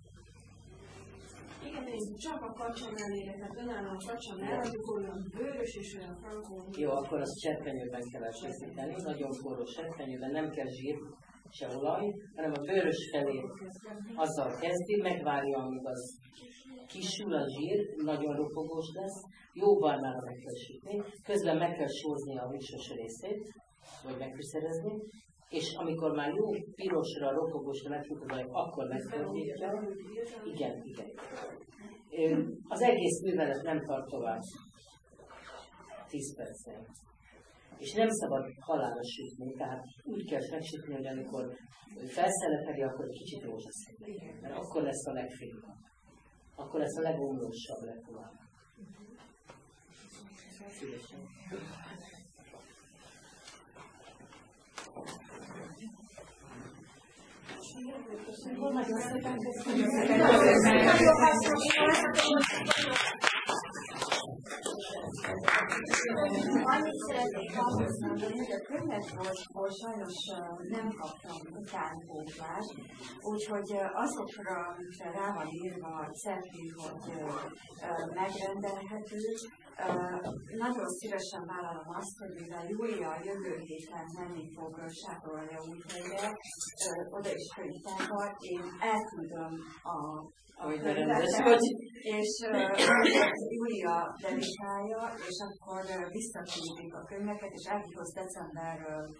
Igen, én csak a kacsanelére, tehát önállóan kacsanel, adjuk olyan bőrös és olyan frankó. Jó, akkor azt serpenyőben kell elkészíteni, nagyon forró serpenyőben, nem kell zsír, se olaj, hanem a bőrös felé azzal kezdi, megvárja, amíg az kisül a zsír, nagyon ropogós lesz, jó barnára meg kell sütni, közben meg kell sózni a húsos részét, vagy megfűszerezni, és amikor már jó pirosra, ropogósra megfut az olaj, akkor megfordítja. Igen. Az egész művelet nem tart tovább 10 percen. És nem szabad halálra sütni, tehát úgy kell megsütni, hogy amikor felszelepedi, akkor egy kicsit rózsaszín. Mert akkor lesz a legfinomabb. Akkor lesz a legomlósabb legtovább. Szívesen. Nagyon szépen annyit szeretnék hangoztatni, hogy a könyvesboltból sajnos nem kaptam utánpótlást, úgyhogy azokra, amikre rá van írva a cetli, hogy megrendelhető, nagyon szívesen vállalom azt, hogy mivel Júlia a jövő héten menni fog Sátoralja úthelyre, oda is könyvtárba, én elküldöm a könyvetet, és Júlia dedikálja, és akkor visszaküldik a könyveket, és elhoz december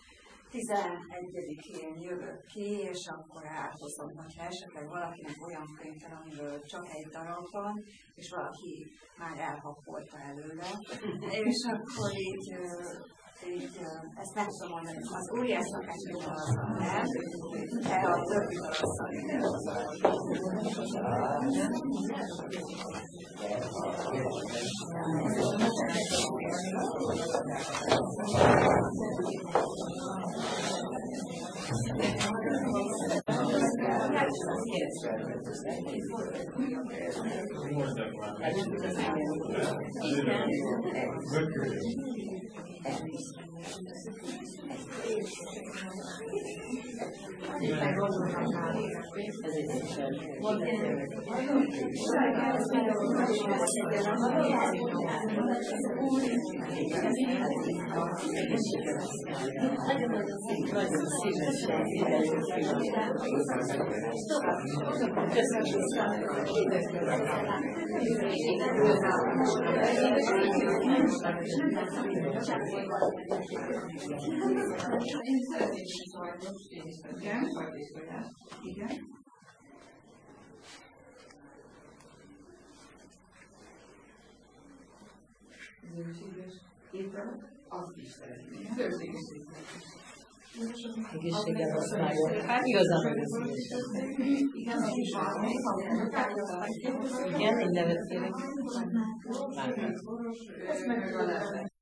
11-én jövök ki, és akkor áthozom, hogyha esetleg valakinek olyan könyv, amiről csak egy darab van, és valaki már elhapolta előle, és akkor így ezt nem tudom mondani, az óriás szakácskönyv alatt nem, de a többi Én szeretnék szólni, most én is szeretném. Igen. Zöldséges étel, azt is szeretném. Zöldséges étel. Egészséggel használja. Hát igazán nagyon szívesen. Igen, az is van. Igen, így nevet kérek. Ezt meg a lenne.